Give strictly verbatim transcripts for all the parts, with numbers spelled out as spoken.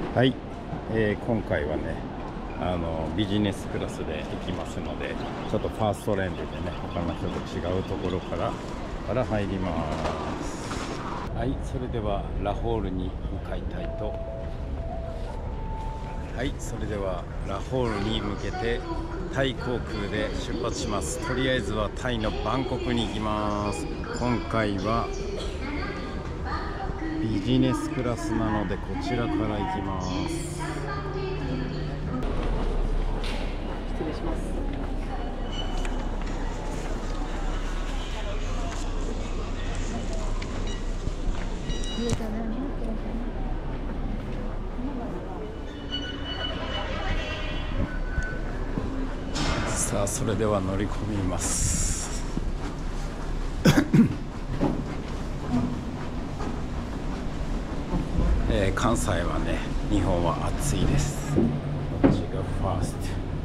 はい、えー今回はねあのビジネスクラスで行きますので、ちょっとファーストレンジでね他の人と違うところからから入ります。はい、それではラホールに向かいたいとはいそれではラホールに向けてタイ航空で出発します。とりあえずはタイのバンコクに行きます。今回はビジネスクラスなのでこちらから行きます。 失礼します。 さあそれでは乗り込みます。えー、関西はね日本は暑いです。こっちがファースト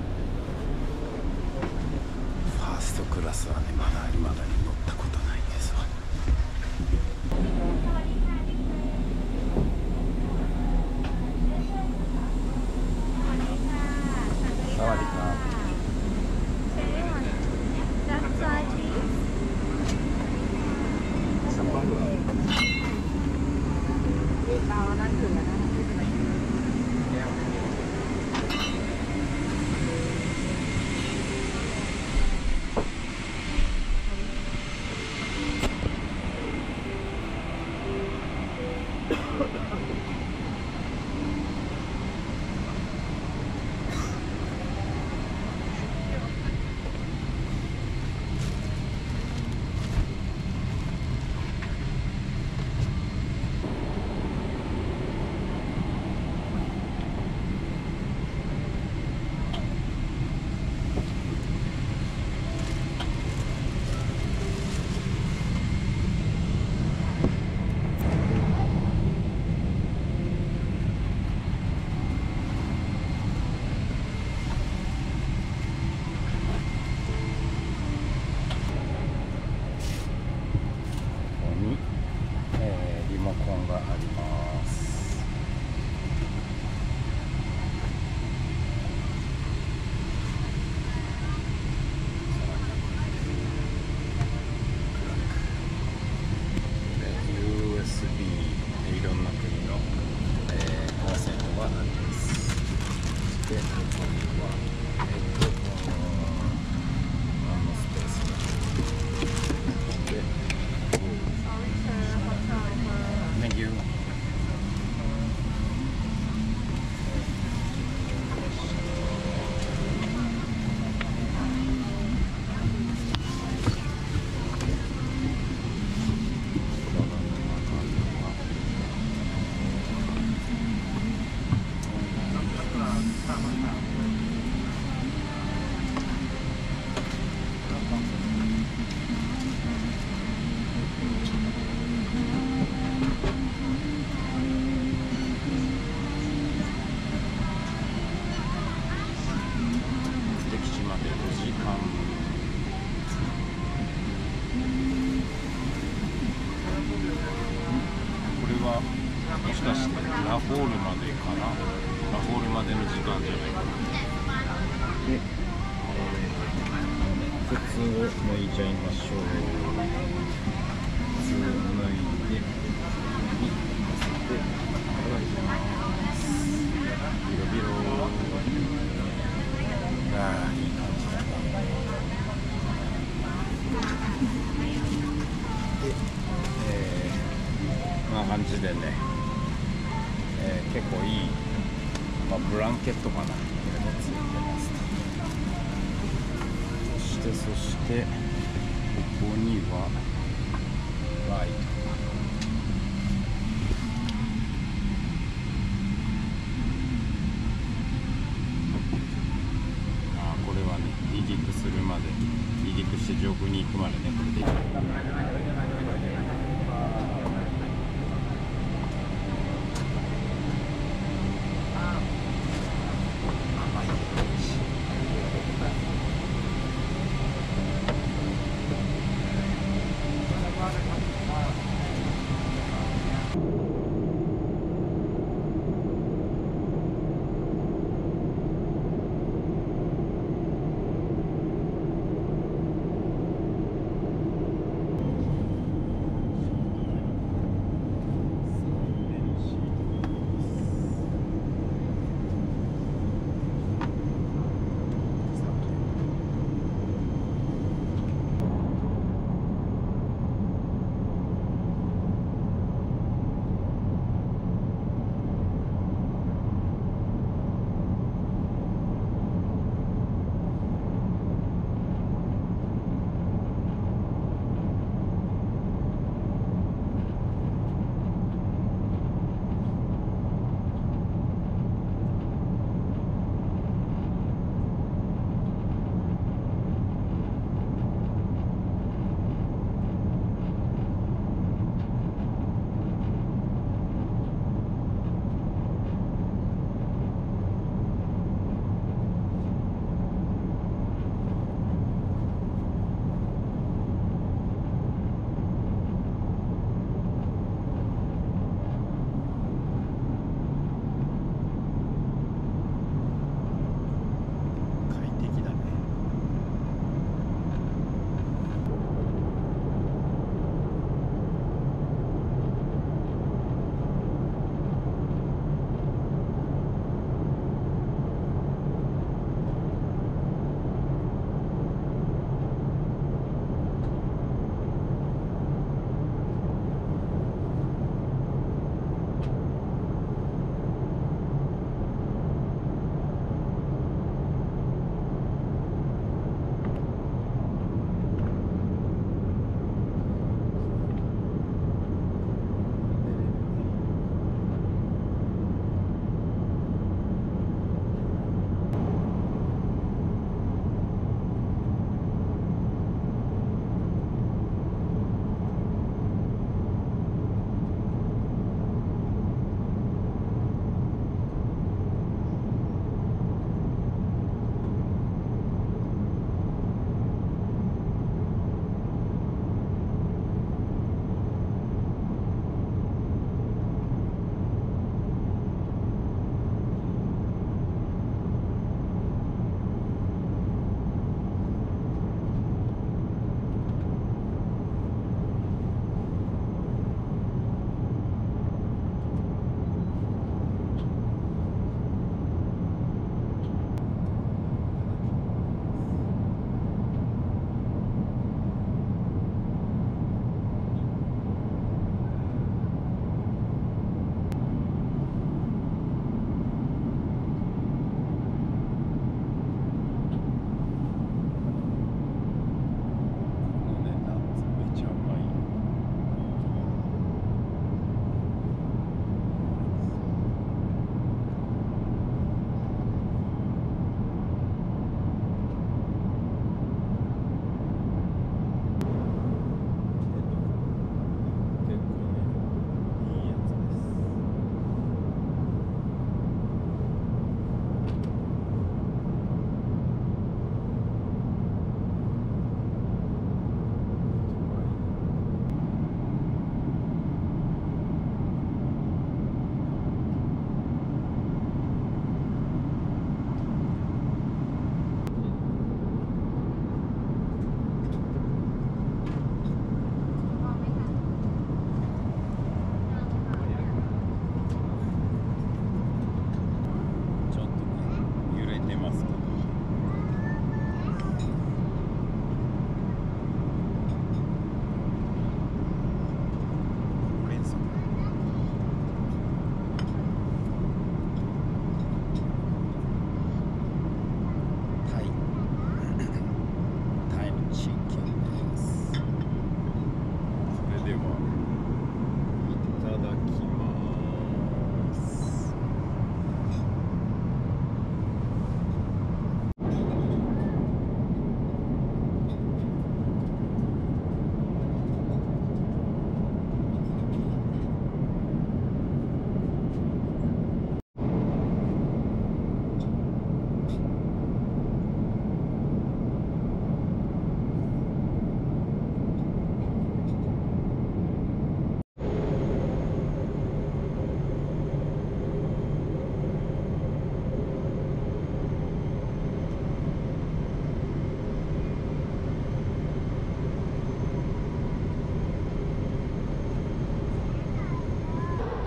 ファーストクラスはねまだ未だに乗ったことないですわ。サワディーカー。リモコンがあります。ユーエスビー いろんな国の、えー、コンセントがあります。そしてここにはえっと何のスペースだ。で Thank you。もしかしてラホールまでかな。ラホールまでの時間じゃないかな。で、えー、靴を脱いじゃいましょう。靴を脱いでに乗せてから行きます。ビロビロ。ああいい感じだね。で、えー、こんな感じでねえー、結構いい、まあ、ブランケットかな、これもついてますと。そしてそしてここにはライト。あーこれはね離陸するまで離陸して上空に行くまでねこれで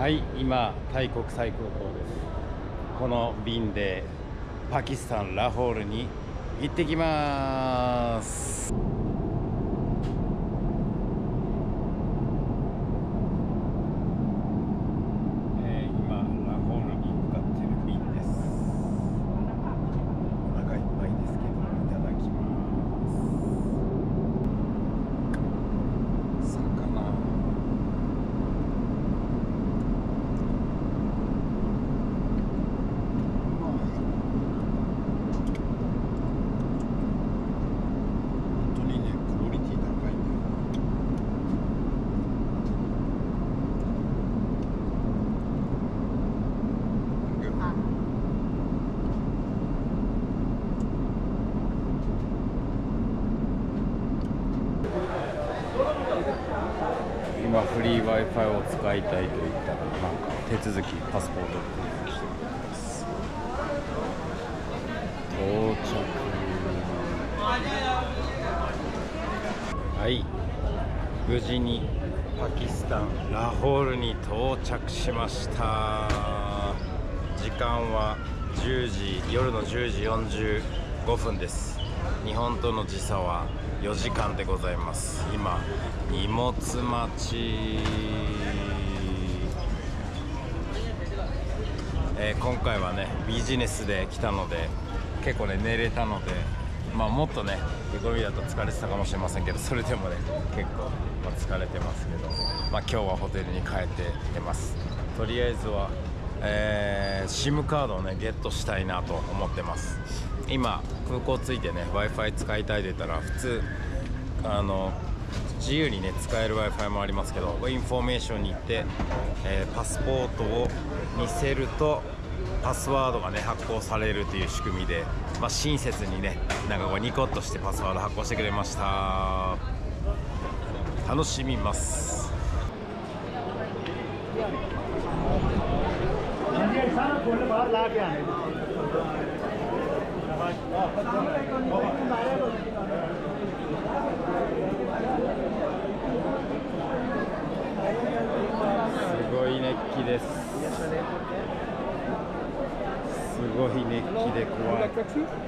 はい、今タイ国際空港です。この便でパキスタンラホールに行ってきます。今フリー Wi-Fi を使いたいと言ったらなんか手続きパスポートを提出してみます。到着。はい、無事にパキスタンラホールに到着しました。時間はじゅうじ、夜のじゅうじよんじゅうごふんです。日本との時差はよじかんでございます。今荷物待ち、えー、今回はねビジネスで来たので結構ね寝れたので、まあもっとね手込みだと疲れてたかもしれませんけど、それでもね結構、まあ、疲れてますけど、まあ、今日はホテルに帰って寝ます。とりあえずは、えー、SIM カードをねゲットしたいなと思ってます。今空港着いてね Wi-Fi 使いたいでたら普通あの自由にね使える Wi-Fi もありますけど、インフォメーションに行って、えー、パスポートを見せるとパスワードがね発行されるという仕組みで、まあ、親切にねなんかこうニコッとしてパスワード発行してくれました。楽しみます。すごい熱気です。すごい熱気で怖い。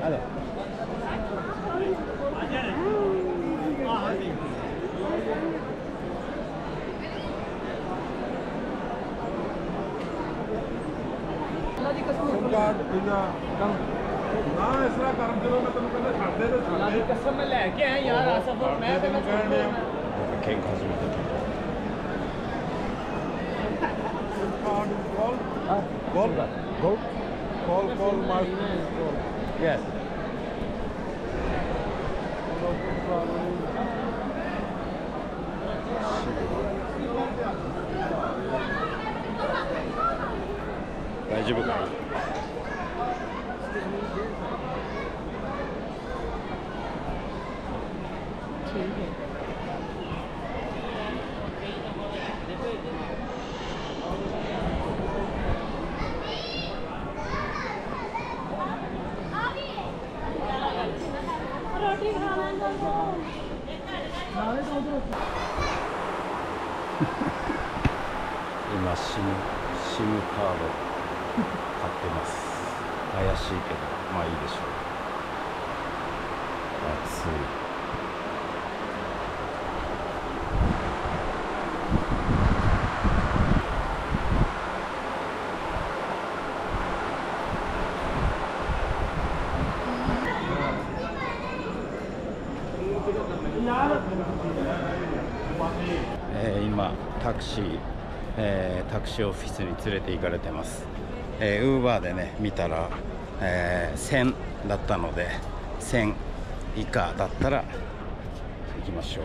喧嘩始めた。Call, call, call, call my yes. 大丈夫かい？今シム、シムカード買ってます。怪しいけどまあいいでしょう。暑い。えー、今タクシー、えー、タクシーオフィスに連れて行かれてます。えー、ウーバーでね見たら、えー、せんだったのでせん以下だったら行きましょう。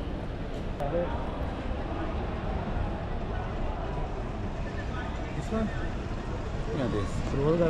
今です。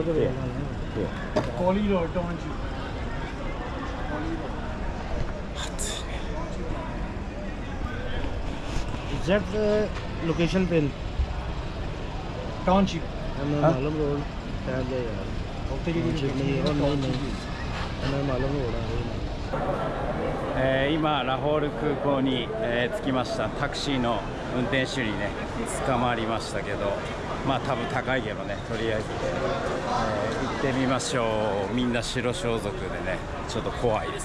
exact location पे township हमें मालूम रोड शायद है यार टाउनशिप नहीं है। नहीं नहीं हमें मालूम हो रहा है। えー、今ラホール空港に、えー、着きました。タクシーの運転手にね捕まりましたけど、まあ多分高いけどね、とりあえず、えー、行ってみましょう。みんな白装束でね、ちょっと怖いです。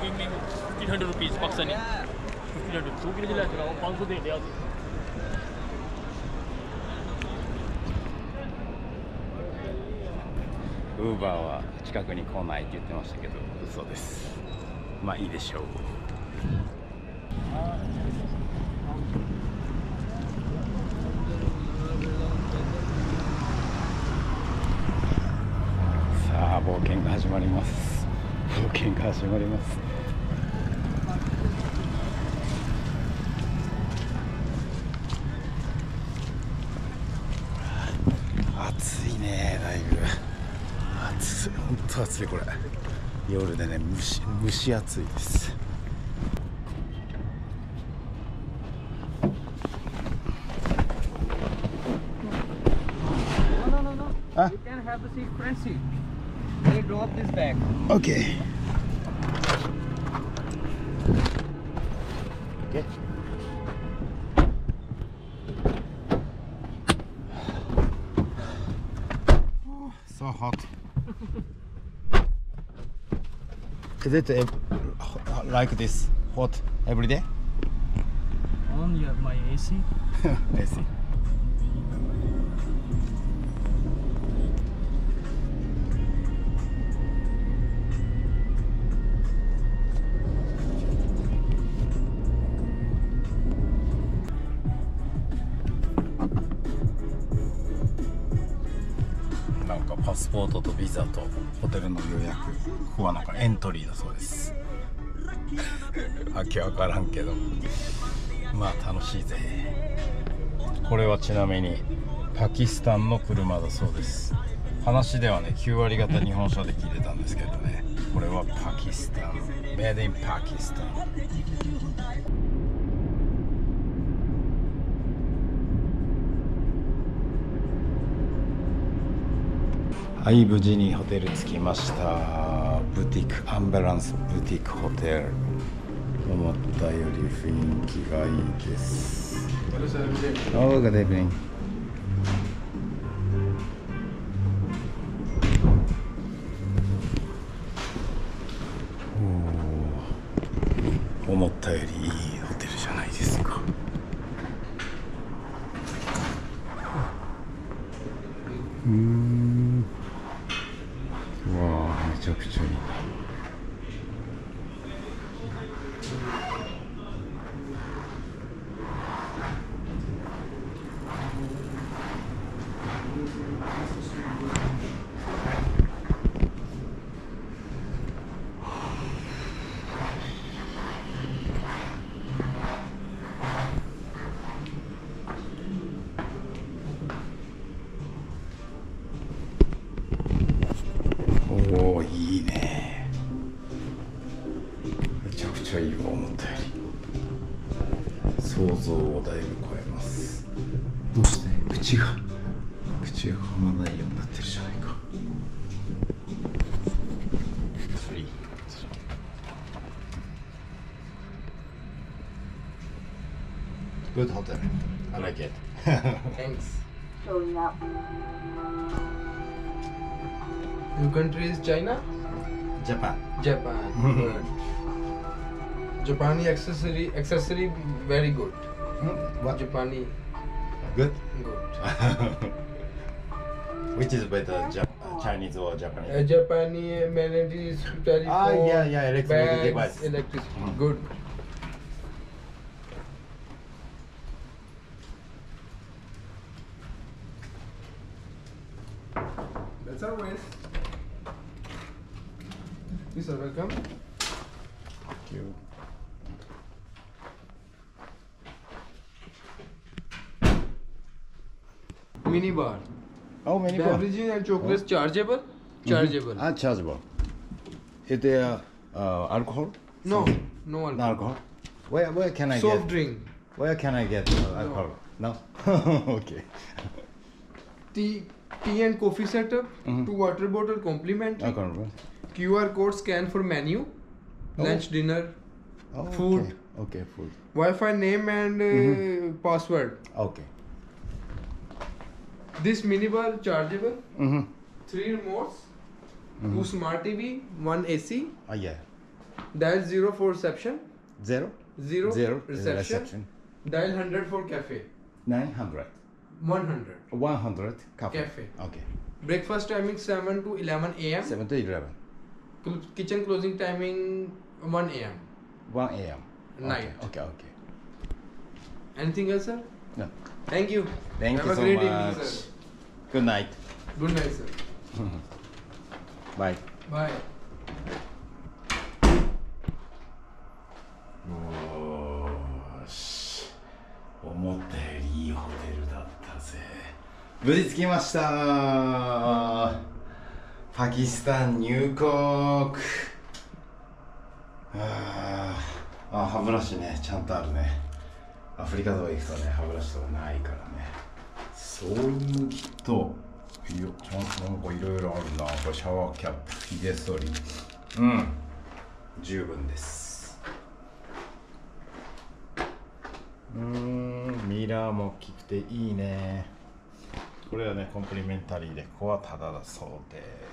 ウーバーは近くに来ないって言ってましたけど嘘です。まあいいでしょう。さあ冒険が始まります。冒険が始まります。暑いね、だいぶ暑い、本当暑い。これ夜でね、蒸し蒸し暑いです。 You can have the seat, front seat. They drop this bag. Okay. Okay. Oh, so hot. Is it uh, like this hot every day? On your my A C. I see. なんかパスポートとビザとホテルの予約、ここはなんかエントリーだそうです。わけわからんけど、まあ楽しいぜ。これはちなみにパキスタンの車だそうです。話ではねきゅう割方日本車で聞いてたんですけどね、これはパキスタン、メイドインパキスタン。はい、無事にホテル着きました。ブティックアンバランスブティックホテル、思ったより雰囲気がいいです。Oh, good evening. おー、思ったよりいいホテルじゃないですか。うーん、うわあ、めちゃくちゃいい。おお、いいね。めちゃくちゃいいわ、思ったより。想像をだいぶ超えます。どうして口が口が噛まないようになってるじゃないか。Good hotel. I like it. Thanks. Showing up. Your country is China? Japan. Japan. Good. Japani accessory accessory very good. What? Japani Good. good. Which is better, Jap- Chinese or Japanese? Uh, Japani amenities, telephone, Ah, yeah, yeah, electronic bags, device. electricity. Mm. Good. That's our ways. Please, sir, welcome. Thank you. Mini bar. Oh, many more. Beverages and chocolates chargeable? Chargeable. Ah, chargeable. Is there uh, alcohol? No, no alcohol. No alcohol. Where where can I Soft get? drink. Where can I get uh, alcohol? No. Okay. Tea, tea and coffee setup. Mhm. Two water bottle complimentary. Alcohol. Q R code scan for menu. lunch, dinner, Oh, food. Okay, okay, food. Wi-Fi name and uh, password. Okay. This minibar chargeable. Mm-hmm. Three remotes. Two smart T V. One A C. Oh, yeah. Dial zero for reception. Zero? Zero, Zero. reception. Reception. Dial hundred for cafe. nine hundred. One hundred. one hundred cafe. Cafe. Okay. Breakfast timing seven to eleven a m. seven to eleven. Cl- Kitchen closing timing one a m. one a m. Night. Okay, okay. okay. Anything else, sir? No. Thank you. Thank Have you a so great much. evening, sir. Good night. Good night, sir. Bye. Bye. よーし、思ったよりいいホテルだったぜ。無事着きました。パキスタン入国。あーあ、歯ブラシね、ちゃんとあるね。アフリカとか行くとね、歯ブラシとかないからね。そういうきっと、いや、ちゃんとなんかいろいろあるな。これシャワーキャップ、ヒゲ剃り。うん、十分です。うーん、ミラーも大きくていいね。これはね、コンプリメンタリーで、ここはタダだそうです。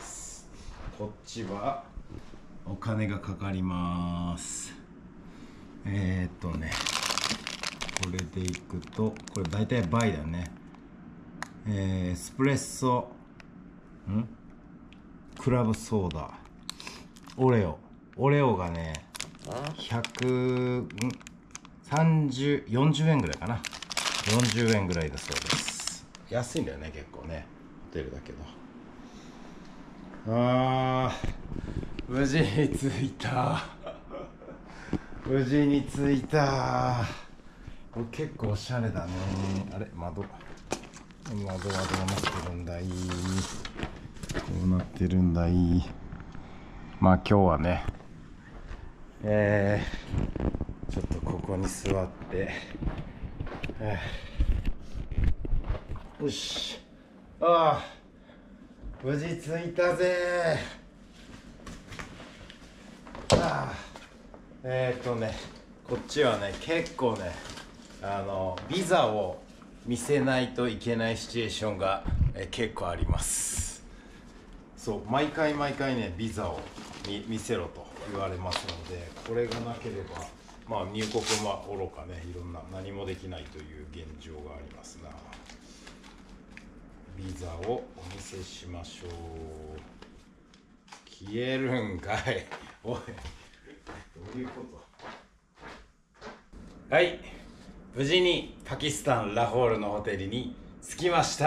こっちはお金がかかります。えー、っとね、これでいくと、これ大体倍だね。えー、エスプレッソ、んクラブソーダ、オレオ。オレオがね、ひゃく、んさんじゅう、よんじゅうえんぐらいかな。よんじゅうえんぐらいだそうです。安いんだよね、結構ね。ホテルだけど。あー、無事に着いた。無事に着いた。これ結構おしゃれだね。あれ、窓。窓はどうなってるんだい。こうなってるんだい。まあ今日はね、えー、ちょっとここに座って、えー、よし、ああ、無事着いたぜ。ああ、えーっとね、こっちはね、結構ね、あのビザを見せないといけないシチュエーションが、えー、結構あります。そう、毎回毎回ね、ビザを見、見せろと言われますので、これがなければ、まあ入国はおろかね、いろんな何もできないという現状がありますな。ビザをお見せしましょう。消えるんかい。おい、どういうこと。はい、無事にパキスタンラホールのホテルに着きました。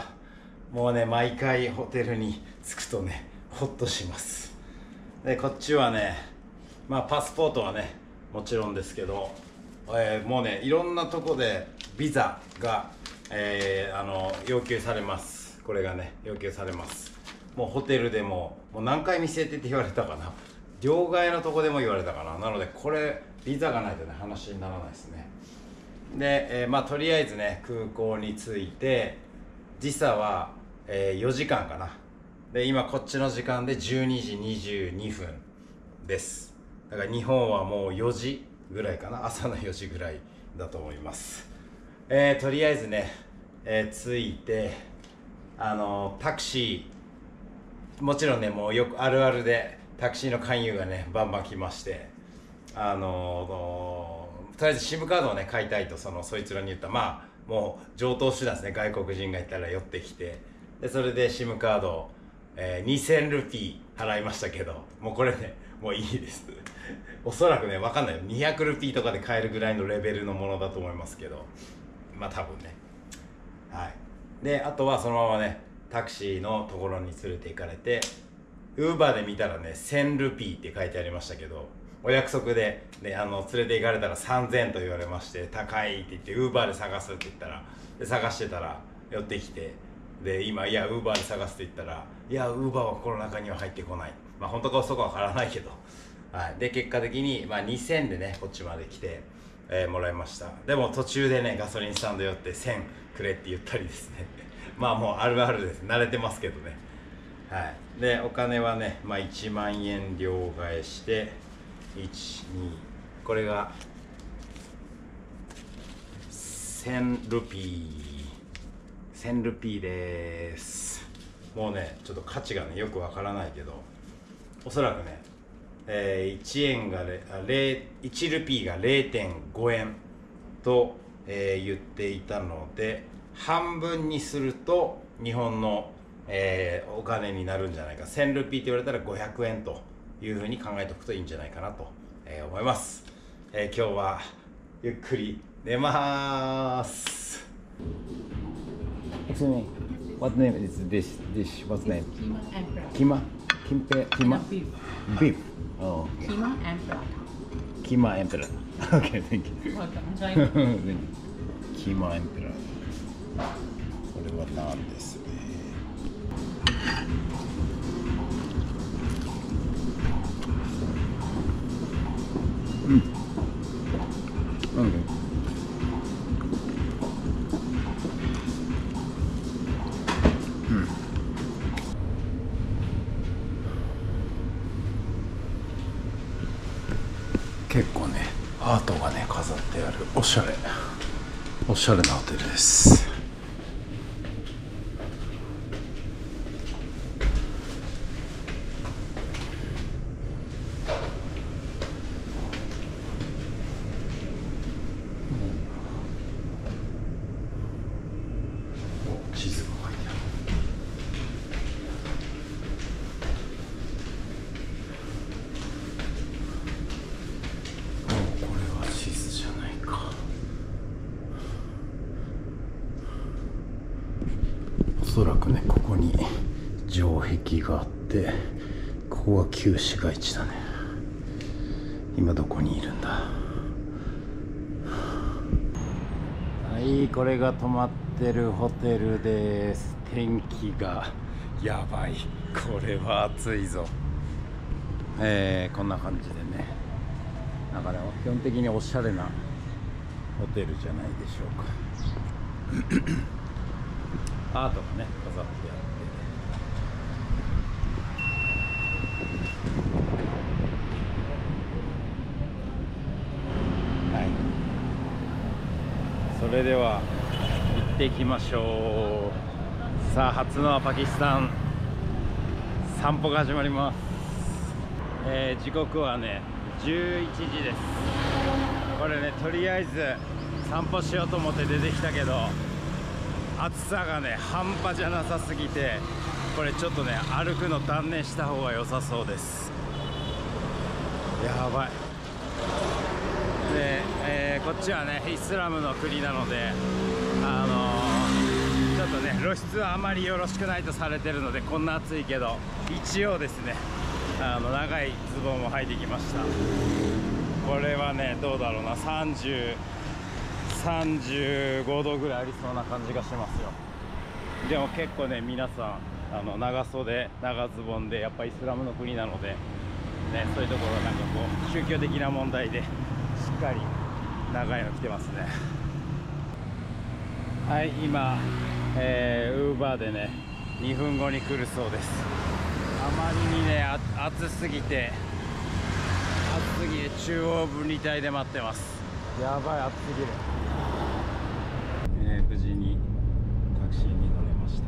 もうね、毎回ホテルに着くとね、ホッとします。で、こっちはね、まあパスポートはね、もちろんですけど、えー、もうね、いろんなとこでビザが、えー、あの要求されます。これがね、要求されます。もうホテルでも、もう何回見せてって言われたかな。両替のとこでも言われたかな。なので、これ、ビザがないとね、話にならないですね。で、えー、まあとりあえずね、空港に着いて、時差は、えー、よじかんかな。で、今こっちの時間でじゅうにじにじゅうにふんです。だから日本はもうよじぐらいかな。朝のよじぐらいだと思います。えー、とりあえずね、えー、着いて、あのタクシー、もちろんね、もうよくあるあるでタクシーの勧誘がね、バンバン来まして、あのー、とりあえず SIM カードをね、買いたいと、そのそいつらに言った。まあもう上等手段ですね。外国人がいたら寄ってきて、でそれで SIM カードを、えー、にせんルピー払いましたけど、もうこれね、もういいですおそらくね、わかんないよ、にひゃくルピーとかで買えるぐらいのレベルのものだと思いますけど、まあ多分ね、はい。で、あとはそのままね、タクシーのところに連れて行かれて、ウーバーで見たらね、せんルピーって書いてありましたけど、お約束で、ね、あの連れて行かれたらさんぜんえんと言われまして、高いって言って、ウーバーで探すって言ったら、で探してたら寄ってきて、で今、いやウーバーで探すって言ったら、いやウーバーはこの中には入ってこない。まあ本当か嘘かわからないけど、はい。で結果的に、まあ、にせんでね、こっちまで来て、えー、もらいました。でも途中でね、ガソリンスタンド寄ってせんくれって言ったりですねまあもうあるあるです。慣れてますけどね。はい。でお金はね、まあ、いちまんえん両替して、 いちにこれがせんルピーせんルピーです。もうねちょっと価値がねよくわからないけど、おそらくね、えー、いちえんがいちルピーが れいてんごえんと、えー、言っていたので、半分にすると日本の、えー、お金になるんじゃないか。せんルピーって言われたらごひゃくえんというふうに考えておくといいんじゃないかなと、えー、思います。えー、今日はゆっくり寝まーす。Excuse me, what name is this dish? What's name? Keema and Kima? paratha. Kima? And beef. Beef. Oh. Keema and paratha. Kima Emperor. Okay, thank you. Welcome. Enjoy. Kima Emperor. これは何ですね。うん。なんで？結構ねアートがね飾ってあるおしゃれおしゃれなホテルです。お地図が書いてある。おそらくねここに城壁があって、ここが旧市街地だね。今どこにいるんだ。はい、これが泊まってるホテルです。天気がやばい。これは暑いぞ。えー、こんな感じでね、なんかね基本的におしゃれなホテルじゃないでしょうか。アートがね飾ってあって、はい、それでは行ってきましょう。さあ初のパキスタン散歩が始まります。えー、時刻はねじゅういちじです。これねとりあえず散歩しようと思って出てきたけど、暑さがね半端じゃなさすぎて、これちょっとね歩くの断念した方が良さそうです。やばい。で、えー、こっちはねイスラムの国なので、あのー、ちょっとね露出はあまりよろしくないとされてるので、こんな暑いけど一応ですねあの長いズボンを履いてきました。これはねどうだろうな、さんじゅうさんじゅうごどぐらいありそうな感じがしますよ。でも結構ね皆さんあの長袖長ズボンで、やっぱイスラムの国なので、ね、そういうところなんかこう宗教的な問題でしっかり長いの着てますね。はい、今、えー、ウーバーでねにふんごに来るそうです。あまりにね暑すぎて暑すぎて中央分離帯で待ってます。やばい、暑すぎる。えー、無事にタクシーに乗れました。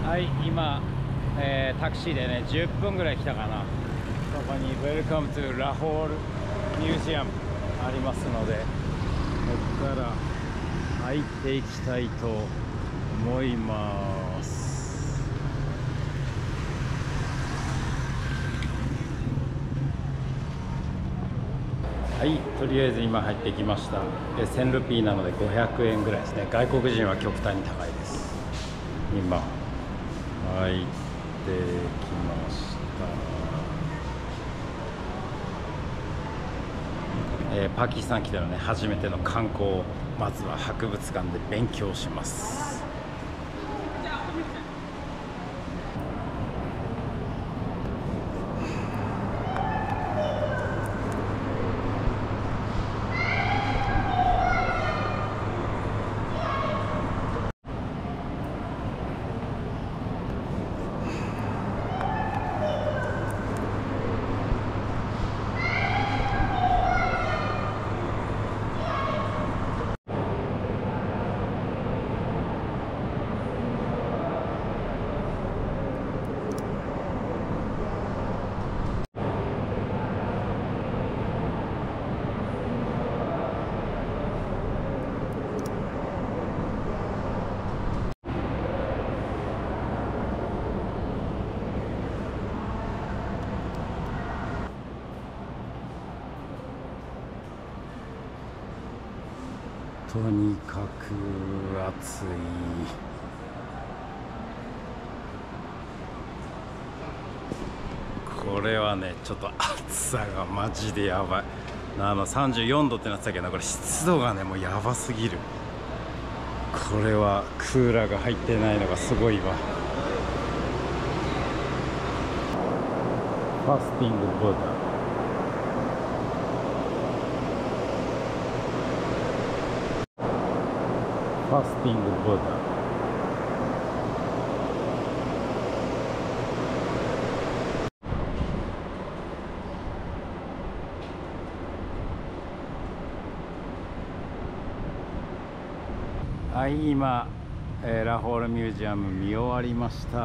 はい、今、えー、タクシーでねじゅっぷんぐらい来たかな。ここに Welcome to Lahore Museum ありますので、ここから入っていきたいと思います。はい、とりあえず今入ってきました。でせんルピーなのでごひゃくえんぐらいですね。外国人は極端に高いです。今入ってきました。えー、パキスタン来たらね初めての観光をまずは博物館で勉強します。 とにかく暑い。これはねちょっと暑さがマジでやばい。あのさんじゅうよんどってなってたけど、これ湿度がねもうやばすぎる。これはクーラーが入ってないのがすごいわ。ファスティングボーダー。ファスティングボーダー。はい、今、えーラホールミュージアム見終わりました。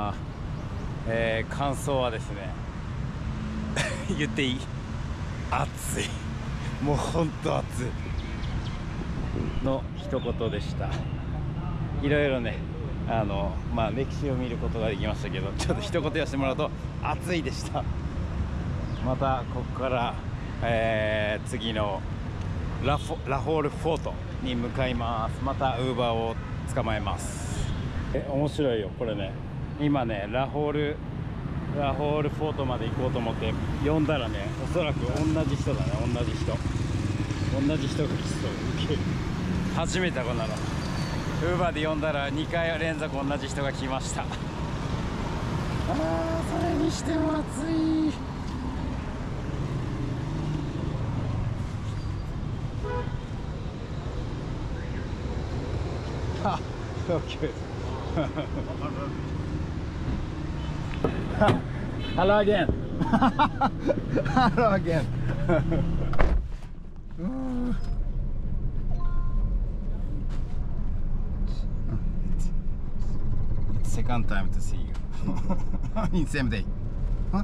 えー感想はですね言っていい？暑い。もう本当暑いの一言でした。いろいろね、あのまあ歴史を見ることができましたけど、ちょっと一言言わせてもらうと暑いでした。またここから、えー次のラフォラホールフォートに向かいます。またウーバーを捕まえます。え面白いよこれね。今ねラホールラホールフォートまで行こうと思って呼んだらね、おそらく同じ人だね。同じ人同じ人が来そう。初めてこんなの。ウーバーで呼んだらにかい連続同じ人が来ました。あー、それにしても暑い。あ、OK。Hello again. Hello again. It's second time to see you. In same day. Huh?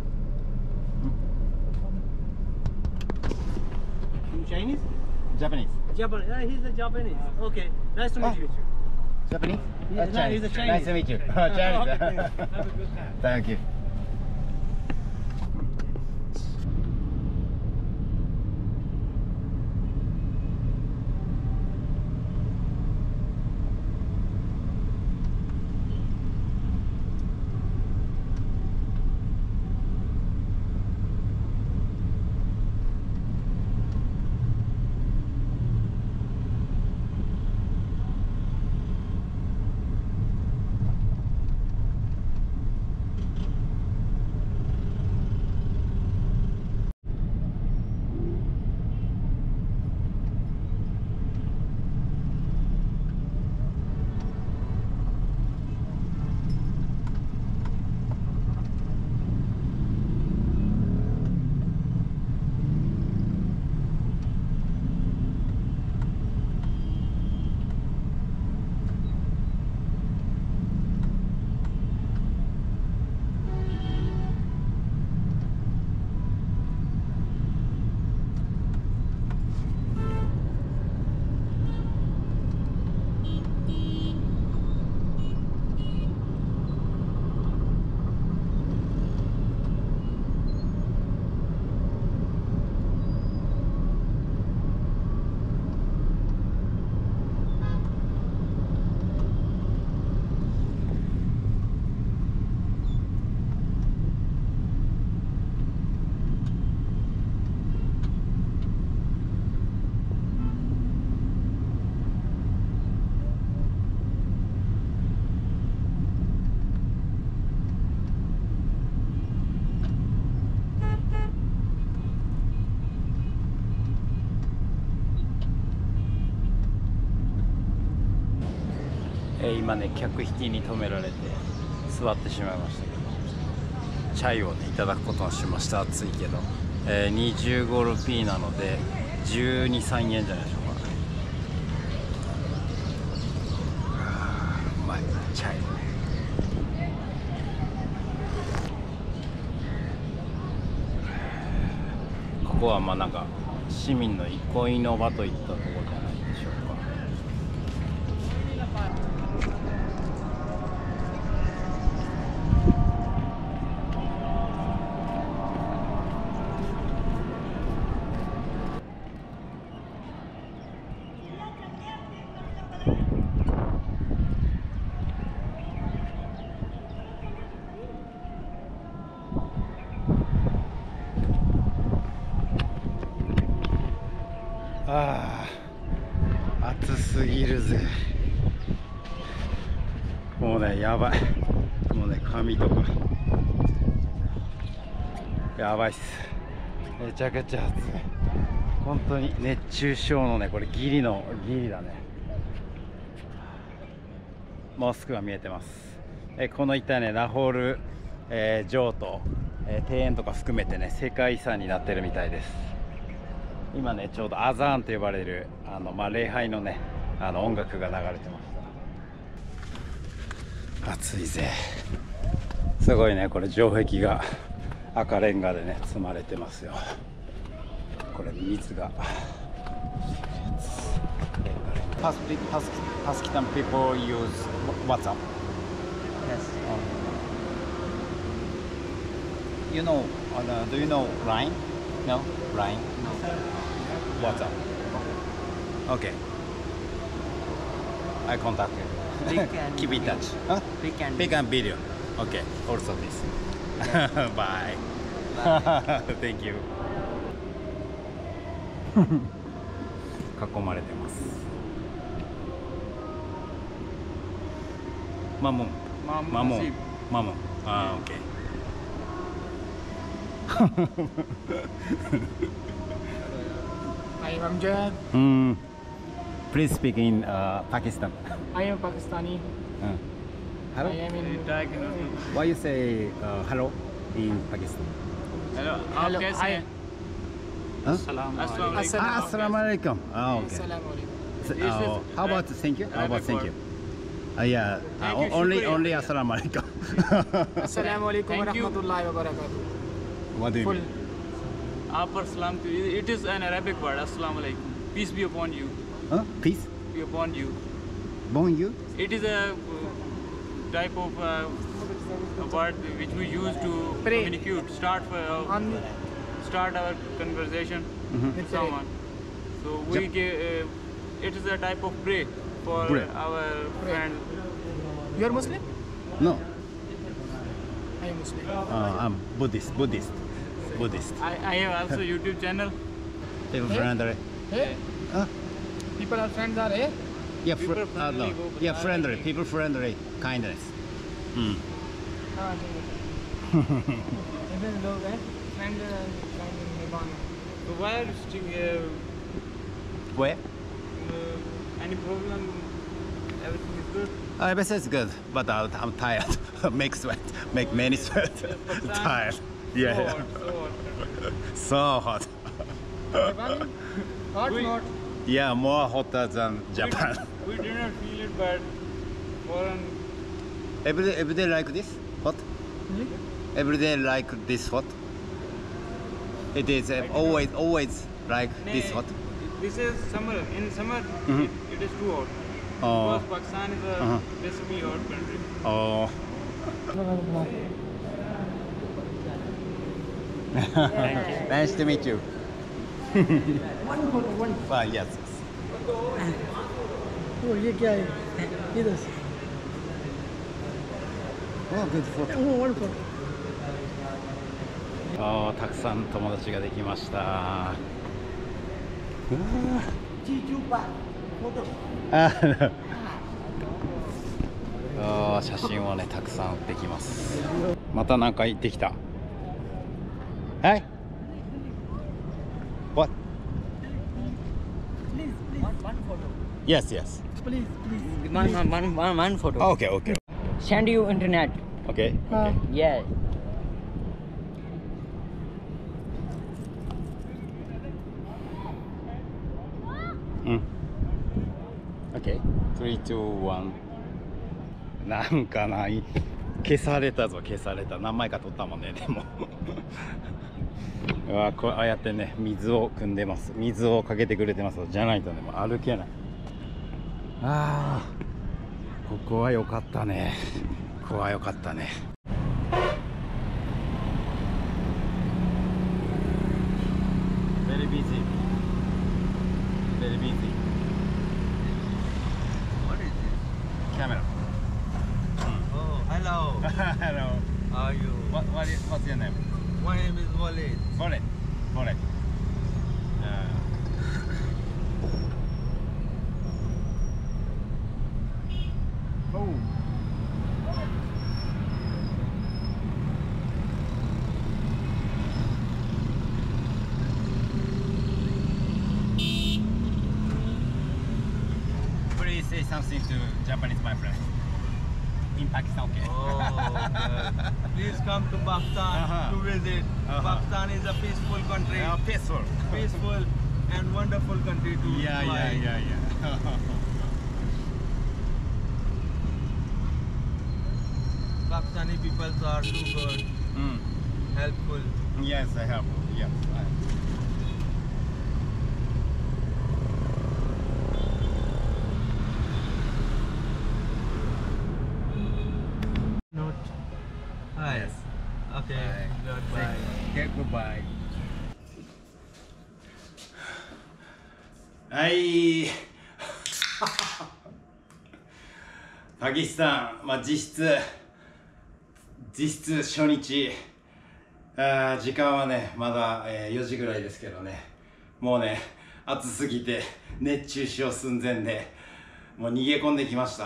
Chinese? Japanese. Japanese. Uh, he's a Japanese. Okay. Nice to meet you. Japanese? He's, Uh, no, Chinese. he's a Chinese. Nice to meet you. Okay. Chinese. Have a good time. Thank you. えー今ね客引きに止められて座ってしまいましたけど、チャイをねいただくことにしました。暑いけど、えー、にじゅうごルピーなのでじゅうに、さんえんじゃないでしょうか。あーうまいチャイ。ここはまあなんか市民の憩いの場といったところじゃないでしょうか。 ああ、暑すぎるぜ。もうね、やばい。もうね、髪とかやばいっす。めちゃくちゃ暑い。本当に熱中症のね、これギリのギリだね。モスクが見えてます。えこの一帯ね、ラホール、えー、城と、えー、庭園とか含めてね、世界遺産になってるみたいです。今ね、ちょうどアザーンと呼ばれるあの、まあ、礼拝のね、あの音楽が流れてました。暑いぜ。すごいね、これ城壁が赤レンガでね積まれてますよ。これ水が。パスパスパスキタン people use WhatsApp. Yes. You know, uh, do you know Line? No, Line. No. WhatsApp. Okay. I contact you. Pic and Keep in video. touch. Huh? Pic and Pic and video. Okay. Also this. Bye. Thank you. 囲まれてます。マモン。マモン。マモン。ああ、オッケー。 I am Amjad. Hmm. Please speak in uh, Pakistan. I am Pakistani. Uh, hello. I am in. Why you say uh, hello in Pakistan? Hello. I. Huh? Assalamu Ah, assalamu alaikum. Ah, okay. Assalamu alaikum. So, uh, how about thank you? How about thank you? Uh, yeah. Uh, o- only only assalamu alaikum. Assalamu alaikum wa rahmatullahi wa barakatuh. What do you Full. mean? Upper salam to you. It is an Arabic word. Assalamu alaikum. Peace be upon you. Huh? Peace. Be upon you. Bon you? It is a uh, type of uh, a word which we use to Pray. communicate. Start for uh, On start our conversation with someone. So we give. Uh, it is a type of pray for Pray. our Pray. friend. You are Muslim? No. I am Muslim. Uh, I'm Buddhist. Buddhist. Buddhist. I, I have also YouTube channel. People Hey? friendly. Hey, Huh? people are friends are here. Yeah, fr- People uh, friendly, no. go Yeah, banana friendly. tree. People friendly. Kindness. Hmm. हाँ ठीक है. ऐसे लोग हैं. Friend friend मेहमान. So why are you still, uh, Where? uh, any problem? Everything is good. Uh, everything is good, but uh, I'm tired. Make sweat. Make many sweat. Tired. Yeah. So yeah. hot, so hot. So hot. Japan? Hot We- not. Yeah, more hotter than Japan. We did not feel it, but foreign. every day, every day like this? Hot? Every day like this hot? It is uh, always, always like this hot? This is summer. In summer, Mhm. it, it is too hot. Oh. Because Pakistan is a Uh-huh. basically hot country. Oh. Nice to meet you. One photo, one. Ah, yes. Oh ये क्या है? इधर से. Oh, good photo. Oh one photo. あーたくさん友達ができました。うわあーあー写真をねたくさんできます。またなんか行ってきた。はい。What? Yes, yes. Please, please. One, one, one, one, one photo. Okay, okay. Send you internet. Okay. हाँ. Okay. Yeah. Mm. Okay. three, two, one. なんかない消されたぞ消された何枚か撮ったもんねでもうわこうああやってね水を汲んでます水をかけてくれてますじゃないとねもう歩けないあーここは良かったねここは良かったねVery busy Very busy What is this? Camera Oh, hello. Hello How are you? What, what is, what's your name? My name is Walid. Wallet Wallet something to Japanese, my friend. In Pakistan, okay? Oh, okay. Please come to Pakistan Uh-huh. to visit. Uh-huh. Pakistan is a peaceful country. Uh, peaceful. Peaceful and wonderful country to Yeah, yeah, fly. yeah, yeah. Pakistani people are too good, mm. helpful. Yes, I have. Yes. I Note. Hi. Yes. Okay. Bye. Goodbye. Okay, goodbye. はいパキスタン、まあ、実質実質初日、あ時間はねまだ、えー、よじぐらいですけどね、もうね暑すぎて熱中症寸前でもう逃げ込んできました。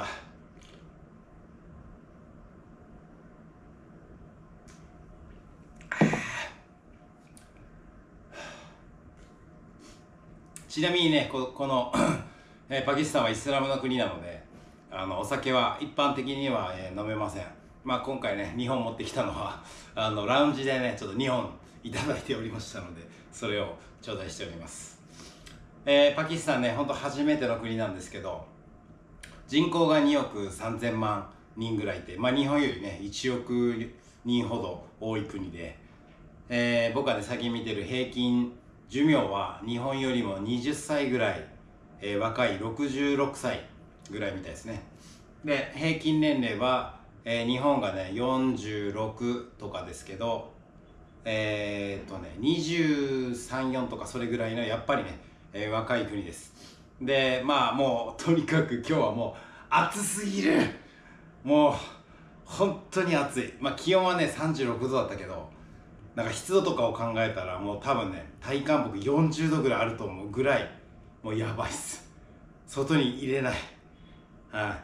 ちなみにね、こ, この、えー、パキスタンはイスラムの国なので、あのお酒は一般的には、えー、飲めません。まあ今回ね、日本持ってきたのはあのラウンジでね、ちょっとにほんいただいておりましたので、それを頂戴しております。えー、パキスタンね、ほんと初めての国なんですけど、人口がにおくさんぜんまんにんぐらいいて、まあ日本よりね、いちおくにんほど多い国で、えー、僕がね、最近見てる平均寿命は日本よりもにじゅっさいぐらい、えー、若いろくじゅうろくさいぐらいみたいですね。で、平均年齢は、えー、日本がねよんじゅうろくとかですけど、えー、っとねにじゅうさん、よんとかそれぐらいのやっぱりね、えー、若い国です。で、まあもうとにかく今日はもう暑すぎる、もう本当に暑い。まあ気温はねさんじゅうろくどだったけど、なんか湿度とかを考えたらもう多分ね体感僕よんじゅうどぐらいあると思うぐらいもうやばいっす。外に入れない。はい。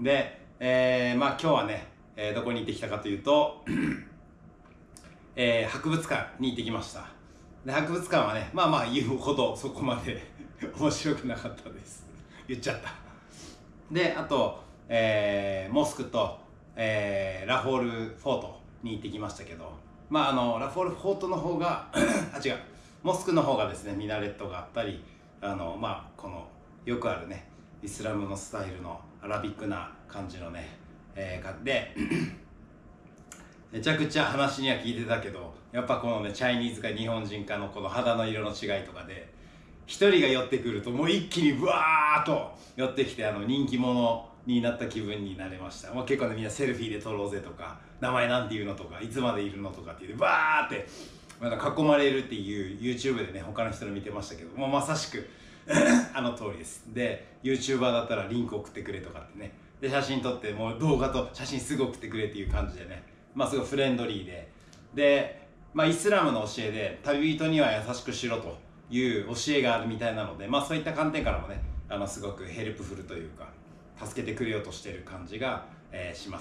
で、えー、まあ今日はね、えー、どこに行ってきたかというと、えー、博物館に行ってきました。で、博物館はね、まあまあ言うほどそこまで面白くなかったです。言っちゃった。で、あと、えー、モスクと、えー、ラフォールフォートに行ってきましたけど、まああのラフォールフォートの方があ違うモスクの方がですねミナレットがあったり、あのまあこのよくあるねイスラムのスタイルのアラビックな感じのね、えー、でめちゃくちゃ話には聞いてたけど、やっぱこのねチャイニーズか日本人かのこの肌の色の違いとかで一人が寄ってくるともう一気にブワーッと寄ってきて、あの人気者になった気分になれました。まあ、結構ねみんなセルフィーで撮ろうぜとか、名前なんていうのとかいつまでいるのとかって言ってバーってなんか囲まれるっていう YouTube でね他の人の見てましたけど、もうまさしくあの通りです。で YouTuber だったらリンク送ってくれとかってね、で写真撮ってもう動画と写真すぐ送ってくれっていう感じでね、まあすごいフレンドリーで、で、まあ、イスラムの教えで旅人には優しくしろという教えがあるみたいなので、まあそういった観点からもねあのすごくヘルプフルというか助けてくれようとしてる感じが、えー、します。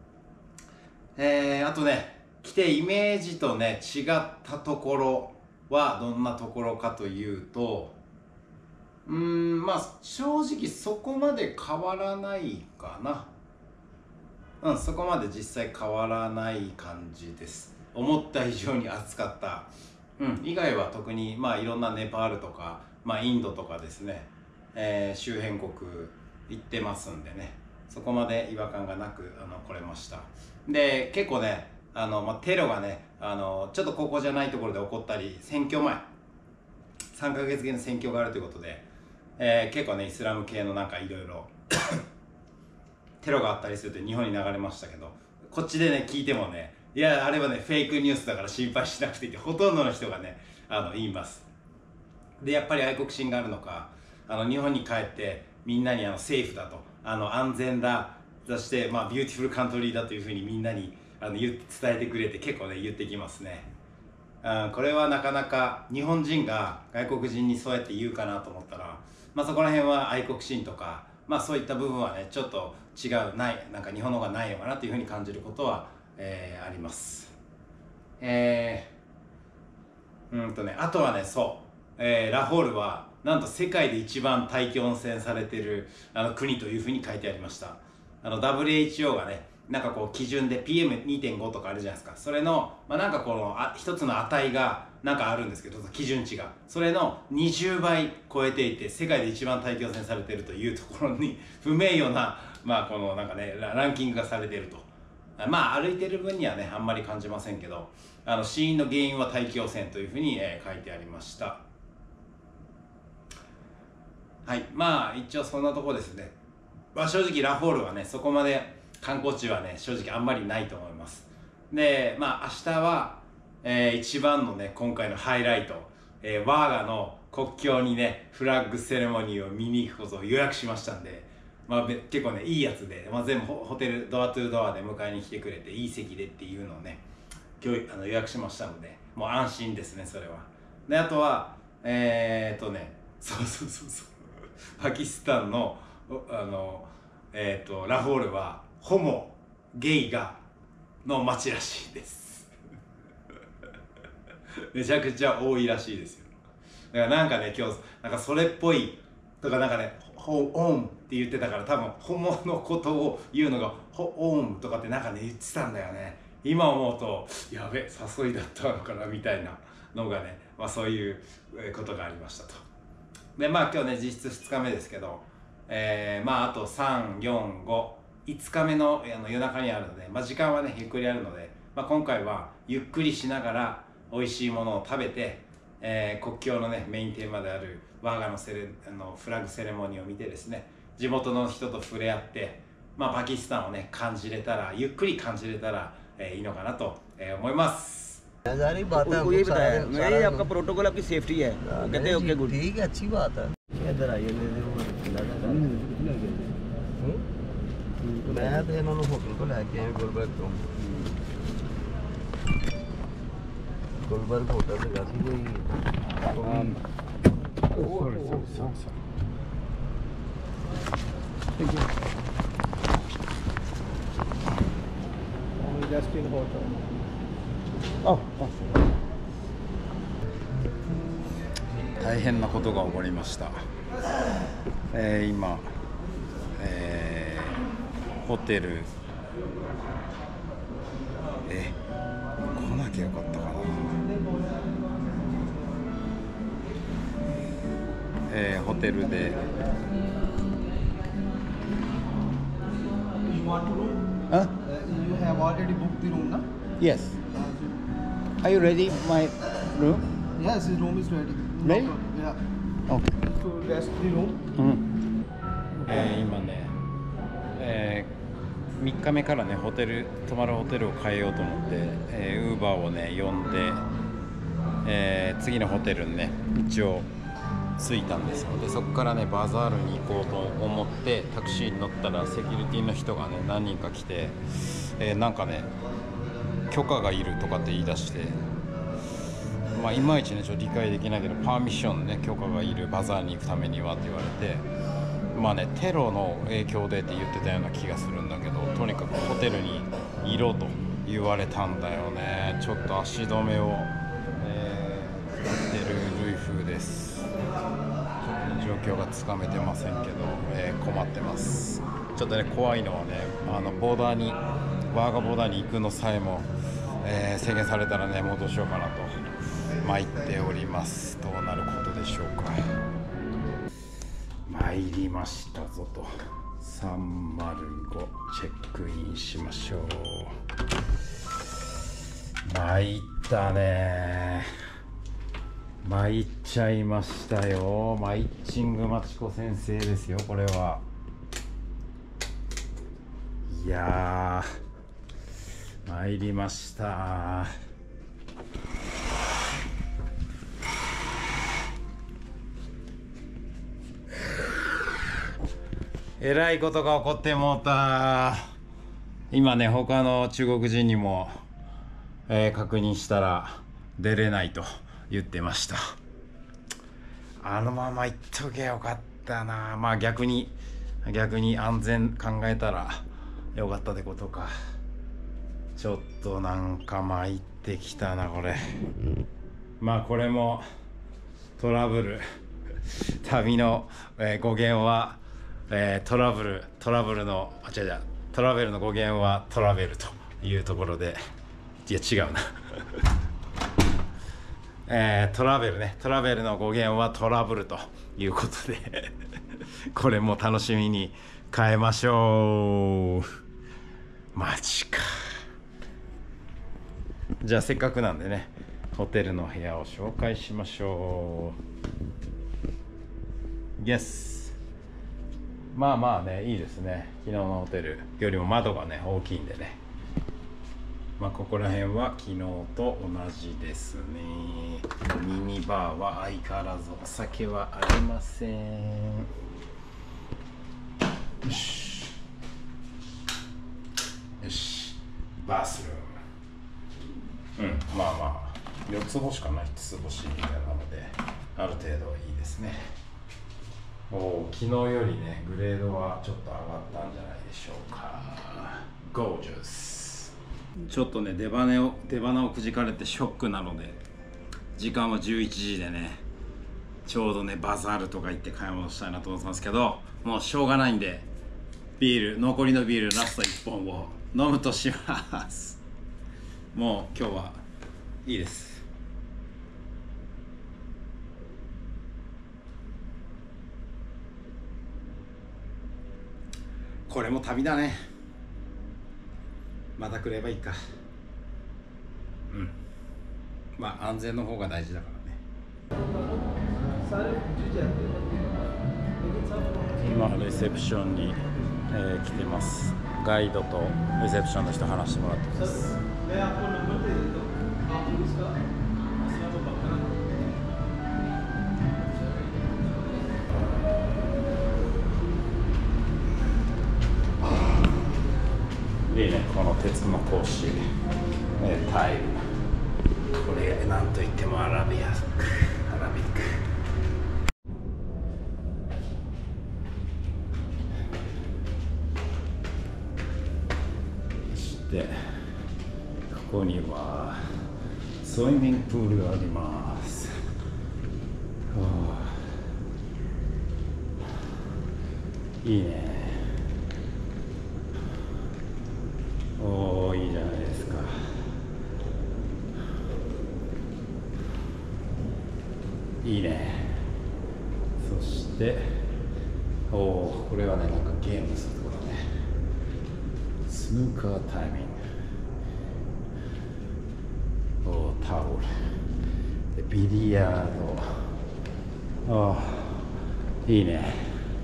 えー、あとね来てイメージとね違ったところはどんなところかというと、うーんまあ正直そこまで変わらないかな。うん、そこまで実際変わらない感じです。思った以上に暑かった、うん、以外は特にまあいろんなネパールとか、まあ、インドとかですね、えー、周辺国行ってますんでね、そこまで違和感がなくあの来れました。で結構ねあの、まあ、テロがねあのちょっとここじゃないところで起こったり、選挙前さんかげつげの選挙があるということで、えー、結構ねイスラム系のなんかいろいろテロがあったりすると日本に流れましたけど、こっちでね聞いてもね、いやあれはねフェイクニュースだから心配しなくていいってほとんどの人がねあの言います。でやっぱり愛国心があるのか、あの日本に帰ってみんなにあのセーフだと、あの安全だ、そして、まあ、ビューティフルカントリーだというふうにみんなにあの言伝えてくれて結構ね言ってきますね。あこれはなかなか日本人が外国人にそうやって言うかなと思ったら、まあ、そこら辺は愛国心とか、まあ、そういった部分はねちょっと違うないなんか日本の方がないのかなというふうに感じることは、えー、あります。えー、うんとねあとはねそう、えー、ラホールはなんと世界で一番大気汚染されてるあの国というふうに書いてありました。あの ダブリューエイチオー がね、なんかこう基準で ピーエムにてんご とかあるじゃないですか。それの、まあ、なんかこのあ一つの値がなんかあるんですけど、基準値がそれのにじゅうばい超えていて、世界で一番大気汚染されているというところに不名誉な、まあこのなんかねランキングがされていると。まあ歩いてる分にはねあんまり感じませんけど、あの死因の原因は大気汚染というふうに、えー、書いてありました。はい、まあ一応そんなところですね。まあ、正直ラフォールはねそこまで観光地はね正直あんまりないと思います。でまあ明日は、えー、一番のね今回のハイライト、えー、ワーガの国境にねフラッグセレモニーを見に行くことを予約しましたんで、まあ、結構ねいいやつで、まあ、全部ホテルドアトゥードアで迎えに来てくれていい席でっていうのをね今日あの予約しましたので、もう安心ですねそれは。であとはえー、っとねそうそうそうそうパキスタンのあのえー、っとラホールはホモゲイがの街らしいですめちゃくちゃ多いらしいですよ。だからなんかね今日なんかそれっぽいとかなんかねホオンって言ってたから、多分ホモのことを言うのがホオンとかってなんかね言ってたんだよね。今思うとやべ誘いだったのかなみたいなのがね、まあ、そういうことがありましたと。でまあ今日ね実質ふつかめですけど、えー、まああとさん、よん、ご、いつかめの、あの夜中にあるので、まあ、時間はねゆっくりあるので、まあ、今回はゆっくりしながら美味しいものを食べて、えー、国境のねメインテーマであるワーガのセレあのフラッグセレモニーを見てですね、地元の人と触れ合って、まあ、パキスタンをね感じれたら、ゆっくり感じれたら、えー、いいのかなと、えー、思います。 सारी बात है उनको ये बताया मैं ये आपका प्रोटोकॉल आपकी सेफ्टी है, कहते हैं ओके गुड ठीक है अच्छी बात है। इधर आइए ले ले मैं तो इन्होंने होटल को लेके आया गुलबर्ग तो गुलबर्ग होटल से काफी कोई just in hotel 大変なことが起こりました。えー、今、えー、ホテルえ来なきゃよかったかな。えー、ホテルであ You have already booked the room, na? Yes. Are you ready? My room? Yes, his room is ready. Ready? Yeah. Okay. To rest the room. うん。えー、今ね、えー、みっかめからねホテル泊まるホテルを変えようと思って、えー、Uber をね呼んで、えー、次のホテルにね一応着いたんですよ。でそこからねバザールに行こうと思ってタクシーに乗ったらセキュリティの人がね何人か来て、えー、なんかね許可がいるとかって言い出して、まあいまいちねちょっと理解できないけど、パーミッションね許可がいるバザーに行くためにはって言われて、まあねテロの影響でって言ってたような気がするんだけど、とにかくホテルにいろと言われたんだよね。ちょっと足止めを、えー、やってるルイフです。ちょっと状況がつかめてませんけど、えー、困ってます。ちょっとね怖いのはね、あのボーダーにワーガボーダーに行くのさえも、えー、制限されたらねもうどうしようかなと参っております。どうなることでしょうか。参りましたぞと。さんまるごチェックインしましょう。参ったね参っちゃいましたよ。マイッチングマチコ先生ですよこれは。いやー参りました。えらいことが起こってもうた。今ね他の中国人にも、えー、確認したら出れないと言ってました。あのまま行っとけよかったな。まあ逆に逆に安全考えたらよかったってことか。ちょっとなんか参ってきたなこれ。まあこれもトラブル旅の、えー語源は、えートラブルトラブルのあ違う違うトラベルの語源はトラベルというところで、いや違うな、えートラベルねトラベルの語源はトラブルということでこれも楽しみに変えましょう。マジか。じゃあせっかくなんでね、ホテルの部屋を紹介しましょう。イエス。まあまあね、いいですね。昨日のホテルよりも窓がね大きいんでね、まあここら辺は昨日と同じですね。ミニバーは相変わらずお酒はありません。よしよし、バスルーム、うん、まあまあよっつ星かな、ひとつ星みたいなのである程度いいですね。おお、昨日よりねグレードはちょっと上がったんじゃないでしょうか。ゴージャス。ちょっとね出花を出花をくじかれてショックなので、時間はじゅういちじでね、ちょうどねバザールとか行って買い物したいなと思ってますけど、もうしょうがないんでビール、残りのビールラストいっぽんを飲むとします。もう今日はいいです。これも旅だね。また来ればいいか。うん、まあ安全の方が大事だからね。今レセプションに、えー、来てます。ガイドとレセプションの人話してもらってます。いいね、この鉄の格子、えー、タイル、これなんといってもアラビアアラビック。そしてここにはスイミングプールがあります。いいね。おー、いいじゃないですか。いいね。そしておお、これはね、なんかゲームするところね。スヌーカータイミング、おお、タオルでビリヤード。おー、いいね。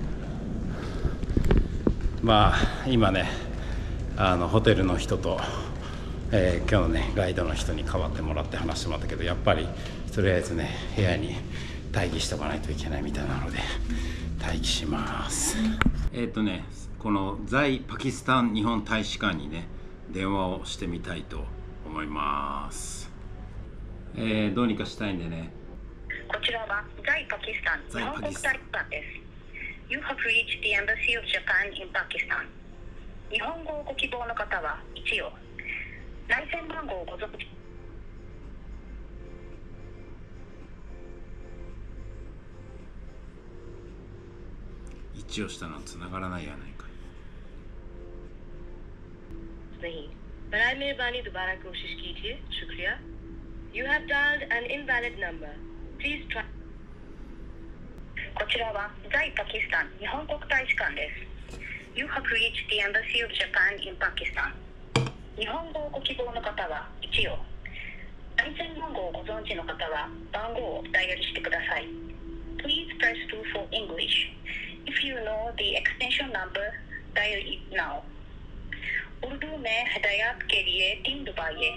まあ今ね、あのホテルの人と、えー、今日のねガイドの人に代わってもらって話してもらったけど、やっぱりとりあえずね部屋に待機しておかないといけないみたいなので待機します。えっとねこの在パキスタン日本大使館にね電話をしてみたいと思います。えー、どうにかしたいんでね。 こちらは在パキスタン日本国大使館です。You have reached the Embassy of Japan in Pakistan。日本語をご希望の方は一応内線番号をご存知。 一応したのつながらないやないか。 नहीं, बराए मेहरबानी दोबारा कोशिश कीजिए, शुक्रिया। You have dialed an invalid number. Please try. こちらは在パキスタン日本国大使館です。You have reached the Embassy of Japan in Pakistan。日本語をご希望の方は一応内線番号をご存知の方は番号をダイヤルしてください。Please press two for English. If you know the extension number, dial it now. Urdu में हदायत के लिए तीन दबाइए।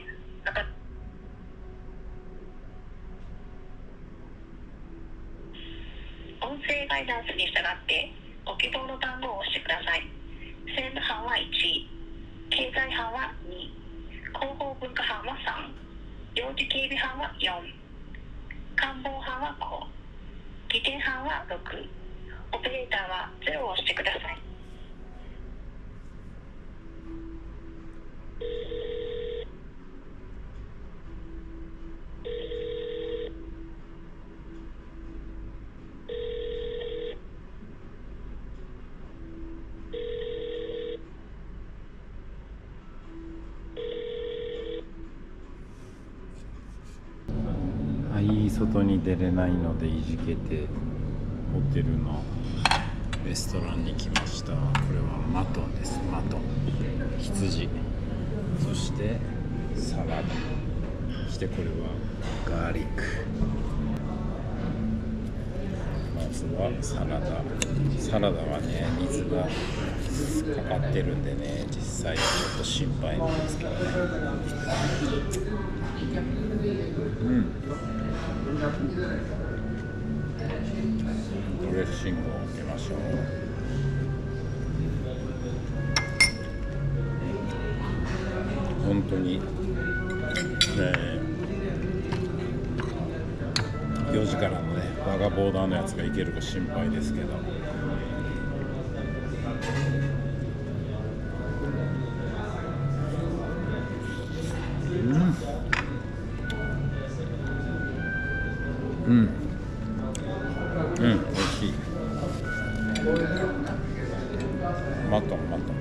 音声ガイダンスに従ってご希望の番号を押してください。政務班は いち、経済班はに、広報文化班はさん、領事警備班はよん、官房班はご、技研班はろく、オペレーターはゼロを押してください。 外に出れないのでいじけてホテルのレストランに来ました。これはマトンです。マトン、羊、そしてサラダ、そしてこれはガーリック。まずはサラダ。サラダはね、水がかかってるんでね、実際はちょっと心配なんですけどね。うん。ドレッシングをかけましょう。本当に、えー、よじからのね、バガボーダーのやつがいけるか心配ですけど。うん。うん。うん、美味しい。マトン、マトン。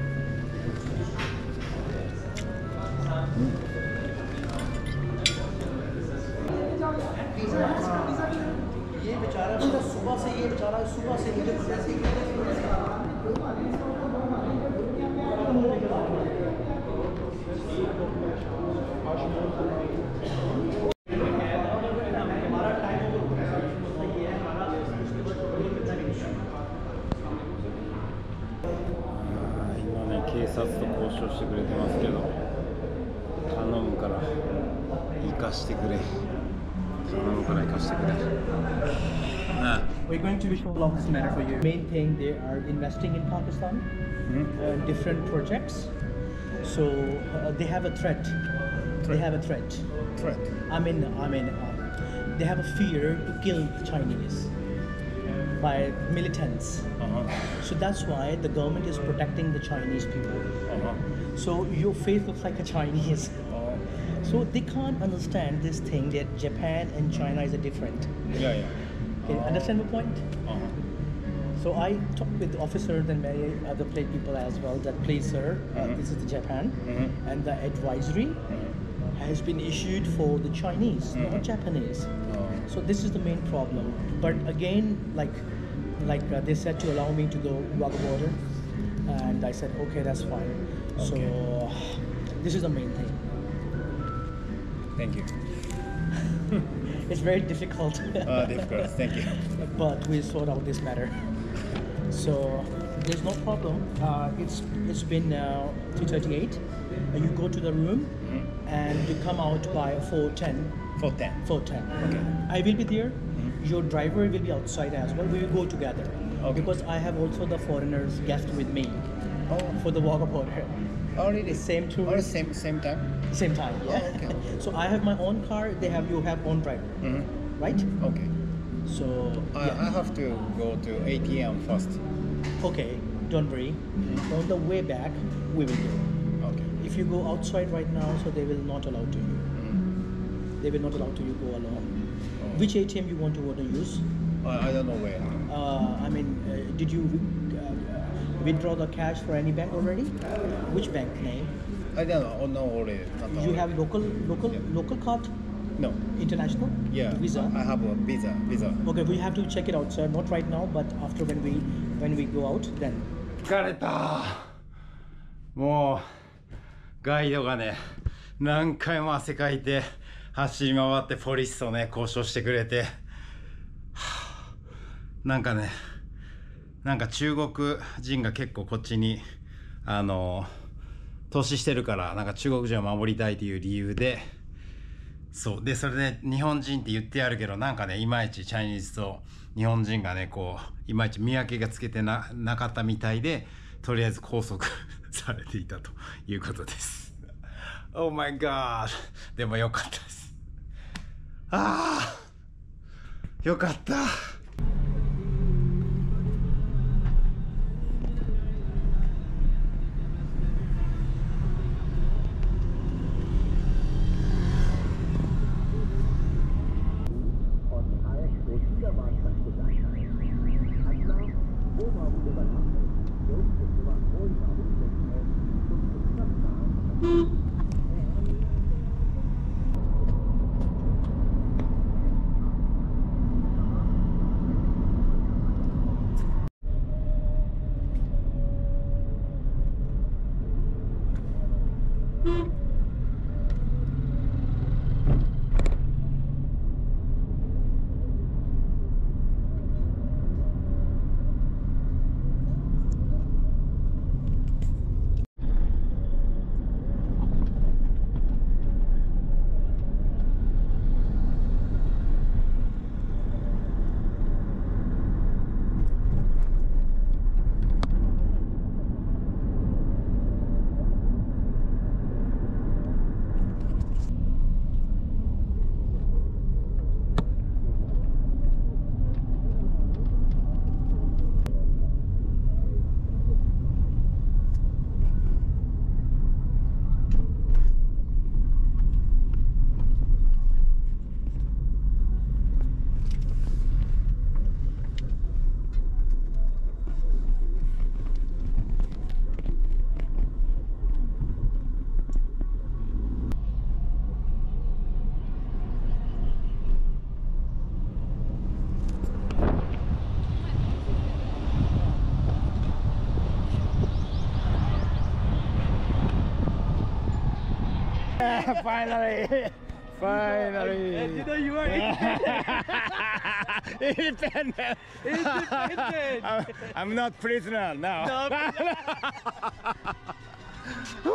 ये बेचारा सुबह से ये बेचारा सुबह से मुझे पैसे 警察と交渉してくれてますけど、頼むから行かしてくれ。頼むから行かしてくれ。 We're going to resolve this matter for you. Main thing, they are investing in Pakistan, mm-hmm. uh, different projects. So uh, they have a threat. threat. They have a threat. Threat. I mean, I mean, uh, they have a fear to kill Chinese by militants. Uh-huh. So that's why the government is protecting the Chinese people. Uh-huh. So your face looks like a Chinese. Uh-huh. So they can't understand this thing that Japan and China is a different. Yeah, yeah. Can you understand the point? Uh-huh. So I talked with officers and many other plate people as well that please sir, uh, Mm-hmm. this is the Japan Mm-hmm. and the advisory Mm-hmm. has been issued for the Chinese, Mm-hmm. not Japanese. Uh-huh. So this is the main problem. But again, like like uh, they said to allow me to go Wagah border, and I said okay, that's fine. Okay. So this is the main thing. Thank you. It's very difficult. Uh, difficult. Thank you. But we sort out this matter. So there's no problem. Uh, it's it's been uh, three thirty-eight. Uh, you go to the room Mm-hmm. and you come out by four ten. four ten. four ten. Okay. I will be there. Mm-hmm. Your driver will be outside as well. We will go together. Okay. Because I have also the foreigners guest with me Oh, for the Wagah border. already Same tour. Or same same time. Same time. Yeah. Oh, okay. So I have my own car. They have you have own driver, Mm-hmm. right? Okay. So I, yeah. I have to go to A T M first. Okay, don't worry. Mm-hmm. On the way back, we will go. Okay. If you go outside right now, so they will not allow to you. Mm-hmm. They will not allow to you go alone. Oh. Which A T M you want to want to use? I, I don't know where. Uh, I mean, uh, did you uh, withdraw the cash for any bank already? Which bank name? I don't know. Oh, no, already. Not You already. have local local Yeah. local card, No. international? Yeah. Visa. I have a visa. Visa. Okay, we have to check it out, sir. Not right now, but after when we when we go out, then. 疲れた。もうガイドがね、何回も汗かいて走り回ってポリスとね交渉してくれて、はあ、なんかね、なんか中国人が結構こっちにあの投資してるから、なんか中国人を守りたいという理由で、そうでそれで日本人って言ってやるけど、なんかねいまいちチャイニーズと日本人がねこういまいち見分けがつけて な, なかったみたいで、とりあえず拘束されていたということです。Oh my god。 でもよかったです。ああよかった。 Finally! Finally! You know you are Independent! independent. I'm, I'm not prisoner now. Woo!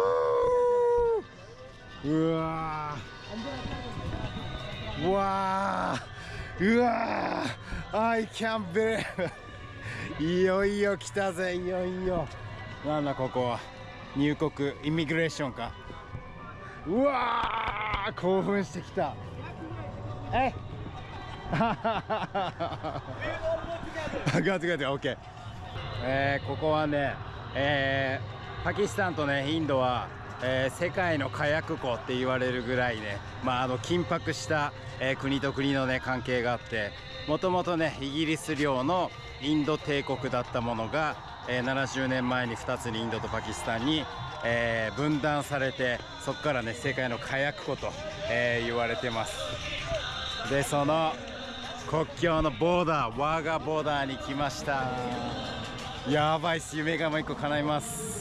うわーうわーうわー I can't believe いよいよ来たぜいよいよなんだここは入国イミグレーションかうわー興奮してきたえガツガツ OK えー、ここはね、えー、パキスタンとねインドは、えー、世界の火薬庫って言われるぐらいね、まあ、あの緊迫した、えー、国と国のね関係があってもともとねイギリス領のインド帝国だったものが、えー、ななじゅうねんまえにふたつにインドとパキスタンに、えー、分断されてそこからね世界の火薬庫と、えー、言われてますでその国境のボーダーワーガーボーダーに来ましたやばいっす夢がもう一個叶います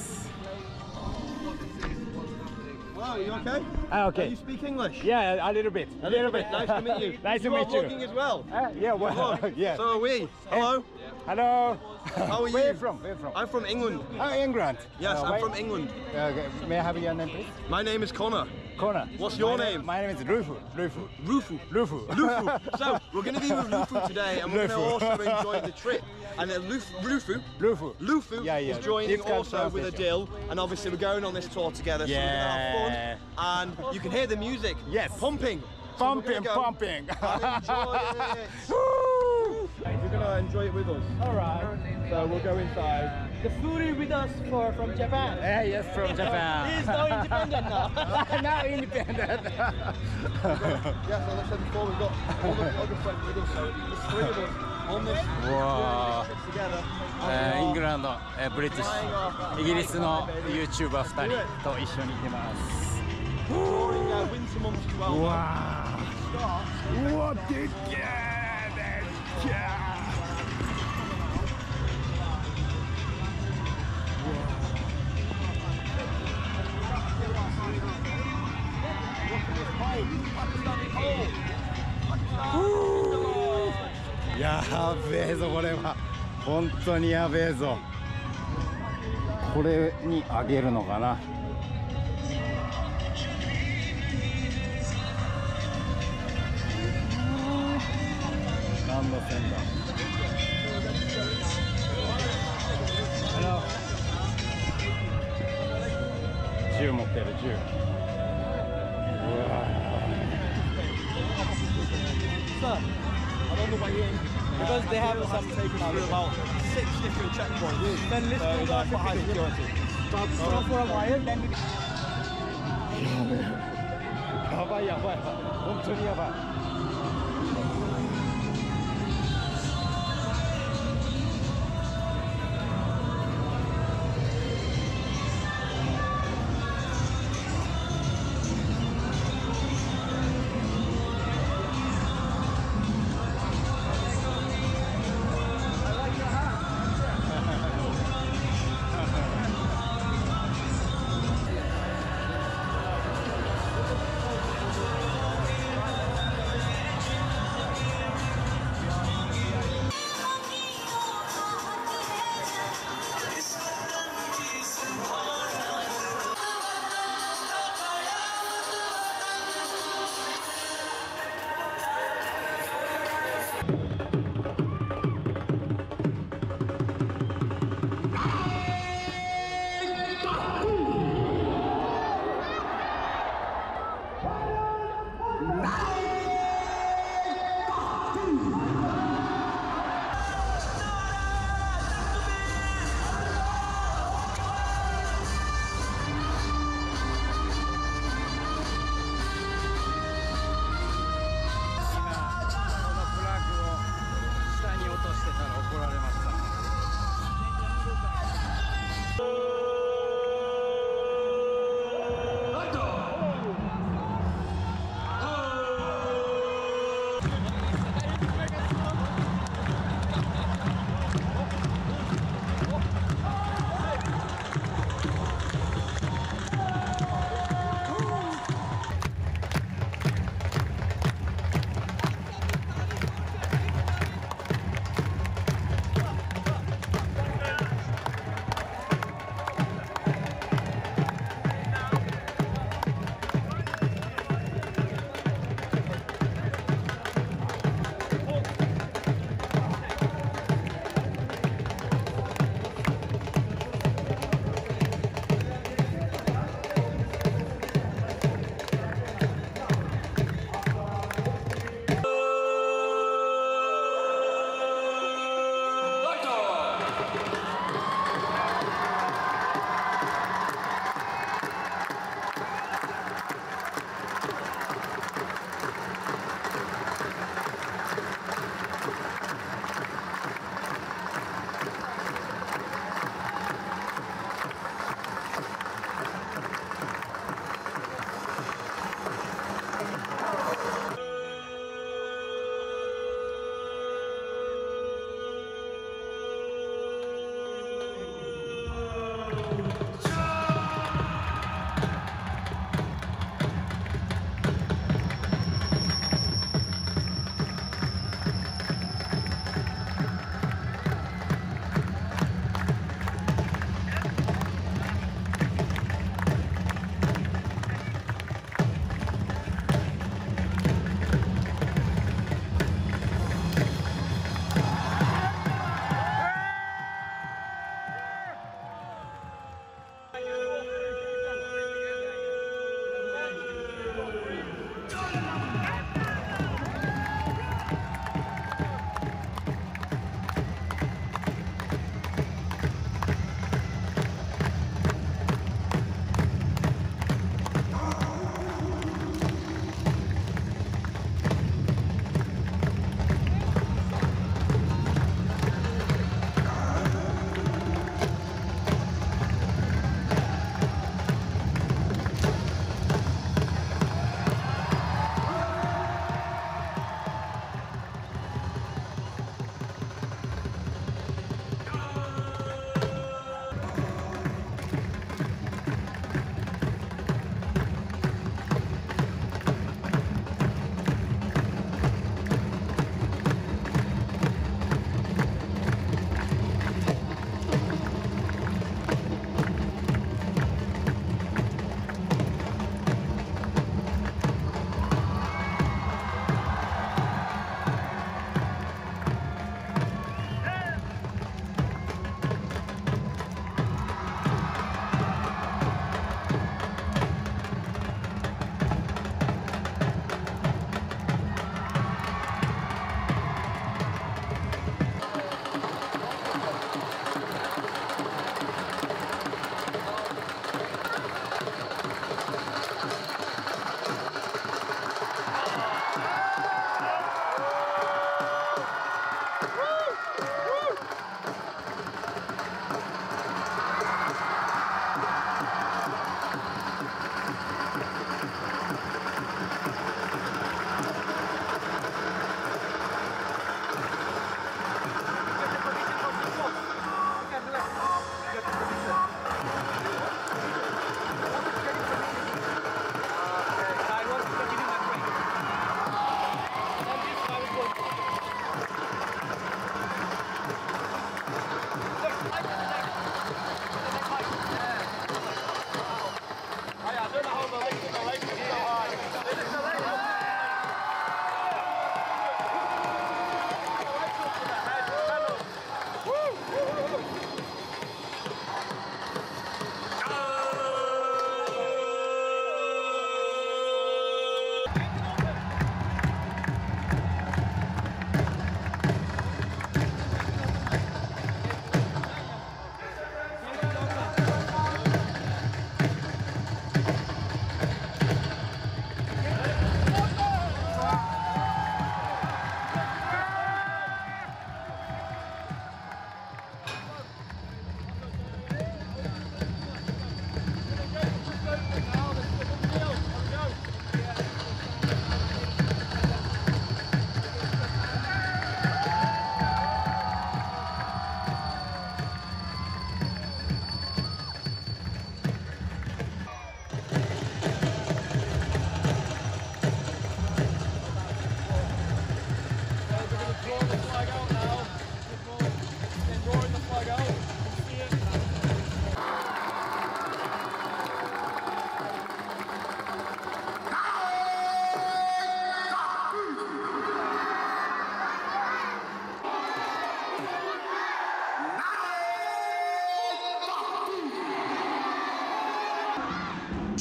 Wow, you okay? Ah, okay. Uh, you speak English? Yeah, a little bit. A little bit. Nice to meet you. Nice to you meet are you. vlogging as well. Uh, yeah, well, yeah. So are we. Hello. Hello. How are you? Where are you from? Where are you from? I'm from England. Oh, England. Yes, Uh, I'm why- from England. Uh, may I have your name, please? My name is Connor. Connor. What's your my name? My name is Rufu. Rufu. Rufu. Rufu. Lufu. So we're going to be with Lufu today, and we're going Lufu. to also enjoy the trip. And then Luf, Lufu, Lufu. Lufu Yeah, yeah. is joining Difficult also with pronunciation. Adil, and obviously we're going on this tour together, so we're going to have fun. And you can hear the music. Yes. Pumping. Pumping, pumping. And enjoy it. Woo! You're going to enjoy it with us. All right. So we'll go inside. The food is with us for from Japan. Yeah, yes, from Japan. He is now independent now. Now independent. Yeah, so as I said before, we've got all the other friends with us, so there's three of us on this Wow. trip together. えーイングランド、えーブリティッシュ、イギリスの YouTuber ふたりと一緒にいてます。 During uh, winter months as well. うわー、うわでっけーでっけー。やべえぞこれは本当にやべえぞこれにあげるのかな何の線だ銃持ってる銃うわ Sir, I'm on the way in because they have some taken through about six different checkpoints. Then let's So go it's like quite high security. Stop, stop for a while, then we やばいやばい本当にやばい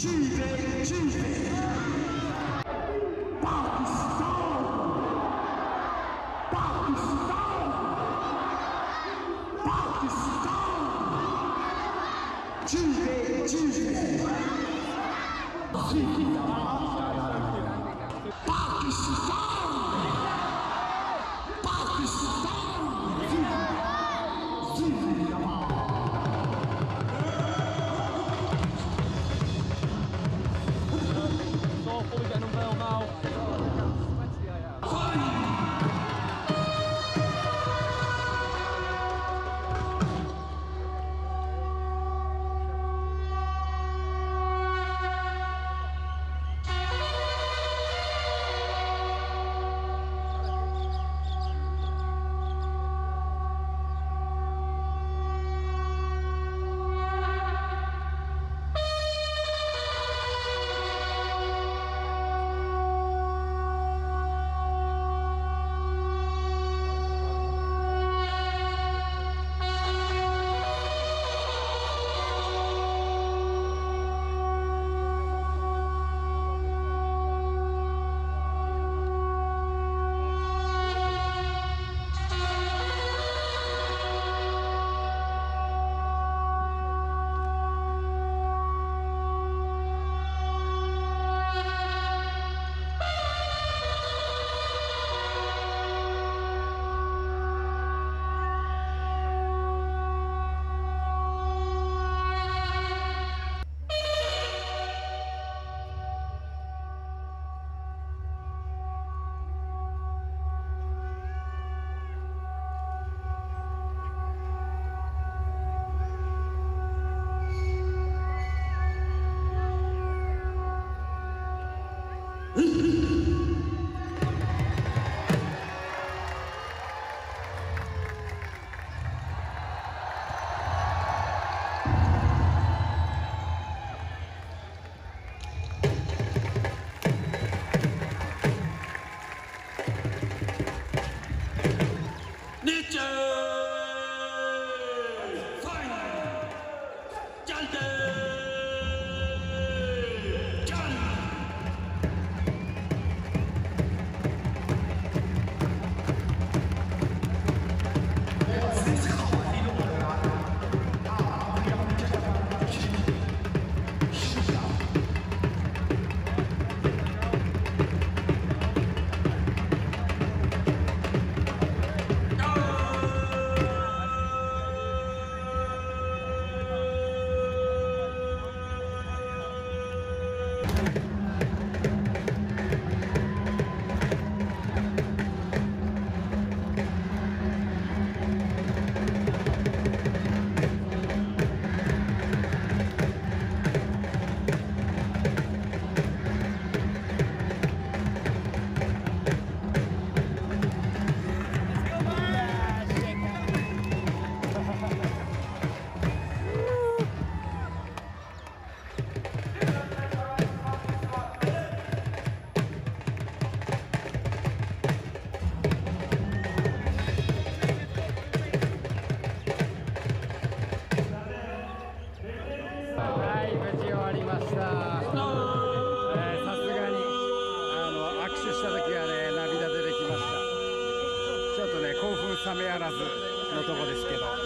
冷めやらずのとこですけど。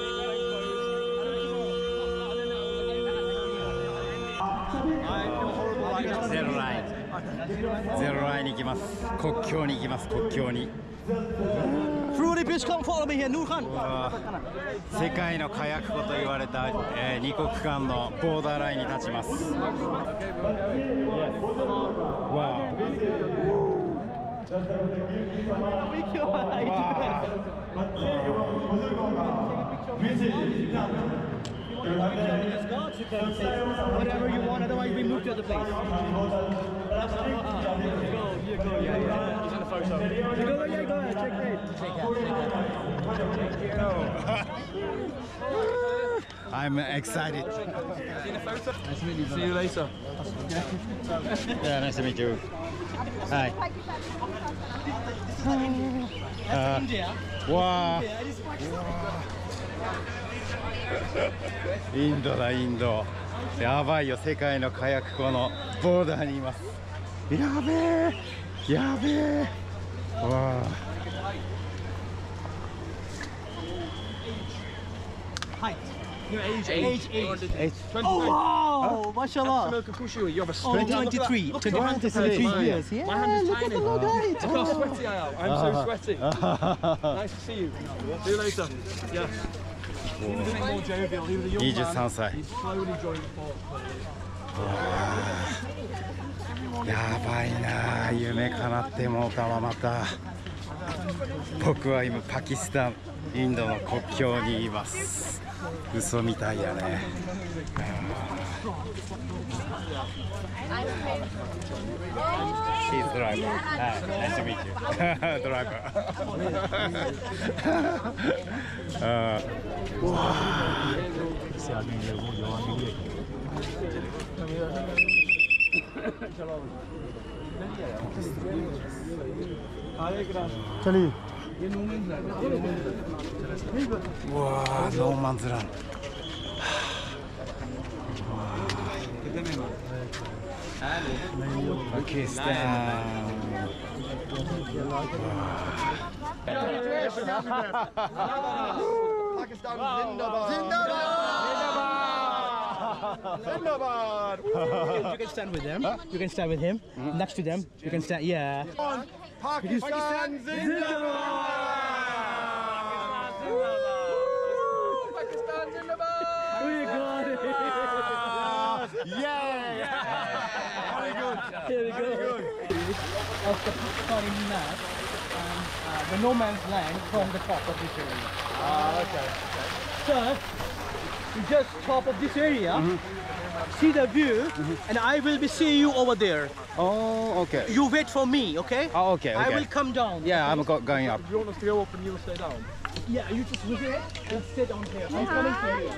ゼロライン、ゼロラインに行きます。国境に行きます。国境に。世界の火薬庫と言われた、えー、二国間のボーダーラインに立ちます。わ Whatever you want, otherwise we move to the place. Go, you go, yeah, yeah. He's in the photo. Go, yeah, go ahead, check it. Check out, I'm excited. See you later. Yeah, nice to meet you. Hi. Uh, わあ。インドだインド。 やばいよ、世界の火薬庫のボーダーにいます。やべえやべえ。わあ。 Height. Your age, age, age. Age. Oh wow, mashallah. Kikushi, you have a Oh, twenty-three. twenty-three years. Yeah, My hand is look at tiny. the look at it. Look how sweaty I am. I'm so sweaty. Nice to see you. See you later. Yeah. He was a bit more jovial. He was a young にじゅうさん man. 歳。 He's slowly joined Port. やばいな、夢叶ってもうたわ。また僕は今パキスタン、インドの国境にいます。嘘みたいやね。She's driver. Hi, nice to meet you. Driver. あ चलिए うわー、ノーマンズラン。パキスタン。 Pakistan Zindabad. Zindabad. You can stand with them. You can stand with him. Next to them. You can stand. Yeah. Pakistan Zindabad. Pakistan Zindabad. We got it. Yeah. Very good. Here we go. Of the Pakistani map and uh, the no man's land from the top of this area. Ah, okay. So, you just top of this area, see the view, and I will be seeing you over there. Oh, okay. You wait for me, okay? Oh, okay, I okay. will come down. Yeah, I'm go going up. Do you want us to go up and you'll stay down? Yeah, you just look here and sit down here. I'm coming for you.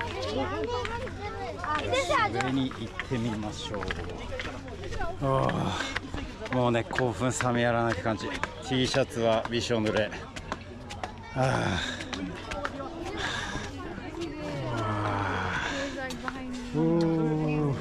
上に行ってみましょう。ああ、もうね、興奮冷めやらないって感じ。T シャツはびしょ濡れ。ああ。おお。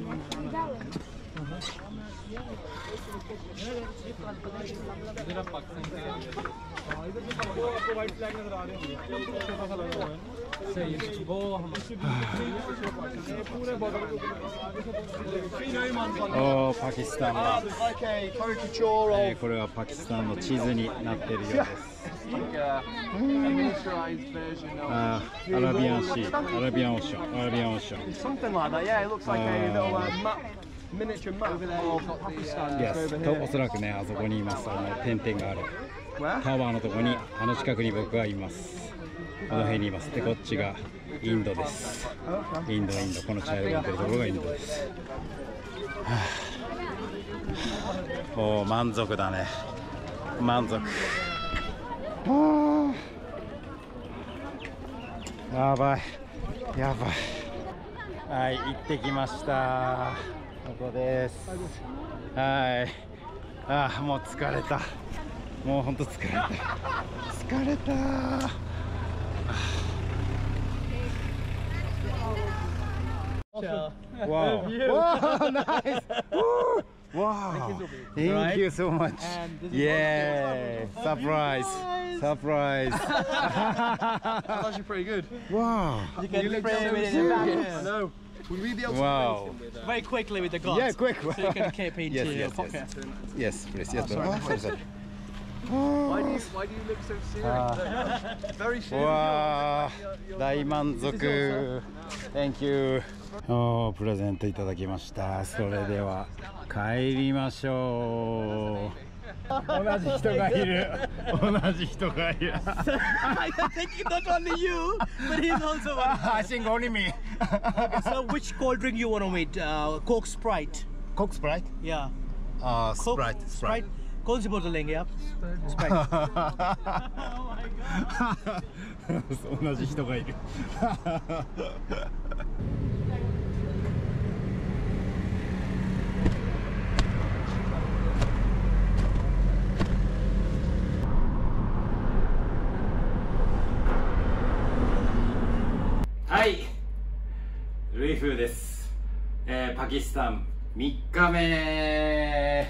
おー、パキスタンだ。えー、これはパキスタンの地図になっているようです。あー、アラビアンシー、アラビアンオーシャン、アラビアンオーシャン。 Something like that, yeah. It looks like a little uh, map, miniature map of Pakistan. Yes, Over と here. おそらくね、あそこにいます。あの点々がある Where? タワーのところに、あの近くに僕はいます。この辺にいます。で、こっちがインドです。インド、インド、この茶色が出てるところがインドです。はあ、おー、満足だね。満足。はあ、やばい、やばい。はい、行ってきました。ここです。はい。ああ、もう疲れた。もう本当疲れた。疲れた。Wow. Wow, nice. Wow. Thank you so much. Yeah. Surprise. Surprise. That's actually pretty good. Wow. You can look spray so with it in the back. serious. No. Would we be able to Wow. Very quickly with the guns. Yeah, quick. So you can keep it Yes, into your yes, pocket. yes. Yes, please. Yes, sorry. oh, sorry, sorry. Why do you why do you look so serious? Very serious. わあ、大満足。Thank you。おー、プレゼントいただきました。それでは帰りましょう。同じ人がいる。同じ人がいる。 I think not only you, but he's also one. I think only me. Okay, so which cold drink you want to with? Uh, Coke Sprite. Coke Sprite? Yeah. Uh, Coke, Sprite. Sprite. कौन सी बोतल लेंगे आप? Sprite. 同じ人がいる。はい、ルイフーです。 えー、パキスタンみっかめ、え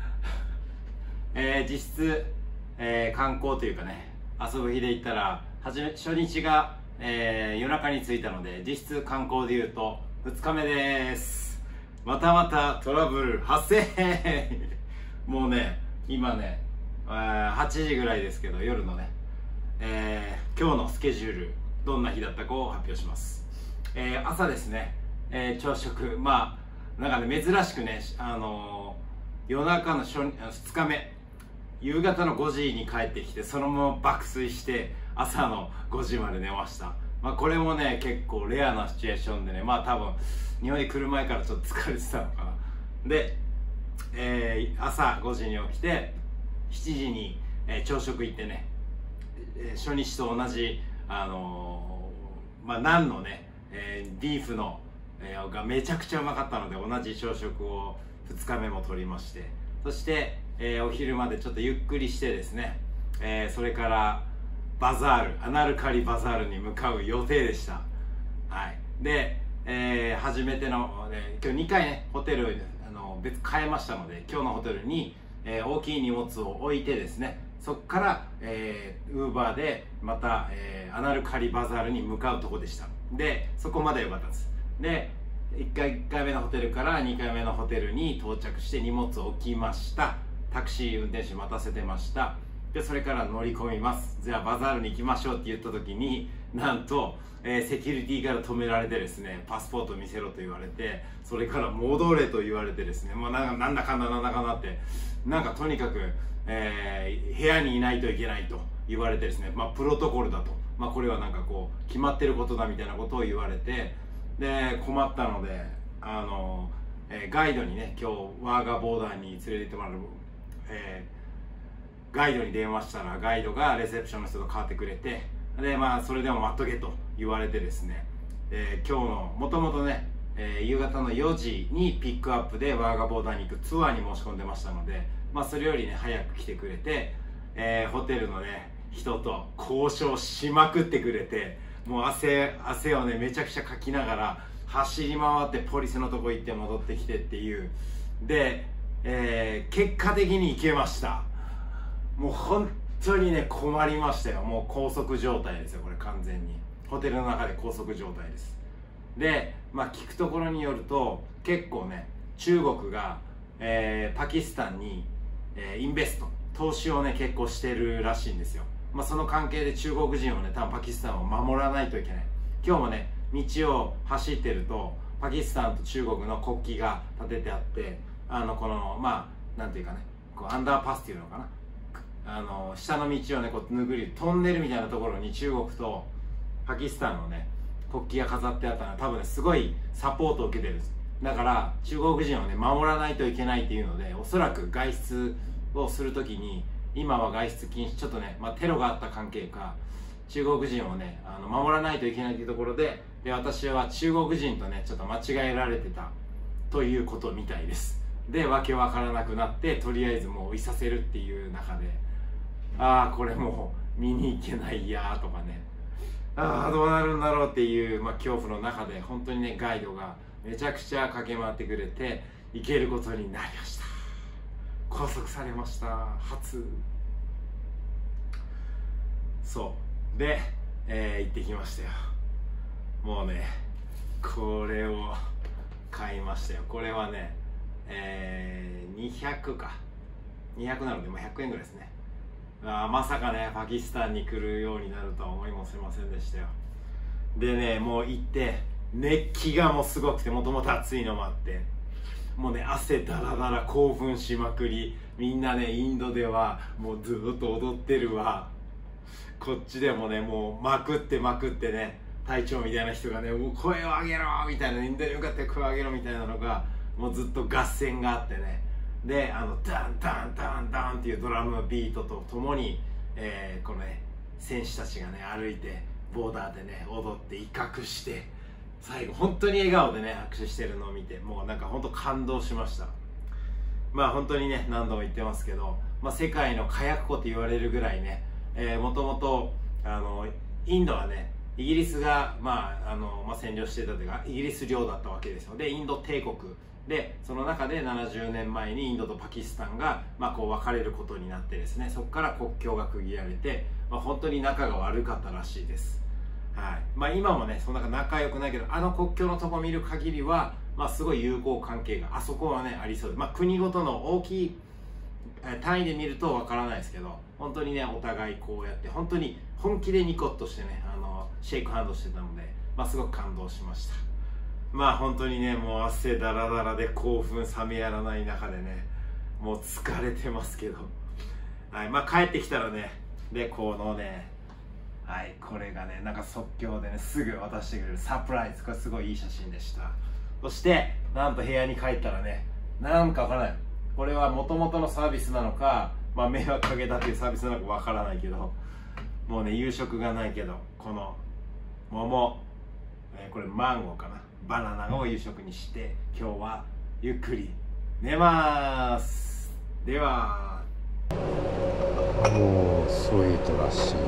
ー、実質、えー、観光というかね、遊ぶ日で言ったらはじめ初日が、えー、夜中に着いたので、実質観光でいうとふつかめです。またまたトラブル発生もうね、今ね、はちじぐらいですけど、夜のね、えー、今日のスケジュールどんな日だったかを発表します。えー、朝ですね、えー、朝食、まあなんかね、珍しくね、あのー、夜中の初ふつかめ、夕方のごじに帰ってきて、そのまま爆睡して朝のごじまで寝ました。まあこれもね、結構レアなシチュエーションでね、まあ多分日本に来る前からちょっと疲れてたのかな。で、えー、朝ごじに起きてしちじに、えー、朝食行ってね、えー、初日と同じあのー、まあナンのね、えー、ビーフの、えー、がめちゃくちゃうまかったので、同じ朝食をふつかめも取りまして、そして、えー、お昼までちょっとゆっくりしてですね、えー、それからバザール、アナルカリバザールに向かう予定でした。はい。で、えー、初めての、ね、今日にかいね、ホテルあの別変えましたので、今日のホテルに、えー、大きい荷物を置いてですね、そこから、えー、ウーバーでまた、えー、アナルカリバザールに向かうとこでした。で、そこまで良かったです。で、いっかいめのホテルからにかいめのホテルに到着して荷物を置きました。タクシー運転手待たせてました。で、それから乗り込みます。じゃあバザールに行きましょうって言った時に、なんと、えー、セキュリティから止められてですね、パスポート見せろと言われて、それから戻れと言われてですね、もうなんかなんだかんだなんだかんだって、なんかとにかく、えー、部屋にいないといけないと言われてですね、まあプロトコルだと、まあこれはなんかこう決まってることだみたいなことを言われて、で困ったので、あの、えー、ガイドにね、今日ワーガーボーダーに連れて行ってもらう、えー、ガイドに電話したら、ガイドがレセプションの人と代わってくれて、でまあそれでも待っとけと言われてですね、えー、今日のもともとね、えー、夕方のよじにピックアップでワーガーボーダーに行くツアーに申し込んでましたので、まあそれよりね早く来てくれて、えー、ホテルのね人と交渉しまくってくれて、もう汗汗をねめちゃくちゃかきながら走り回ってポリスのとこ行って戻ってきてっていうで、えー、結果的に行けました。もう本当にね困りましたよ。もう拘束状態ですよ、これ完全にホテルの中で拘束状態です。でまあ聞くところによると、結構ね中国が、えー、パキスタンに、えー、インベスト投資をね結構してるらしいんですよ。まあその関係で中国人をね多分パキスタンを守らないといけない。今日もね道を走ってるとパキスタンと中国の国旗が立ててあって、あのこのまあなんていうかね、こうアンダーパスっていうのかな、あの下の道をねこうぬぐりトンネルみたいなところに中国とパキスタンのね国旗が飾ってあったのは多分ねすごいサポートを受けてるんです。だから中国人をね守らないといけないっていうので、おそらく外出をするときに今は外出禁止、ちょっとね、まあ、テロがあった関係か中国人をねあの守らないといけないというところで、で私は中国人とねちょっと間違えられてたということみたいです。でわけわからなくなって、とりあえずもういさせるっていう中で、ああこれもう見に行けないやーとかね、ああどうなるんだろうっていう、まあ、恐怖の中で本当にねガイドがめちゃくちゃ駆け回ってくれて行けることになりました。拘束されました。初そうで、えー、行ってきましたよ。もうねこれを買いましたよ。これはね、えー、にひゃくかにひゃくなので、まあ、ひゃくえんぐらいですね。あまさかねパキスタンに来るようになるとは思いもしませんでしたよ。でねもう行って熱気がもうすごくて、もともと暑いのもあってもうね汗だらだら興奮しまくり、みんなねインドではもうずっと踊ってるわ、こっちでもねもうまくってまくってね、隊長みたいな人がねもう声を上げろみたいな、インドに向かって声を上げろみたいなのがもうずっと合戦があってね、であのダンダンダンダンっていうドラムビートとともに、えー、このね選手たちがね歩いてボーダーでね踊って威嚇して、最後本当に笑顔でね握手してるのを見て、もうなんか本当感動しました。まあ本当にね何度も言ってますけど、まあ、世界の火薬庫と言われるぐらいね、えー、もともとあのインドはねイギリスが、まああのまあ、占領してたというかイギリス領だったわけですよ。でインド帝国で、その中でななじゅうねんまえにインドとパキスタンが、まあ、こう分かれることになってですね、そこから国境が区切られて、まあ、本当に仲が悪かったらしいです。はい、まあ、今もねそんな仲良くないけど、あの国境のとこ見る限りは、まあ、すごい友好関係があそこはねありそうで、まあ、国ごとの大きい単位で見るとわからないですけど、本当にねお互いこうやって本当に本気でニコッとしてね、あのシェイクハンドしてたので、まあ、すごく感動しました。まあ本当にねもう汗だらだらで興奮冷めやらない中でね、もう疲れてますけど、はい、まあ帰ってきたらね、でこのね、はい、これがねなんか即興でねすぐ渡してくれるサプライズ、これすごいいい写真でした。そしてなんと部屋に帰ったらね、なんかわからない、これはもともとのサービスなのか、まあ、迷惑かけたっていうサービスなのかわからないけど、もうね夕食がないけど、この桃、えー、これマンゴーかな、バナナを夕食にして今日はゆっくり寝ます。では、おおスイートらしい。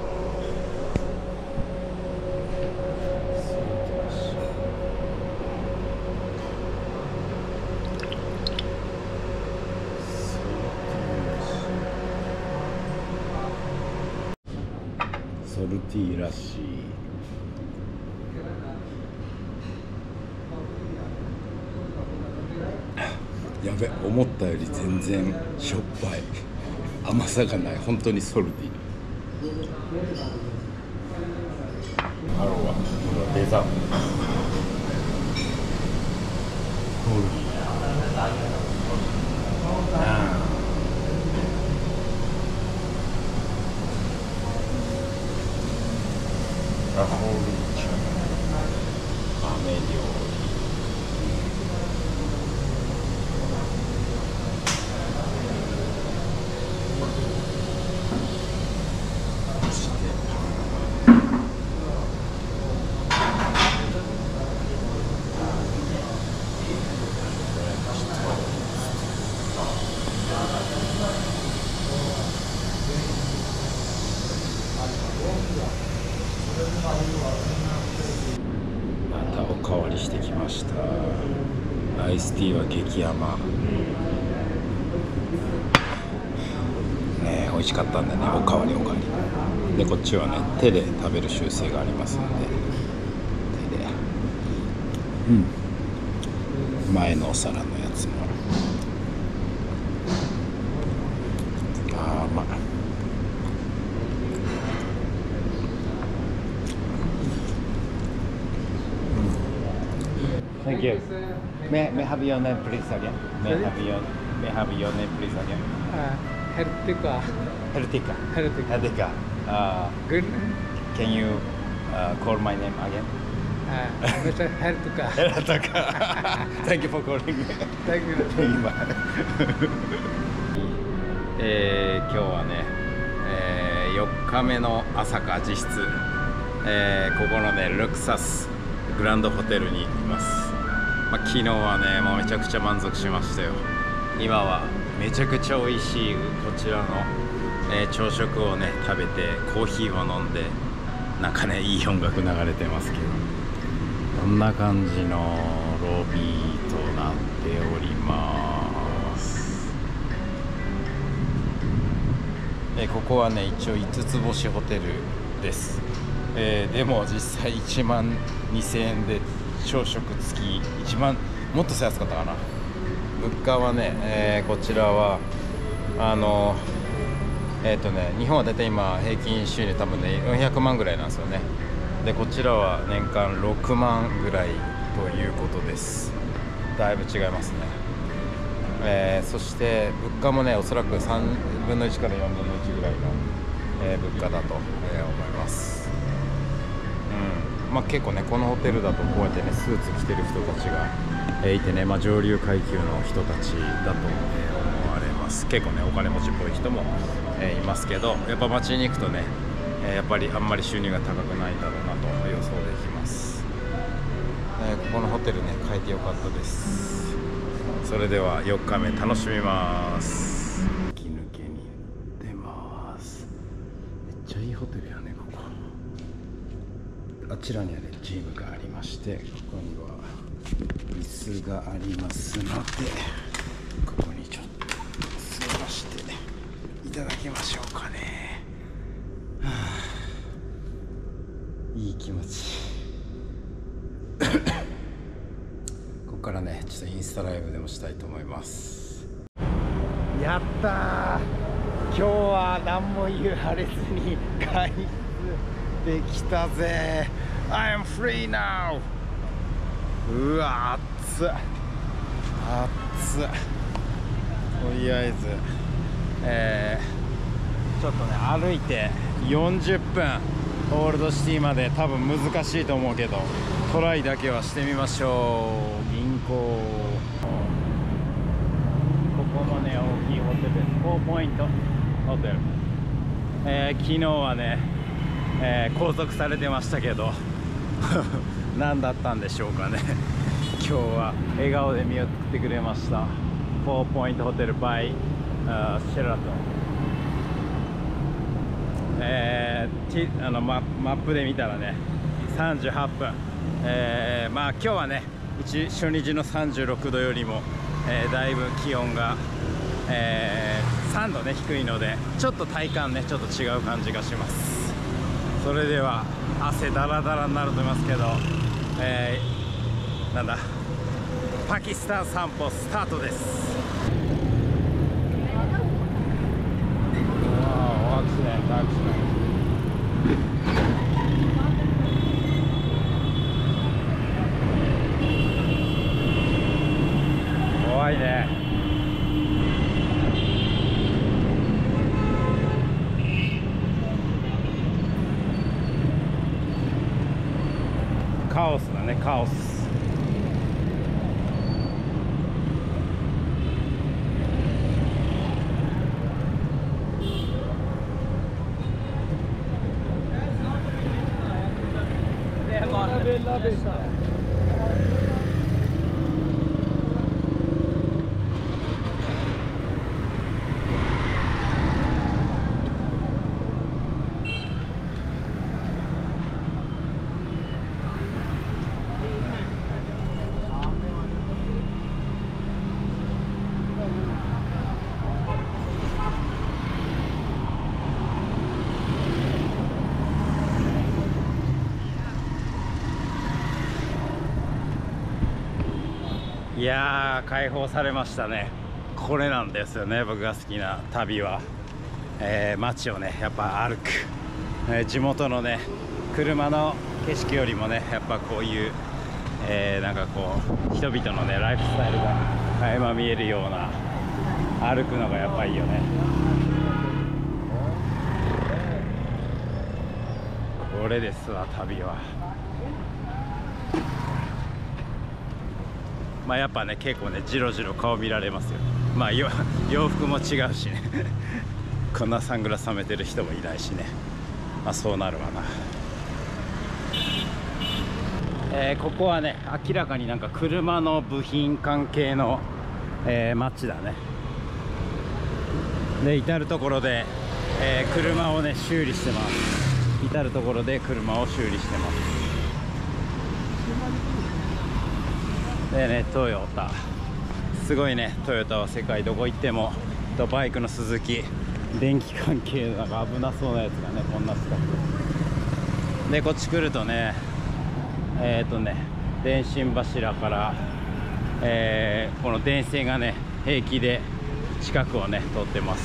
ソルティーらしい。やべ、思ったより全然しょっぱい、甘さがない、本当にソルティー。ハローはデザート。あーラホーリーチャー、豆料理。そしてまたおかわりしてきました。アイスティーは激甘ね、美味しかったんでね、おかわりおかわりで、こっちはね手で食べる習性がありますので、手で、うん、前のお皿のやつもあーうまい。Thank you. May may I have your name, please again? May I have your may I have your name, please again? Uh, Hertika. Hertika. Hertika. Hertika. Uh, Good. can you uh, call my name again? Uh, Mister Hertika. Hertika. Thank you for calling me. Thank you. Thank you. えー、今日はね、えー、よっかめの朝か実質、えー、ここのねルクサスグランドホテルにいます。まあ、昨日はねもうめちゃくちゃ満足しましたよ。今はめちゃくちゃ美味しいこちらの、えー、朝食をね食べてコーヒーを飲んで、なんかねいい音楽流れてますけど、こんな感じのロビーとなっております。えー、ここはね一応いつつ星ホテルです。えー、でも実際いちまんにせんえんで朝食付きいちまん、もっと安かったかな。物価はね、えー、こちらはあのえっ、ー、とね日本はだいたい今平均収入多分ねよんひゃくまんぐらいなんですよね。でこちらは年間ろくまんぐらいということです。だいぶ違いますね。えー、そして物価もねおそらくさんぶんのいちからよんぶんのいちぐらいの、えー、物価だと、えー、思います。うん、まあ結構ねこのホテルだとこうやってねスーツ着てる人たちが、えー、いてね、まあ、上流階級の人たちだと、えー、思われます。結構ねお金持ちっぽい人も、えー、いますけど、やっぱ街に行くとね、えー、やっぱりあんまり収入が高くないだろうなと予想できます。えー、ここのホテルね変えてよかったです。それではよっかめ楽しみます。吹き抜けに出ます。めっちゃいいホテルやねここ。 あちらにはねジムがありまして、ここには椅子がありますので、ここにちょっと座らせていただきましょうかね。はあ、いい気持ちここからねちょっとインスタライブでもしたいと思います。やったー、今日は何も言われずに外出できたぜ。 I am free now。 うわ暑っ暑っ。とりあえず、えー、ちょっとね歩いてよんじゅっぷんオールドシティまで、多分難しいと思うけどトライだけはしてみましょう。銀行、ここもね大きいホテルです。フォーポイントホテル、えー、昨日はね、えー、拘束されてましたけど何だったんでしょうかね今日は笑顔で見送ってくれました。フォーポイントホテル by シェラトン。えー、あの マ, マップで見たらねさんじゅうはっぷん、えー、まあ今日はねうち初日のさんじゅうろくどよりも、えー、だいぶ気温が、えー、さんどね低いので、ちょっと体感ねちょっと違う感じがします。それでは汗だらだらになると思いますけど、えー、なんだパキスタン散歩スタートです。アクシデントアクシデント。怖いね。カオスだね、カオス。いやー解放されましたね。これなんですよね、僕が好きな旅は。えー、街をねやっぱ歩く、えー、地元のね車の景色よりもねやっぱこういう、えー、なんかこう人々のねライフスタイルが垣間見えるような歩くのがやっぱいいよね。これですわ旅は。まあやっぱね結構ねジロジロ顔見られますよ。まあ洋服も違うしねこんなサングラスはめてる人もいないしね。まあそうなるわな。えー、ここはね明らかになんか車の部品関係の、えー、街だね。で至る所で、えー、車をね修理してます。至る所で車を修理してます。でね、トヨタすごいね。トヨタは世界どこ行ってもとバイクのスズキ、電気関係なんか危なそうなやつがねこんな近くで、こっち来るとねえっ、ー、とね電信柱から、えー、この電線がね平気で近くをね通ってます。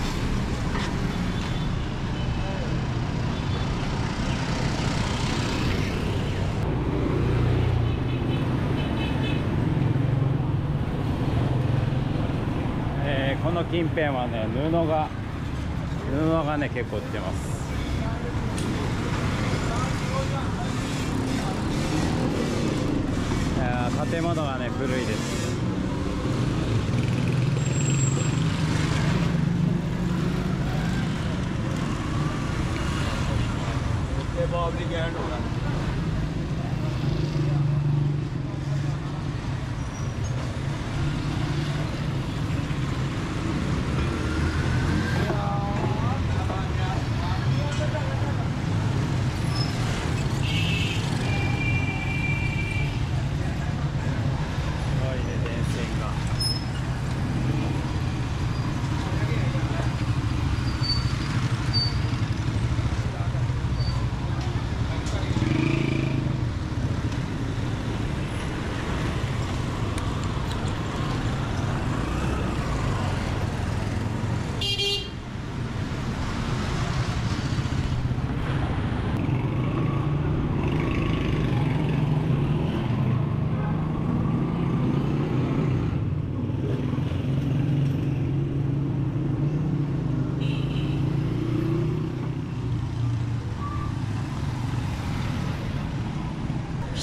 この近辺はね布が布がね結構売ってます。いや建物がね古いです。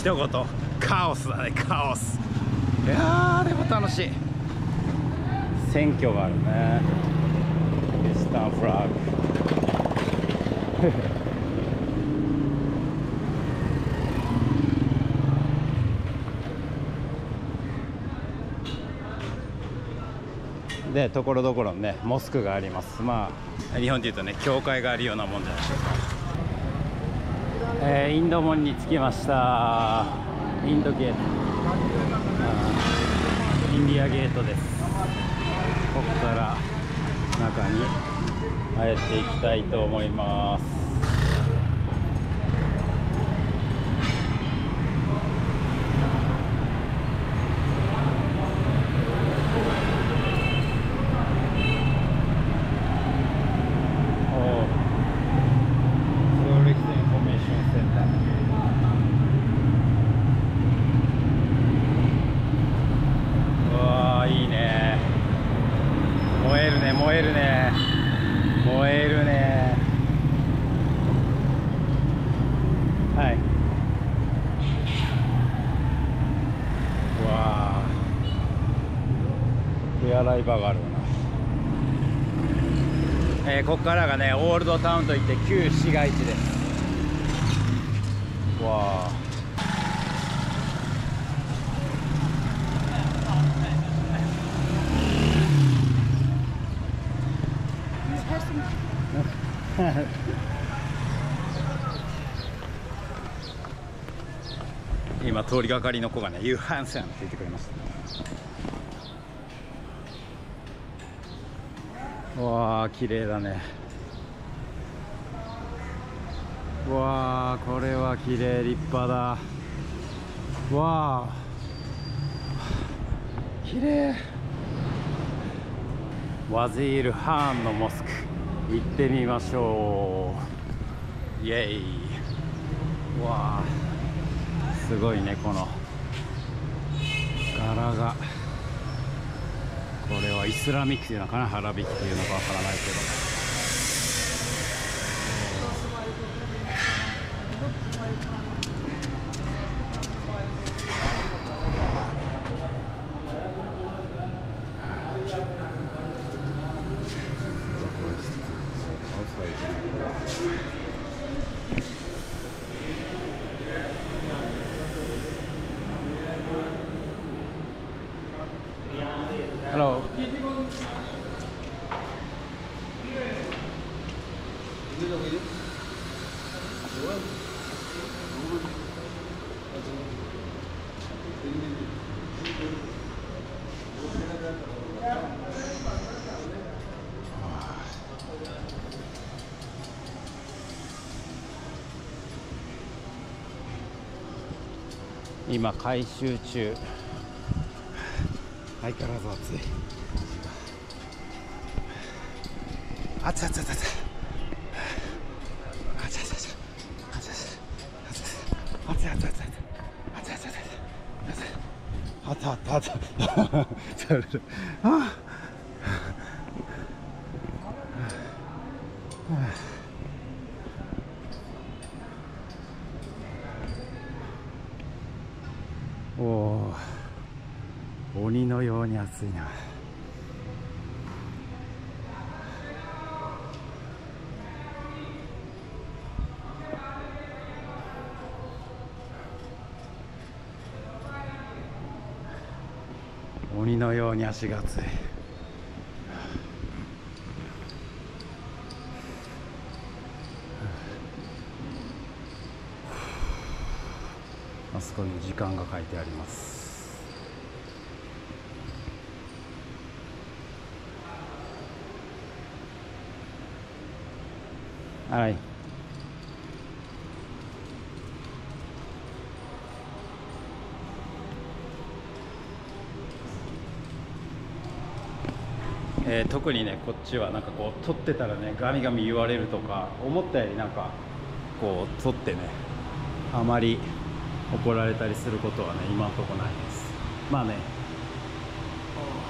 一言カオスだね、カオス。いやーでも楽しい。選挙があるね。イスタンフラッグで、ところどころねモスクがあります。まあ日本でいうとね教会があるようなもんじゃないでしょうか。えー、インド門に着きました。インドゲート、インディアゲートです。ここから中に入っていきたいと思います。燃えるね、燃えるね。はい。うわあ、手洗い場があるな。えー、ここからがねオールドタウンといって旧市街地です。わあ。今通りがかりの子がね「ユーハンセン」って言ってくれました。わあ綺麗だね。わあこれは綺麗、立派だ。わあ綺麗。ワジール・ハーンのモスク行ってみましょう。イエイ。わあすごいね、この柄が。これはイスラミックっていうのかな、アラビックっていうのかわからないけど。Hello.今改修中。相変わらず暑い。暑い暑い暑い暑い暑い暑い暑い暑い暑い暑い暑い暑い暑い暑い暑い暑い。おお、鬼のように暑いな。鬼のように足が熱い。あそこに時間が書いてあります。はい。えー、特にねこっちはなんかこう撮ってたらねガミガミ言われるとか、思ったよりなんかこう撮ってねあまり怒られたりすることはね今のところないです。まあね、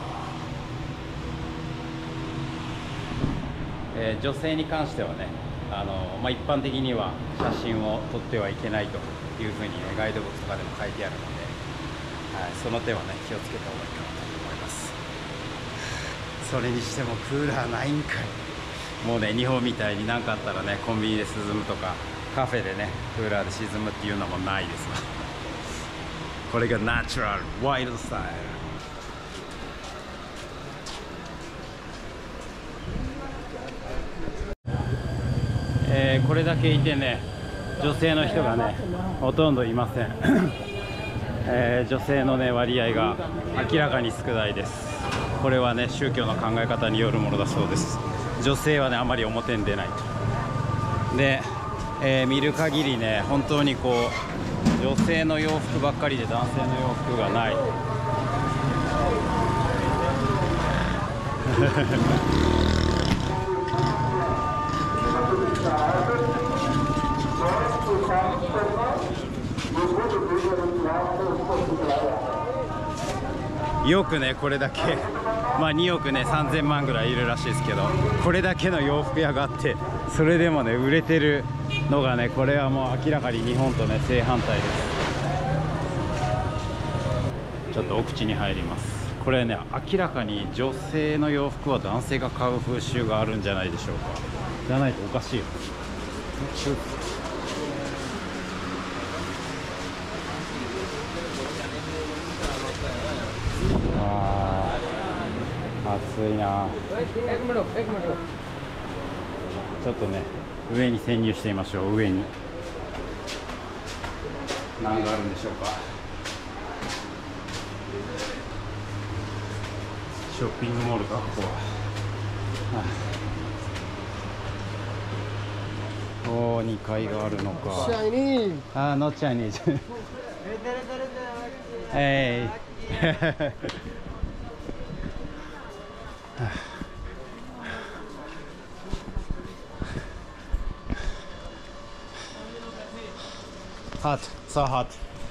えー、女性に関してはねあの、まあ、一般的には写真を撮ってはいけないというふうに、ね、ガイドブックとかでも書いてあるので、はい、その点はね気をつけた方がいいかなと思います。それにしてもクーラーないんかい。もうね日本みたいに何かあったらねコンビニで涼むとかカフェでねクーラーで沈むっていうのもないですわ。これがナチュラルワイルドスタイル。えー、これだけいてね女性の人がねほとんどいません、えー、女性のね割合が明らかに少ないです。これはね宗教の考え方によるものだそうです。女性はねあまり表に出ないと。で、えー、見る限りね本当にこう女性の洋服ばっかりで男性の洋服がない。よくねこれだけまあにおくねさんぜんまんぐらいいるらしいですけど、これだけの洋服屋があってそれでもね売れてるのがね、これはもう明らかに日本とね正反対です。ちょっと奥地に入ります。これね明らかに女性の洋服は男性が買う風習があるんじゃないでしょうか。じゃないとおかしいよ。あー暑いな。ちょっとね上に潜入してみましょう。上に何があるんでしょうか。ショッピングモールかここは。おお、にかいがあるのか。 チャイニーズ。 あー、ノッチャイニーズ。えい。Hot, so hot.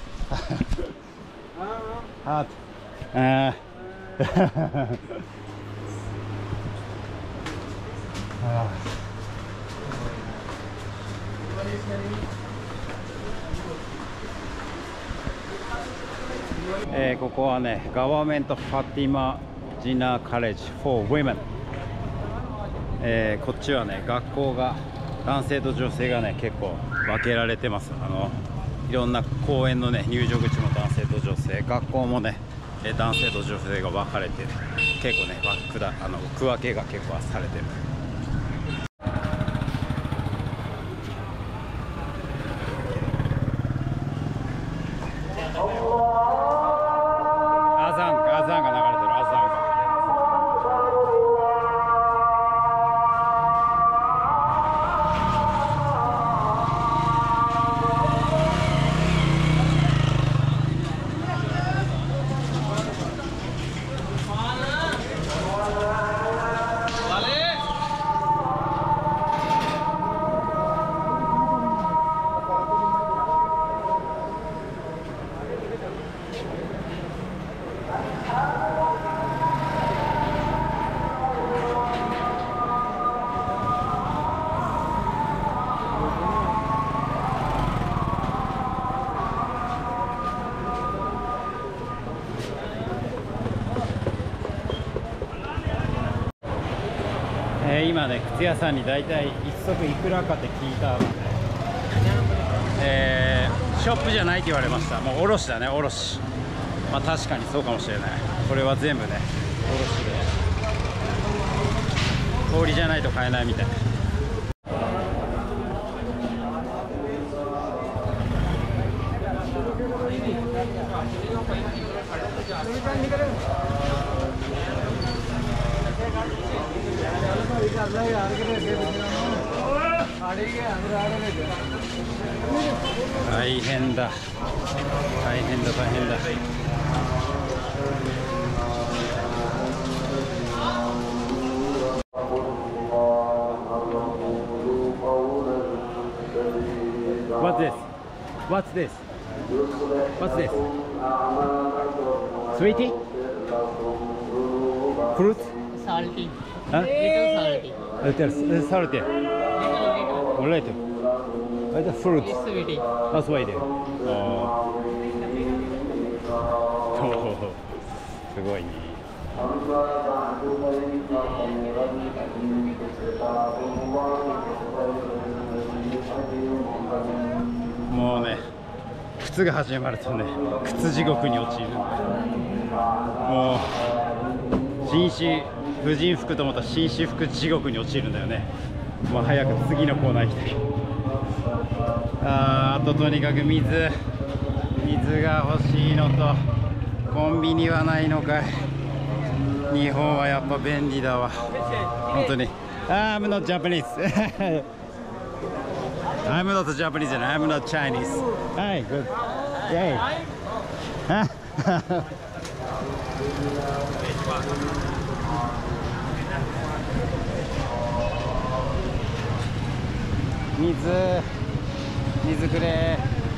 Hot. Uh. えー、ここはね、ガバメント・ファティマ・ジナ・カレッジ・フォー・ウィメン。えー、こっちはね、学校が男性と女性がね、結構分けられてます。あのいろんな公園のね、入場口も男性と女性、学校もね、男性と女性が分かれて、結構ね、区だあの区分けが結構されてる。今ね、靴屋さんに大体一足いくらかって聞いたので、えー、ショップじゃないって言われました。もう卸だね、卸。まあ確かにそうかもしれない。これは全部ね、卸で氷じゃないと買えないみたい。大変だ大変だ大変だ。What's this? What's this? What's this? Sweetie? Fruit? Salty. Huh? Little salty. Little salty. Little, little. related. It's a fruit. It's sweetie. That's why there. Oh. すごいね。もうね、靴が始まるとね、靴地獄に陥る。もう紳士婦人服と思ったら紳士服地獄に陥るんだよね。もう早く次のコーナー行きたい。あー、あととにかく水水が欲しいのと、コンビニはないのかい。日本はやっぱ便利だわ本当に。あー、I'm not Japanese I'm not Japanese and I'm not Chinese. Hi, good. Yay.水水くれ。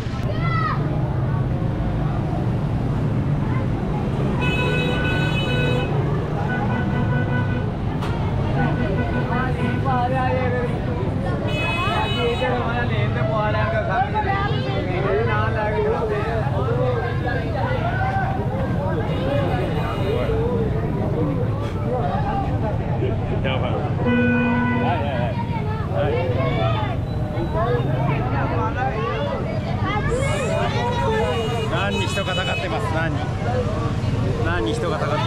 何に人がたかってます。何に何に人がたかってます。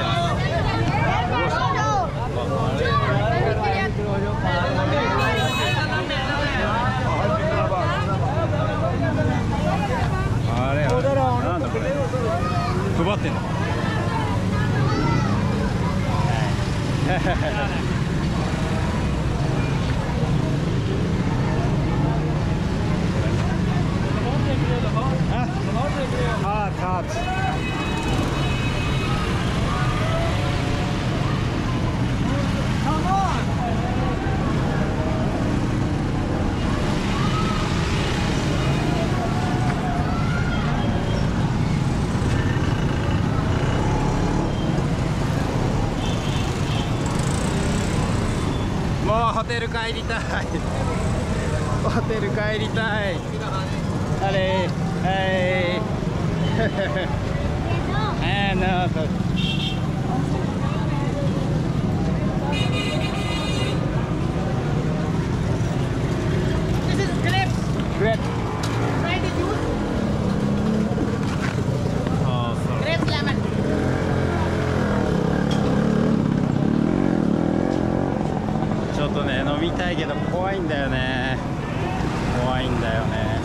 あれなんだこれ、配ってんの。あ、タッチ。もうホテル帰りたいホテル帰りたい。あれ、はいあの This is grapes. Grapes. Try the juice. Oh, sorry. Grapes lemon. ちょっとね、飲みたいけど怖いんだよね。怖いんだよね。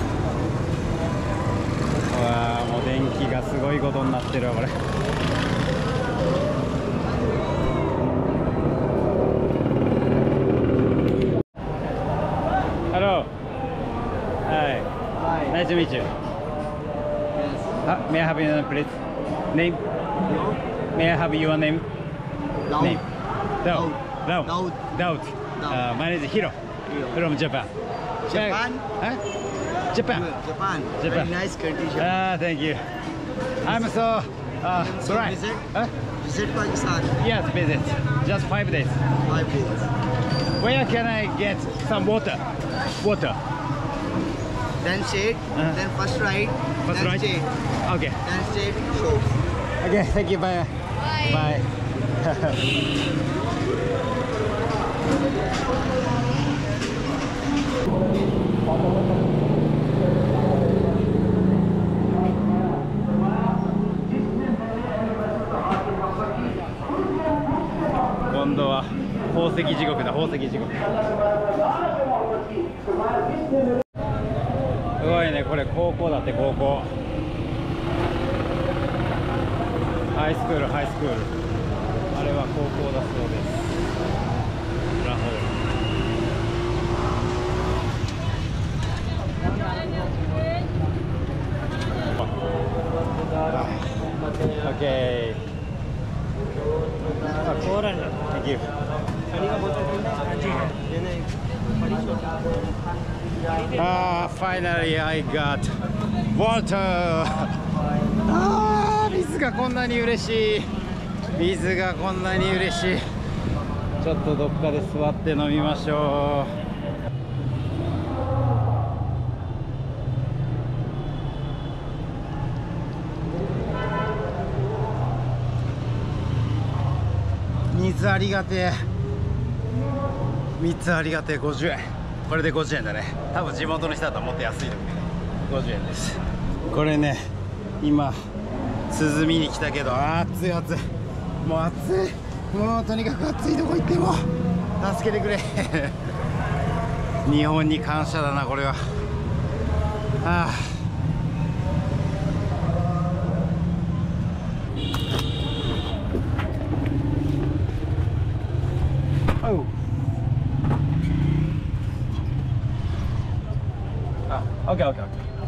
うわー、もう電気がすごいことになってるわこれ。Hello. Hi. Hi. Nice to meet you. Uh, may I have your name, please? Name? May I have your name? Name. Daud. Daud. Daud. Daud. Uh, my name is Hiro. From Japan. Japan? Huh? Japan. Japan. Japan. Very nice country. Japan. Ah, thank you. I'm so uh, So right. visit? Huh? Visit Pakistan. Yes, visit. Just five days. Five days. Where can I get some water? Water. Then shade. Uh-huh. Then first ride. First then ride? Shade. Okay. Then shade. Shows. Okay, thank you. Bye. Bye. Bye. 今度は宝石地獄だ。宝石地獄すごいね。これ高校だって。高校ハイスクールハイスクールあれは高校だそうです。ラホール。Okay. Thank you. Ah, finally I got water. あー、水がこんなに嬉しい。水がこんなに嬉しい。ちょっとどっかで座って飲みましょう。 つありがてえ、みっつありがてえ。ごじゅうえん、これでごじゅうえんだね。多分地元の人だったらもっと安いと思うけどごじゅうえんです。これね、今涼みに来たけど、あー暑い暑い、もう暑い、もうとにかく暑いとこ行っても助けてくれ日本に感謝だなこれは。はあ、Oh. Ah, okay, okay, okay.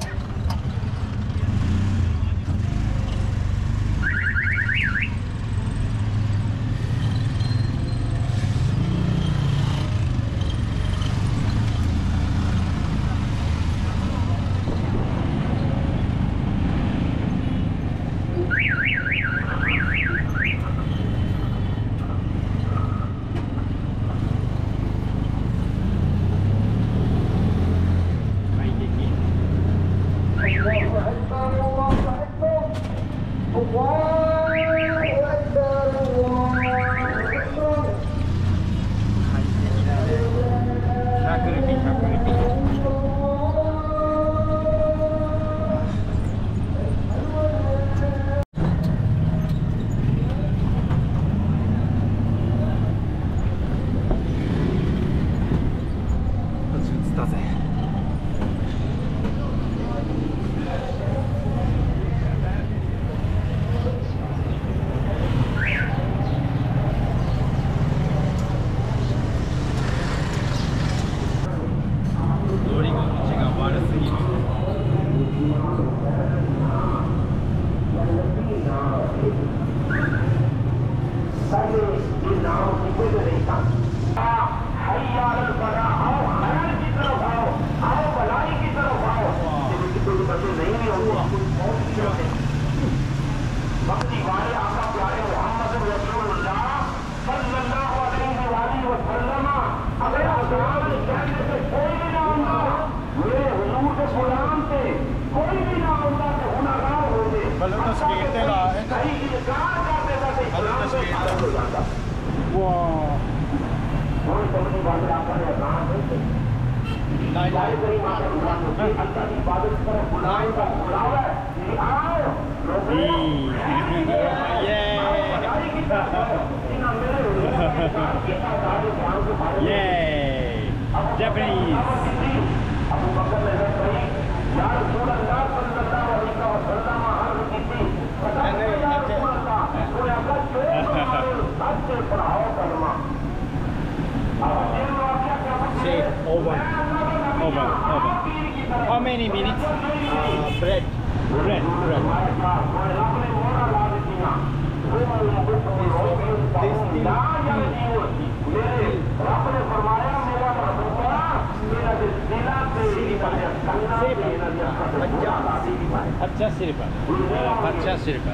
Wow. Yay! Japanese. Say oven. Oven. Oven. How many minutes? Uh, bread. Bread. Bread. अच्छा सिरपा अच्छा सिरपा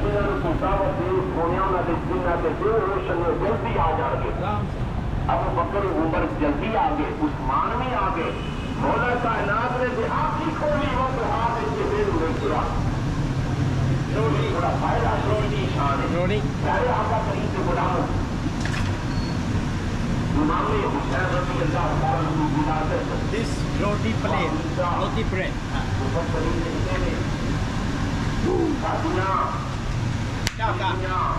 अब बकर ऊपर जल्दी आगे उस्मान में आगे मौला कायनात ने जो आखिरी खोली वो तो हाथ इसके पेड़ में गिरा रोटी थोड़ा फायदा रोटी शान रोटी सारे आका करीम से गुलाम इमाम हुसैन रज़ी अल्लाह ताला अन्हु विलादत this roti plate roti bread ऊपर करीम से निकले सादिया क्या का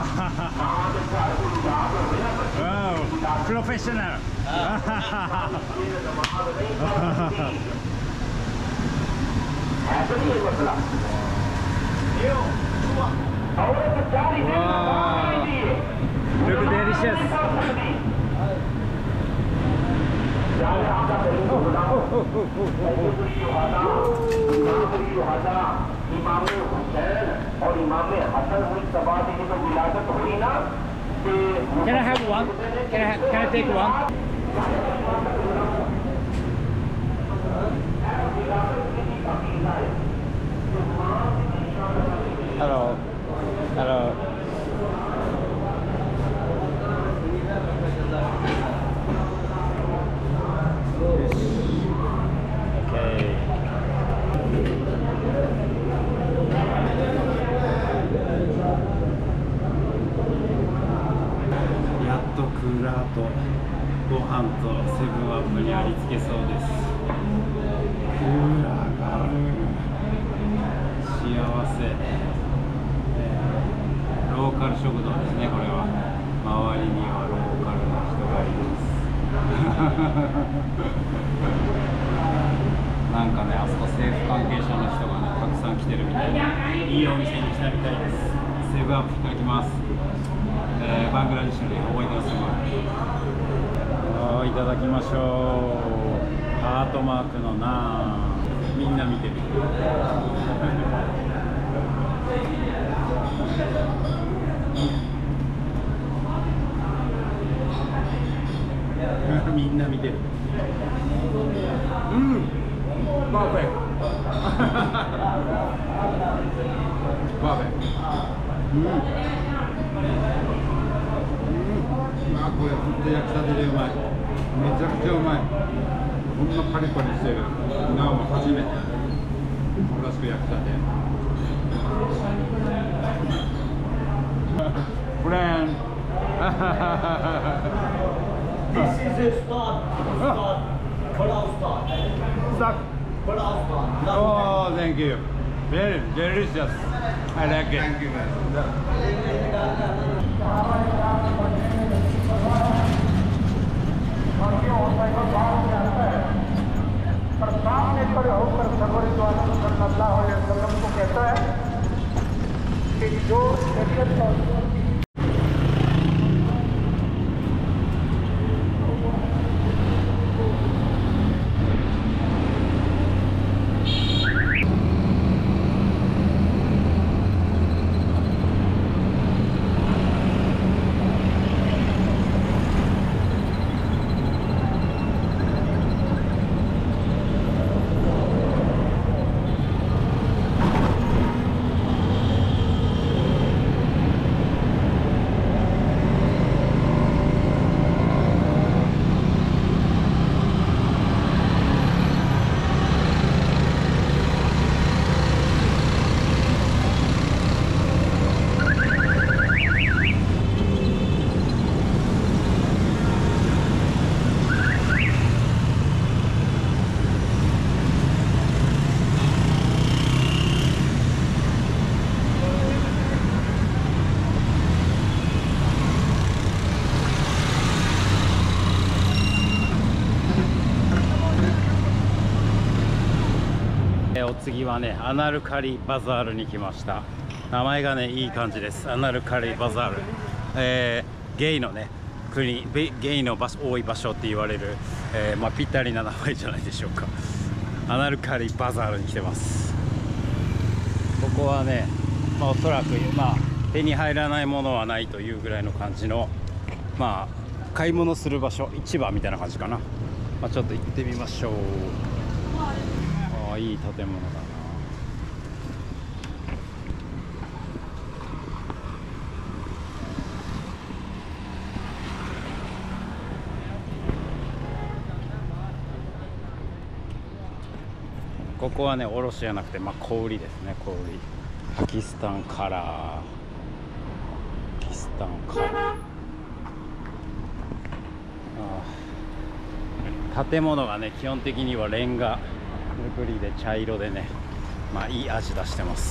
Wow, professional. Wow, look delicious. इमाम हुसैन और इमाम हसन हुई तबादी की जो विलादत हुई ना। Can I have one? Can I have, can I take one? Hello. Hello. Okay. とご飯とセブンアップにありつけそうです。うわがる幸せ、えー、ローカル食堂ですね。これは周りにはローカルな人がいます。なんかね、あそこ政府関係者の人がねたくさん来てるみたいで、いいお店に来たみたいです。セブンアップいただきます。えー、バングラデシュで覚えてますよ。いただきましょう。ハートマークのナーン、みんな見てる。みんな見てる。うん、パーフェクト。パーフェクト。うん。あ、これほんと焼きたてでうまい。めちゃくちゃうまい。こんなパリパリしてるナンも初めて。おらしく焼きたて。フレン。 This is a start. Start. Pulao start. Start. Pulao start. Oh, thank you. Very delicious. I like it. Thank you, man. सामने खड़े होकर सरवरी तो आलम सल्लल्लाहु अलैहि वसल्लम को कहता है कि जो शरीयत का お次はね、アナルカリバザールに来ました。名前がねいい感じです。アナルカリバザール、えー、ゲイのね国、ゲイの場所多い場所って言われる、えー、まあぴったりな名前じゃないでしょうか。アナルカリバザールに来てます。ここはね、まあ、おそらく、まあ、手に入らないものはないというぐらいの感じの、まあ、買い物する場所、市場みたいな感じかな。まあ、ちょっと行ってみましょう。ああ、いい建物だな。ここはね、卸じゃなくて、まあ、小売りですね、小売り。パキスタンカラー。パキスタンカラー。ああ、建物がね、基本的にはレンガ造りで茶色でね、まあ、いい味出してます。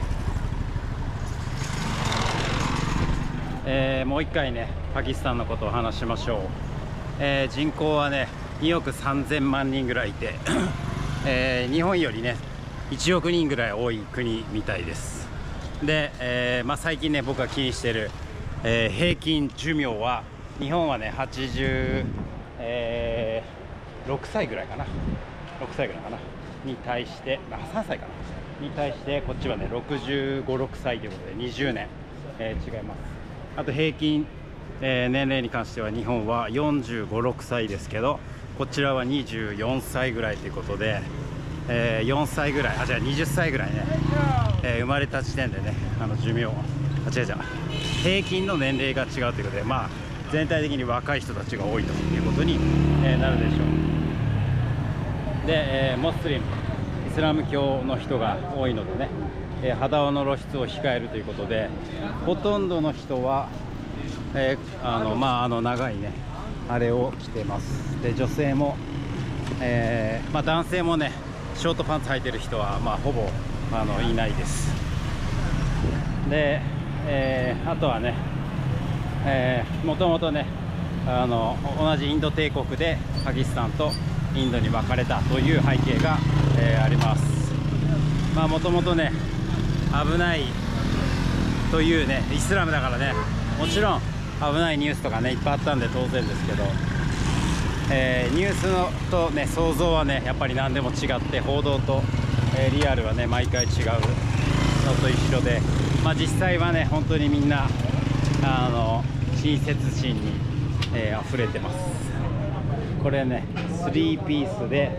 えー、もう一回ね、パキスタンのことを話しましょう。えー、人口はね、におくさんぜんまんにんぐらいいて、えー、日本よりねいちおくにんぐらい多い国みたいです。で、えーまあ、最近ね僕が気にしてる、えー、平均寿命は日本はねはちじゅうろくさいぐらいかな、ろくさいぐらいかなに対して、あ、さんさいかなに対して、こっちはねろくじゅうご、ろくさいということでにじゅうねん、えー、違います。あと平均、えー、年齢に関しては日本はよんじゅうご、ろくさいですけど、こちらはにじゅうよんさいぐらいということで、えー、よんさいぐらい、あ、じゃあはたちぐらいね、えー、生まれた時点でね、あの寿命、あ、違う違う、平均の年齢が違うということで、まあ、全体的に若い人たちが多いということに、えー、なるでしょう。で、えー、モスリム、イスラム教の人が多いのでね、えー、肌の露出を控えるということで、ほとんどの人は、 えー、あのまああの長いねあれを着てます。で女性も、えーまあ、男性もねショートパンツ履いてる人はまあほぼあのいないです。で、えー、あとはね、えー、もともとねあの同じインド帝国でパキスタンとインドに分かれたという背景が、えー、あります。まあもともとね危ないというねイスラムだからね、もちろん危ないニュースとかねいっぱいあったんで当然ですけど、えー、ニュースのとね想像はねやっぱり何でも違って、報道と、えー、リアルはね毎回違うのと一緒で、まあ実際はね本当にみんなあの親切心に、えー、溢れてます。これねスリーピースで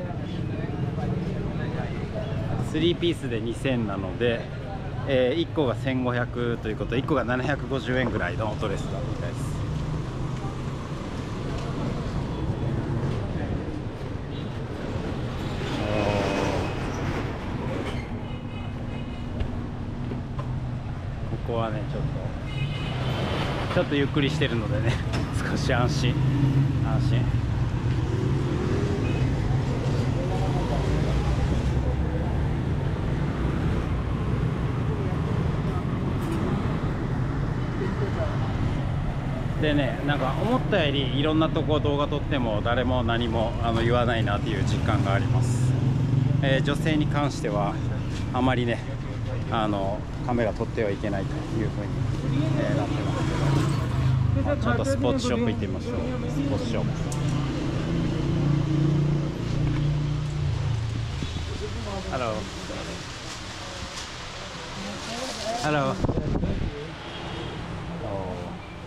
スリーピースでにせんなので、えー、いっこがせんごひゃくということでいっこがななひゃくごじゅうえんぐらいのドレスだみたいです。ここはねちょっとちょっとゆっくりしてるのでね少し安心安心。でね、なんか思ったよりいろんなとこ動画撮っても誰も何もあの言わないなっていう実感があります。えー、女性に関してはあまりねあのカメラ撮ってはいけないというふうに、えー、なってますけど、まあ、ちょっとスポーツショップ行ってみましょう。スポーツショップ。Hello. Hello. Oh.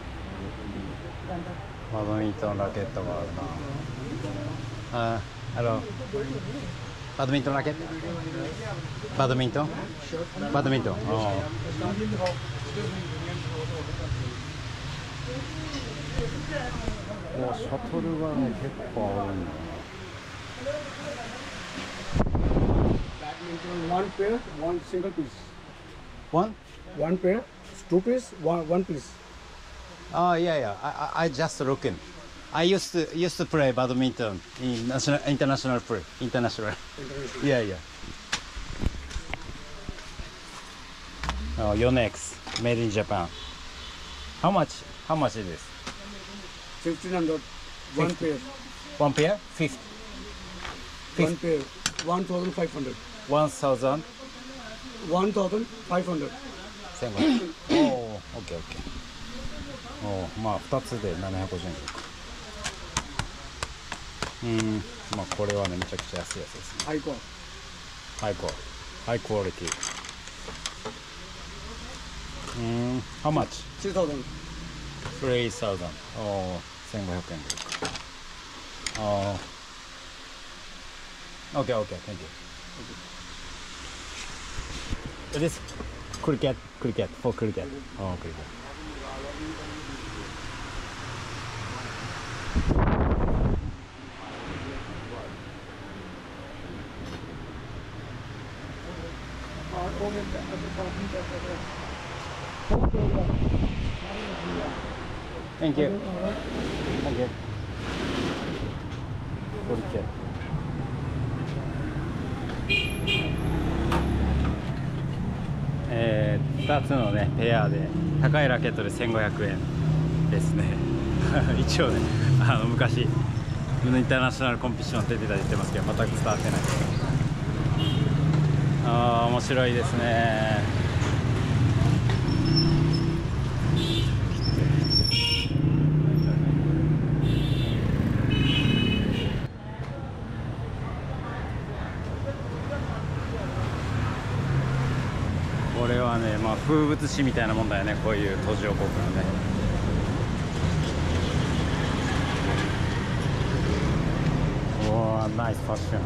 バドミントンラケットがあるな。あ、ハロー。バドミントンラケット。バドミントン。バドミントン。ああ。お、シャトルがね、結構あるんだな。 One pair, one single piece. One? One pair, two piece, one one piece. Oh yeah, yeah. I I just looking. I used to used to play badminton in national international play international. Yeah, yeah. Oh, Yonex, made in Japan. How much? How much is this? Fifteen hundred. One pair. One pair? Fifty. One pair. One thousand five hundred. One thousand. One thousand five hundred. 千五百。おお、オッケーオッケー。おお、まあ二つでななひゃくごじゅうえんか。うん、まあこれはねめちゃくちゃ安いやつですね。 ハイコア。 ハイコア。ハイクオリティ。うん、how much? Three thousand. Three thousand. おお、千五百円でいいか。ああ。オッケーオッケー、thank you. It is cricket, cricket for cricket. Oh, cricket. Thank you. Thank you. Cricket.えー、ふたつのねペアで高いラケットでせんごひゃくえんですね一応ねあの昔インターナショナルコンペティション出てたりしてますけど全く伝わってない。あー面白いですね。これはね、まあ、風物詩みたいなもんだよね、こういう途上国のね。おー、ナイスファッション。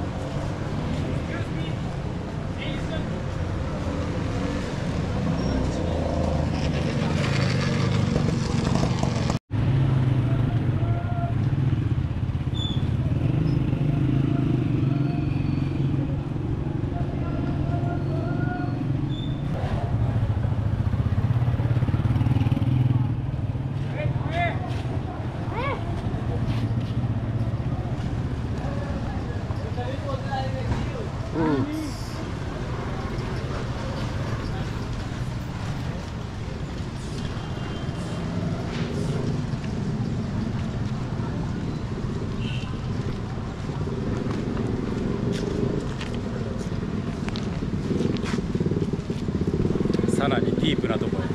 さらにディープなところへ。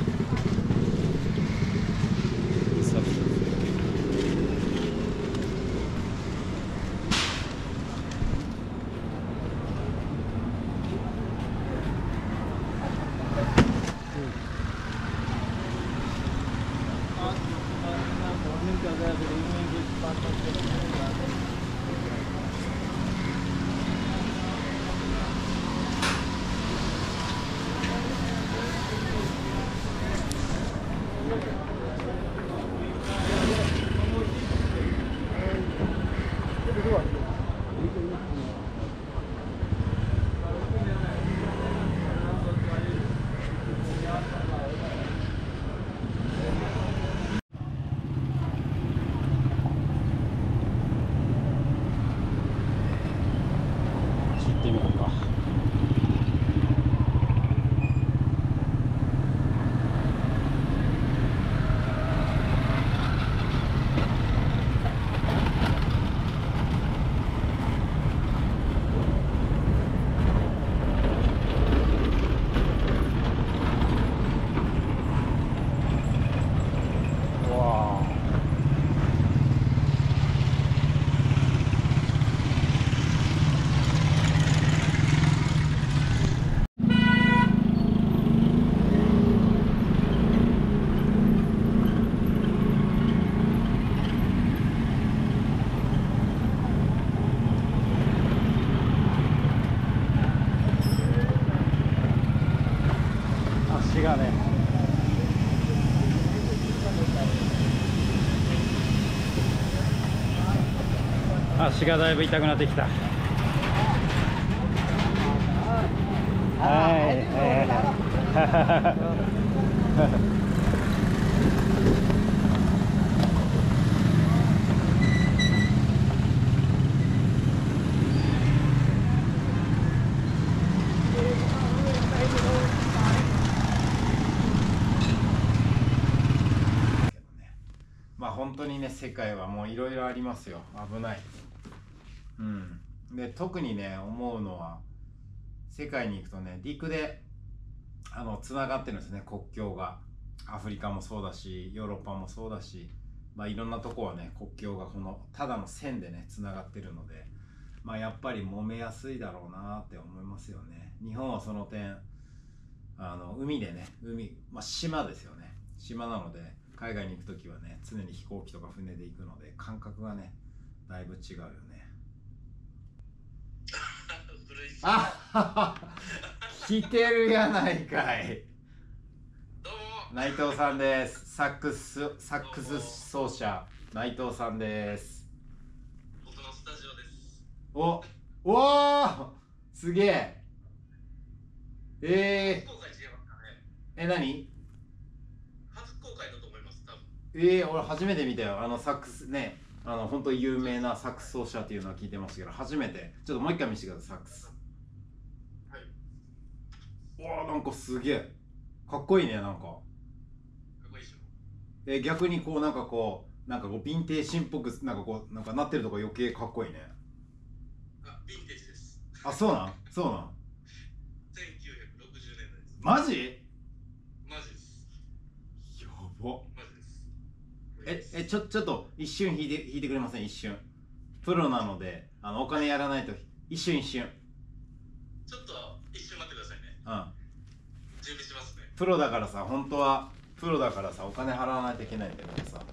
行ってみようか。足がね、足がだいぶ痛くなってきた。はいまあ本当にね、世界はもういろいろありますよ。危ない。うん。で、特にね、思うのは、世界に行くとね、陸であのつながってるんですね、国境が。アフリカもそうだし、ヨーロッパもそうだし、まあいろんなとこはね、国境がこのただの線でね、つながってるので、まあやっぱり揉めやすいだろうなって思いますよね。日本はその点、あの海でね、海、まあ島ですよね。島なので、海外に行くときはね、常に飛行機とか船で行くので、感覚がね、だいぶ違うよね。あはは来てるやないかい。内藤さんです。サックスサックス奏者内藤さんです。 僕のスタジオです。 おおー、すげえ。えー、え、何？ 初公開だと思います、多分。 えー、俺初めて見たよ。あのサックスね、あの本当に有名なサックス奏者っていうのは聞いてましたけど、初めて。ちょっともう一回見せてください、サックス。 はい。 わー、なんかすげえかっこいいね。なんかかっこいいでしょ。 えー、逆にこうなんかこうなんかこうヴィンテージっぽくなんかこうなんかなってるとこ余計かっこいいね。 あ、ヴィンテージです。 あ、そうなんそうなんせんきゅうひゃくろくじゅうねんだいです。 マジ？ マジです。 やば。 マジです。 え、え、ちょ、ちょっと一瞬弾いて、弾いてくれません？一瞬。プロなので、あの、お金やらないと、一瞬一瞬。 ちょっと一瞬待ってくださいね。 うん。 準備しますね。 プロだからさ、本当は、プロだからさ、お金払わないといけないんだけどさ。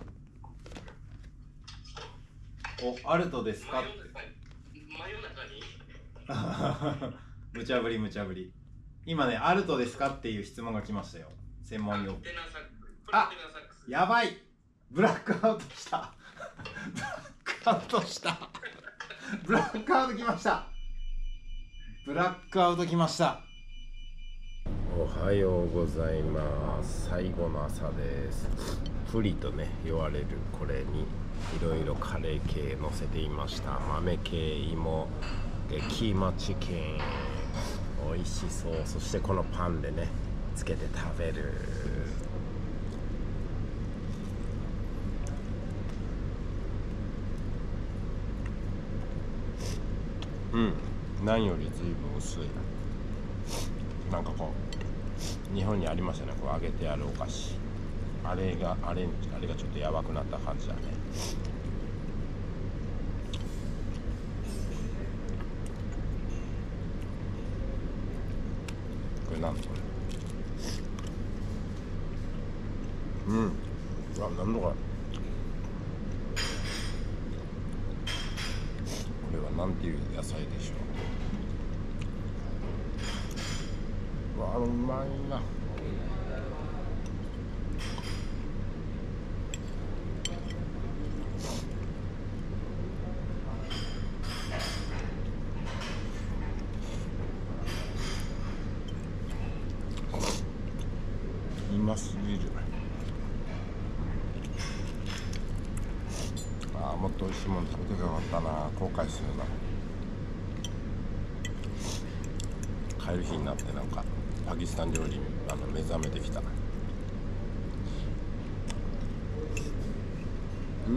お、アルトですか？ 真夜中に無茶ぶり無茶ぶり。今ね、アルトですかっていう質問が来ましたよ。専門用語。あ、やばい。ブラックアウトした。ブラックアウトした。ブラックアウトきました。ブラックアウトきました。おはようございます。最後の朝です。プリとね言われるこれにいろいろカレー系乗せていました。豆系、芋、キーマチキン、美味しそう。そしてこのパンでねつけて食べる。うん、何より随分薄い。なんかこう日本にありますよね、こう揚げてあるお菓子。あれがあれあれがちょっとやばくなった感じだね。これなんだこれ。うん。あ、なんだこれ。これはなんていう野菜でしょう。わあ、うまいな。うますぎる。ああ、もっと美味しいもの食べてよかったな。後悔するな。帰る日になってなんかパキスタン料理にあの目覚めてきた。うん。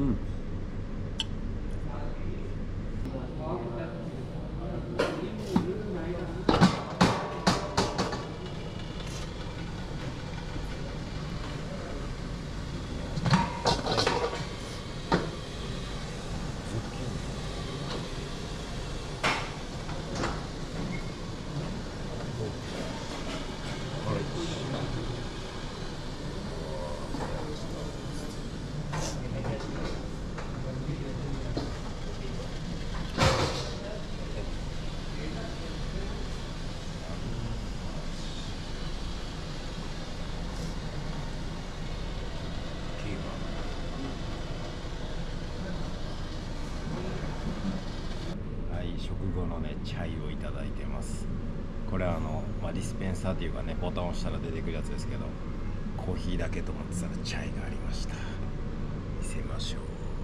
食後のねチャイをいただいてます。これはあの、まあ、ディスペンサーっていうかね、ボタンを押したら出てくるやつですけど、コーヒーだけと思ってたらチャイがありました。見せましょう。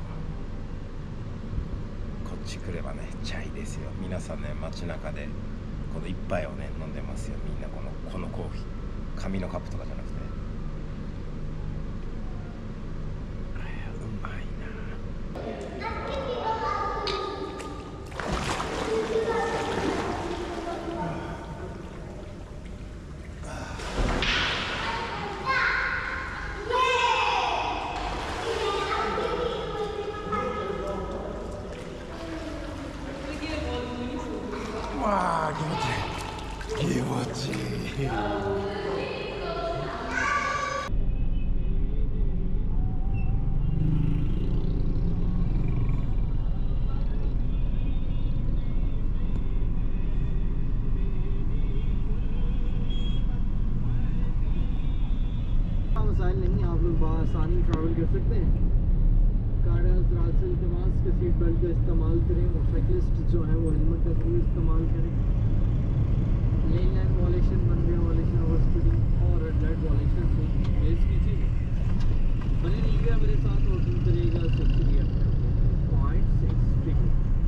こっち来ればねチャイですよ。皆さんね街中でこの一杯をね飲んでますよ。みんなこのこのコーヒー、紙のカップとかじゃなくて。わあ、気持ちいい。気持ちいい。 मसाइल नहीं, आप लोग बआसानी ट्रैवल कर सकते हैं। कार हज़रात से इल्तिमास के सीट बेल्ट का इस्तेमाल करें। साइकिलिस्ट जो है वो हेलमेट का जरूर इस्तेमाल करें। Lane line violation, one way violation, over speeding और रेड लाइट वॉलेशन को फेस कीजिए। बने रहिएगा मेरे साथ और दूर करिएगा शुक्रिया। Point six ticket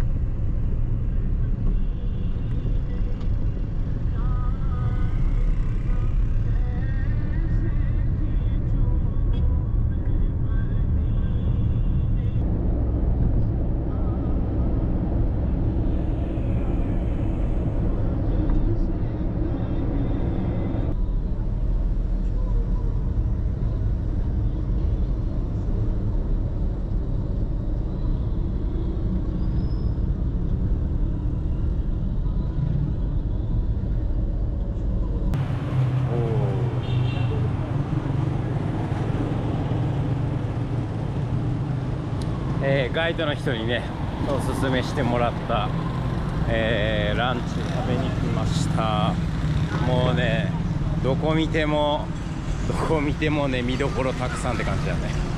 えー、ガイドの人にねおすすめしてもらった、えー、ランチ食べに来ました。もうねどこ見てもどこ見てもね見どころたくさんって感じだね。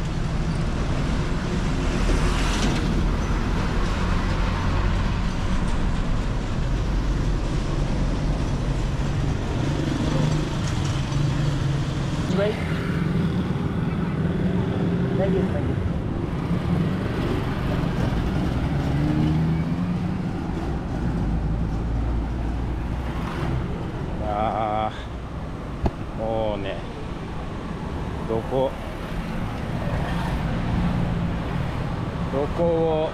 Right? Thank you, thank you. あーもうねどこどこを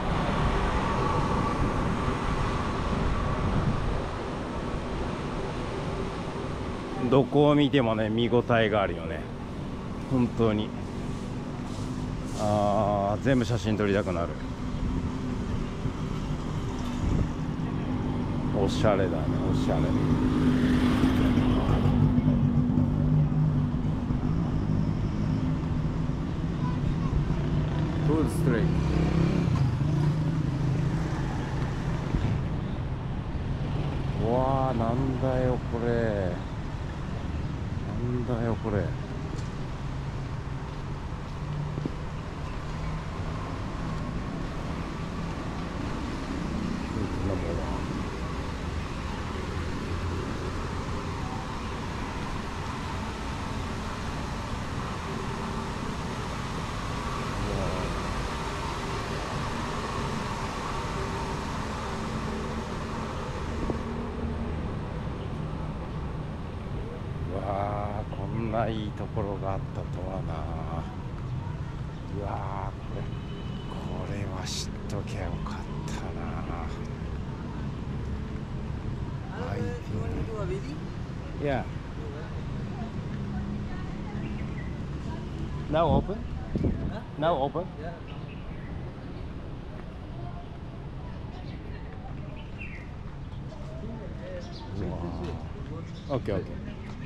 どこを見てもね見応えがあるよね本当に。あー全部写真撮りたくなる。おしゃれだねおしゃれ。フードストリート。わあなんだよこれなんだよこれ。こんないいところがあったとはな。うわーこれこれは知っときゃよかったな。I think yeah now open now open wow. Okay okay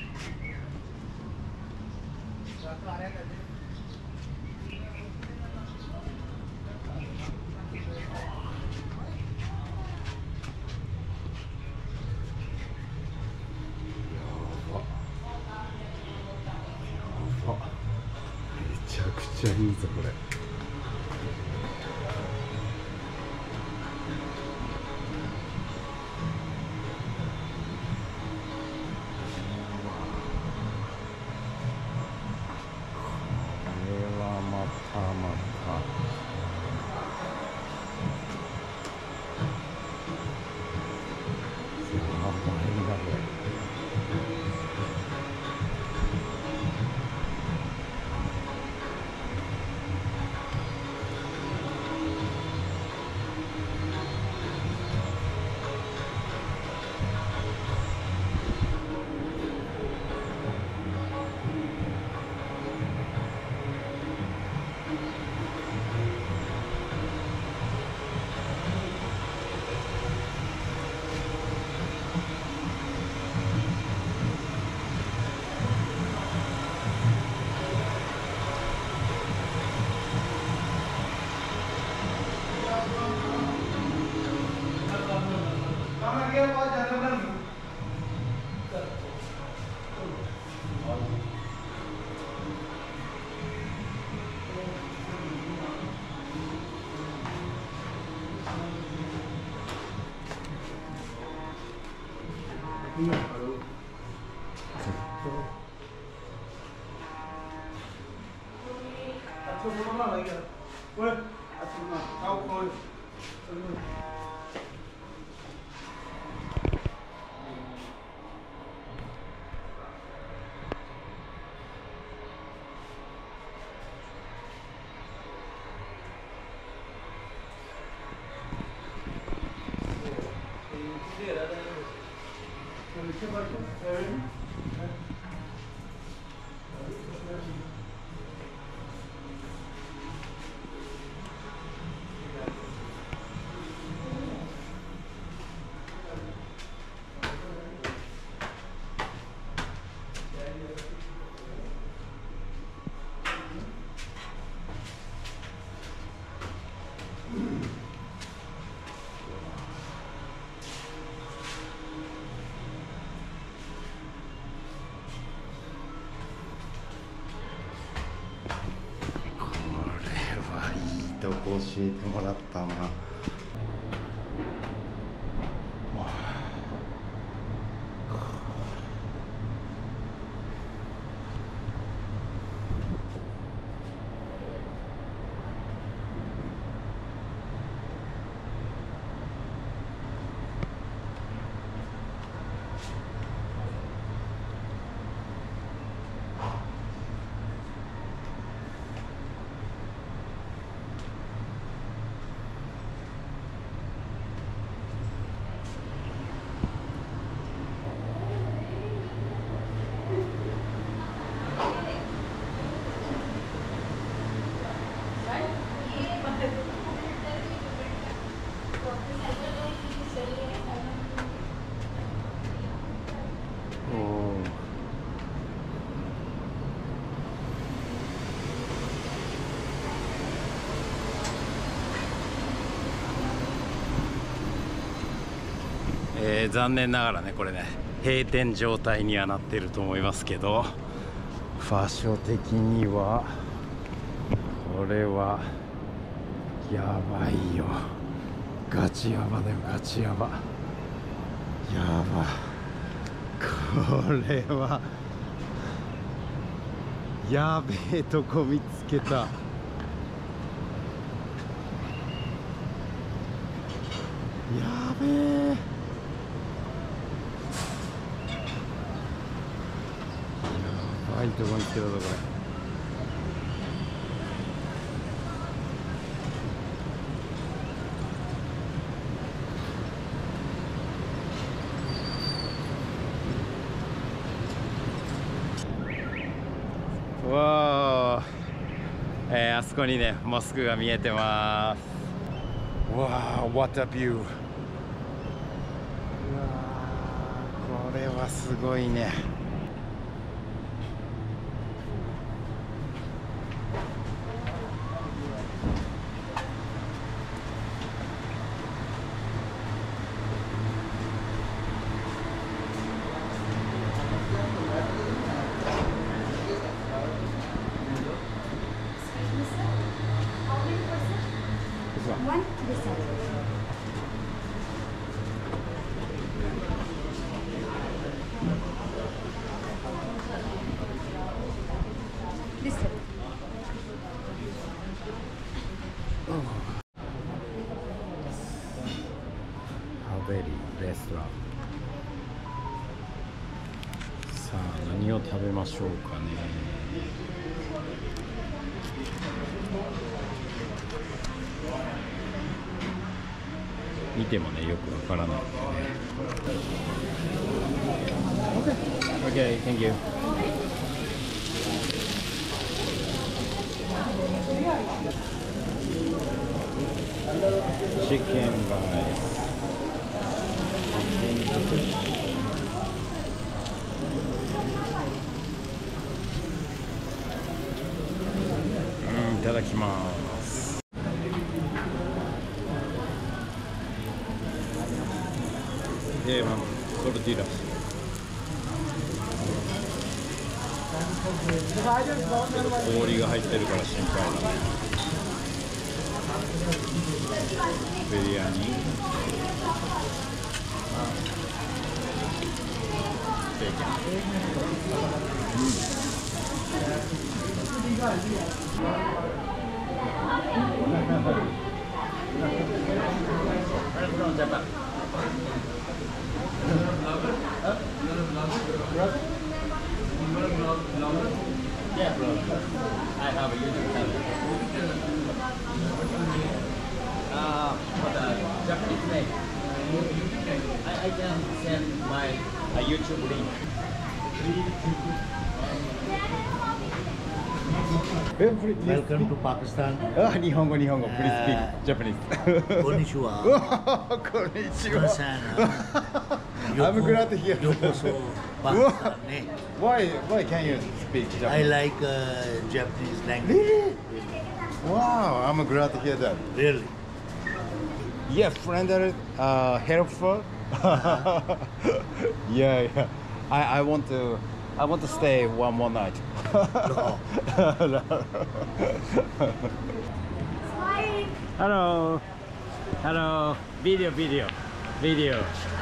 めちゃくちゃいいぞこれ。とこ教えてもらったな。 えー、残念ながらねこれね閉店状態にはなってると思いますけど、場所的にはこれはやばいよ。ガチヤバだよ、ガチヤバ。やば、これはやべえとこ見つけた。やべえ、やばいとこ見つけたぞこれ。わー、えー、あそこにねモスクが見えてます。わー、what a view。 うわー、これはすごいね。 One this side. This side. Haveliレストラン。さあ何を食べましょうかね。見てもねよくわからないんでね。Okay, thank you. Chicken rice. Chicken うん、いただきます。定番トルティーラス。氷が入ってるから心配だね。ビリヤニ、ベーコン、 Yeah, bro. I have a YouTube channel. Uh, for the Japanese name. I, I can send my a YouTube link. Welcome to Pakistan. あ、日本語日本語。Please speak Japanese. こんにちは。 こんにちは。I'm glad to hear. ようこそパキスタンね。 Why why can't you speak Japanese? I like uh, Japanese language. Really? Wow, I'm glad to hear that. Really? Yeah, friend, uh, helpful. yeah, yeah. I I want to I want to stay one more night. No. Hello. Hello. Video, video, video.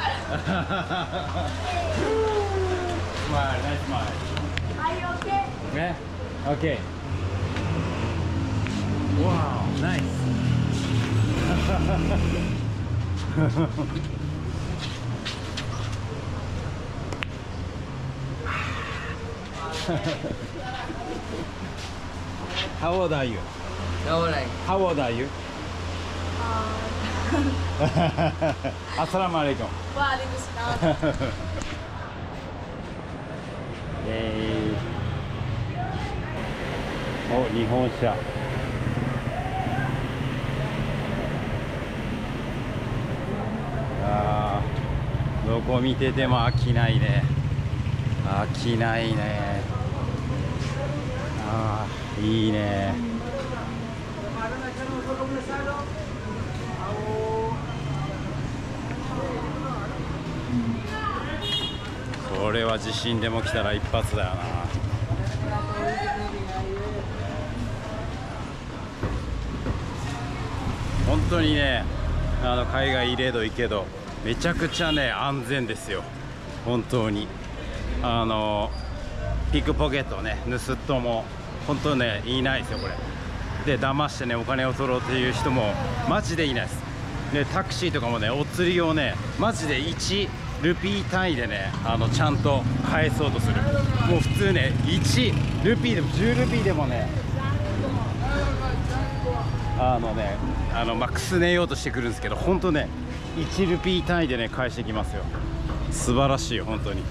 Smile, nice smile. Are you okay? Yeah. Okay. Wow, nice. How old are you? How old are you? How old are you? Assalamu alaikum. Walaikum salam. Yay. お、日本車。あー、どこ見てても飽きないね。飽きないね。あー、いいね。 は地震でも来たら一発だよな。本当にね、あの海外レード行けどめちゃくちゃね安全ですよ。本当にあのピックポケットね、盗人も本当ねいないですよこれで。騙してねお金を取ろうっていう人もマジでいないです。でタクシーとかもねお釣りをねマジでいちルピー単位でねあのちゃんと返そうとする。もう普通ねいちルピーでもじゅうルピーでもねあのねあのまあくすねようとしてくるんですけど、本当ねいちルピー単位でね返してきますよ。素晴らしいよ本当に。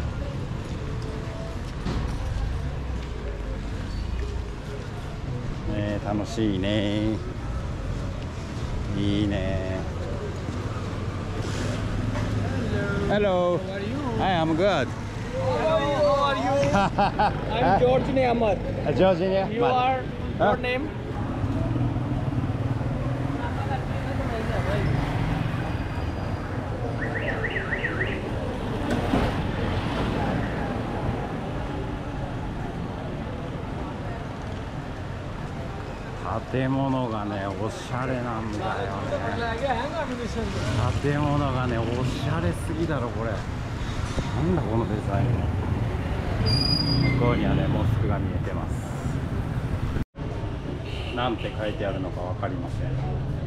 ね楽しいね、いいね。Hello. How are you? Hi, I'm good. Hello, how are you? I'm Georgine Ahmad. Georgine. You are your name? 建物がねおしゃれなんだよね。建物がねおしゃれすぎだろこれ。なんだこのデザイン。向こうにはねモスクが見えてます。なんて書いてあるのか分かりません。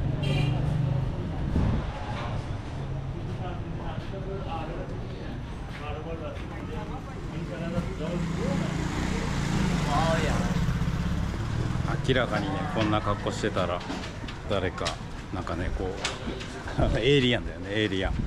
明らかにねこんな格好してたら誰かなんかねこうエイリアンだよね、エイリアン。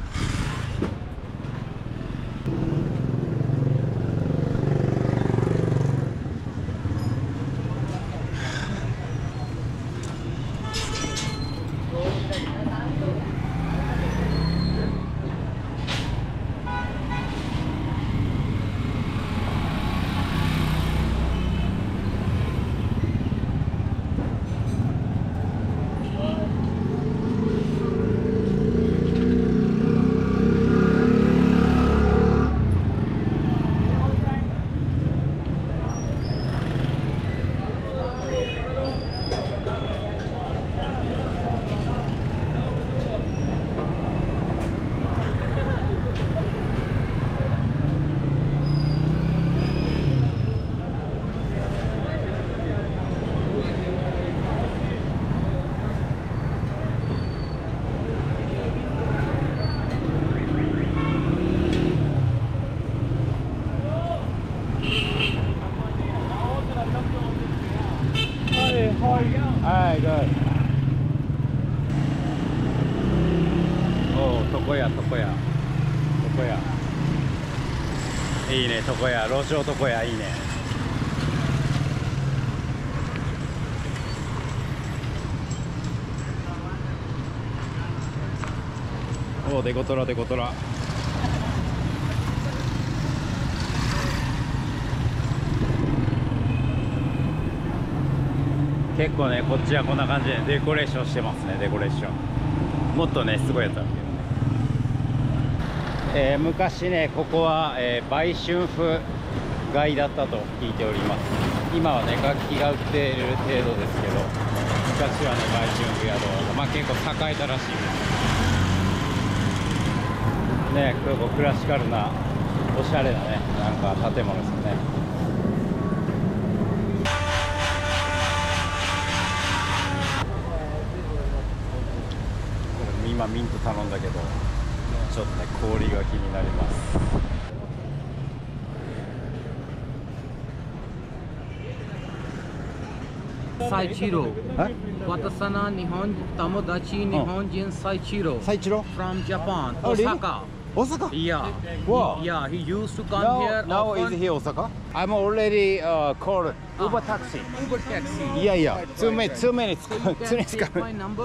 はい、good。おお、床屋、床屋。床屋。いいね、床屋、路上床屋、いいね。おお、デコトラ、デコトラ。結構ねこっちはこんな感じでデコレーションしてますね。デコレーションもっとねすごいやつあるけどね、えー、昔ねここは、えー、売春婦街だったと聞いております。今はね楽器が売っている程度ですけど、昔はね売春婦宿、まあ結構栄えたらしいですね。結構クラシカルなおしゃれなねなんか建物ですよね。今ミント頼んだけどちょっとね氷が気になります。 Saichiro. Watasana Nihon Tomodachi Nihonjin Saichiro. Saichiro from Japan, oh, Osaka. Really? Osaka? Yeah. Wow. He, yeah, he used to come now, here. Now often. is he Osaka? I'm already uh, called Uber taxi. Uber taxi. Yeah, yeah. Right, two right, minutes. right. Two minutes. So you two minutes. can take my number.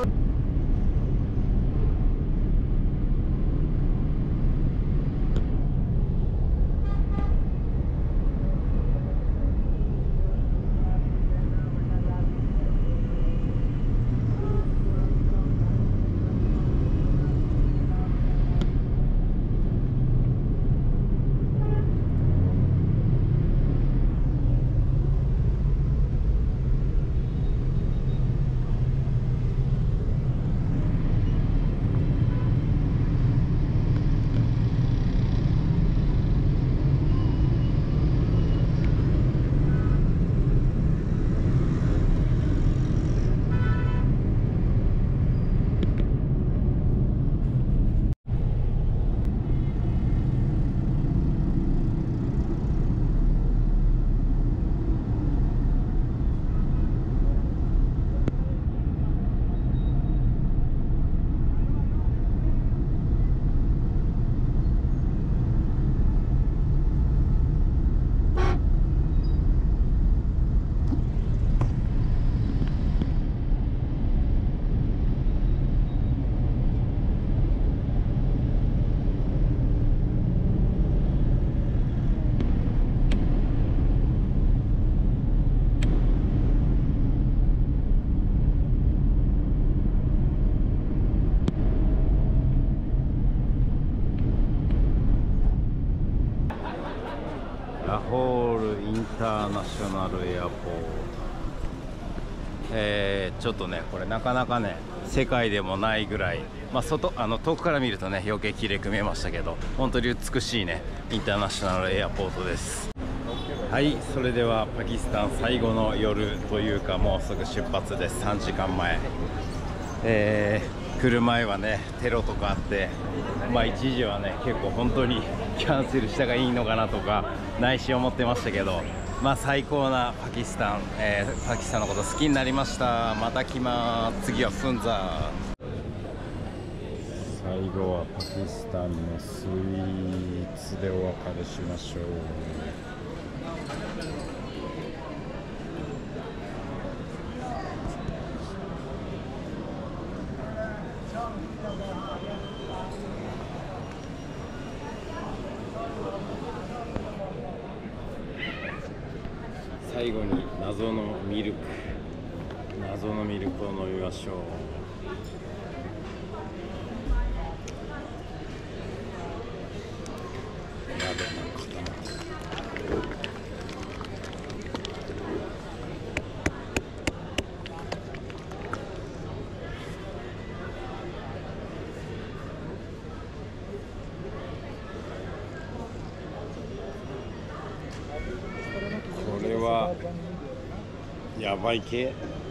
ルインターナショナルエアポート、えー、ちょっとねこれなかなかね世界でもないぐらい、まあ、外あの遠くから見るとね余計綺麗く見えましたけど、本当に美しいねインターナショナルエアポートです。はい、それではパキスタン最後の夜というかもうすぐ出発です。さんじかんまえ、えー、来る前はねテロとかあって、まあ一時はね結構本当にキャンセルしたがいいのかなとか内心思ってましたけど、まあ最高なパキスタン、えー、パキスタンのこと好きになりました。また来ます。次はフンザー。最後はパキスタンのスイーツでお別れしましょう。最後に謎のミルク謎のミルクを飲みましょう。やべえな、固まってこれはやばい系。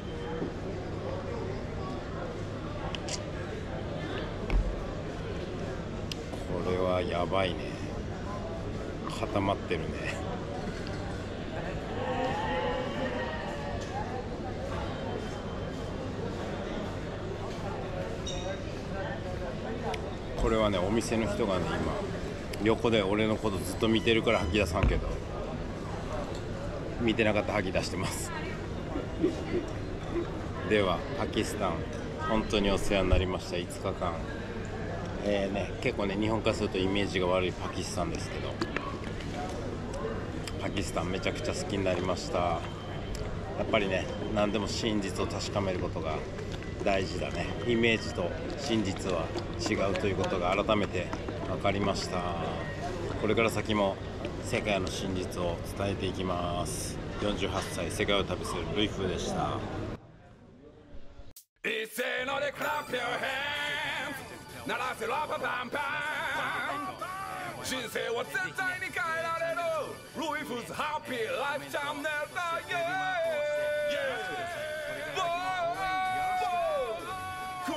これはやばいね。固まってるね。これはねお店の人がね今横で俺のことずっと見てるから吐き出さんけど、見てなかったら吐き出してますではパキスタン本当にお世話になりました。いつかかん、えーね、結構ね日本からするとイメージが悪いパキスタンですけど、パキスタンめちゃくちゃ好きになりました。やっぱりね何でも真実を確かめることが大事だね。イメージと真実は違うということが改めて分かりました。これから先も世界の真実を伝えていきます。よんじゅうはっさい世界を旅するルイフでした。 一斉のでクラップ your hands 鳴らせラパパンパン、人生は絶対に変えられるルイフズハッピーライフチャンネル。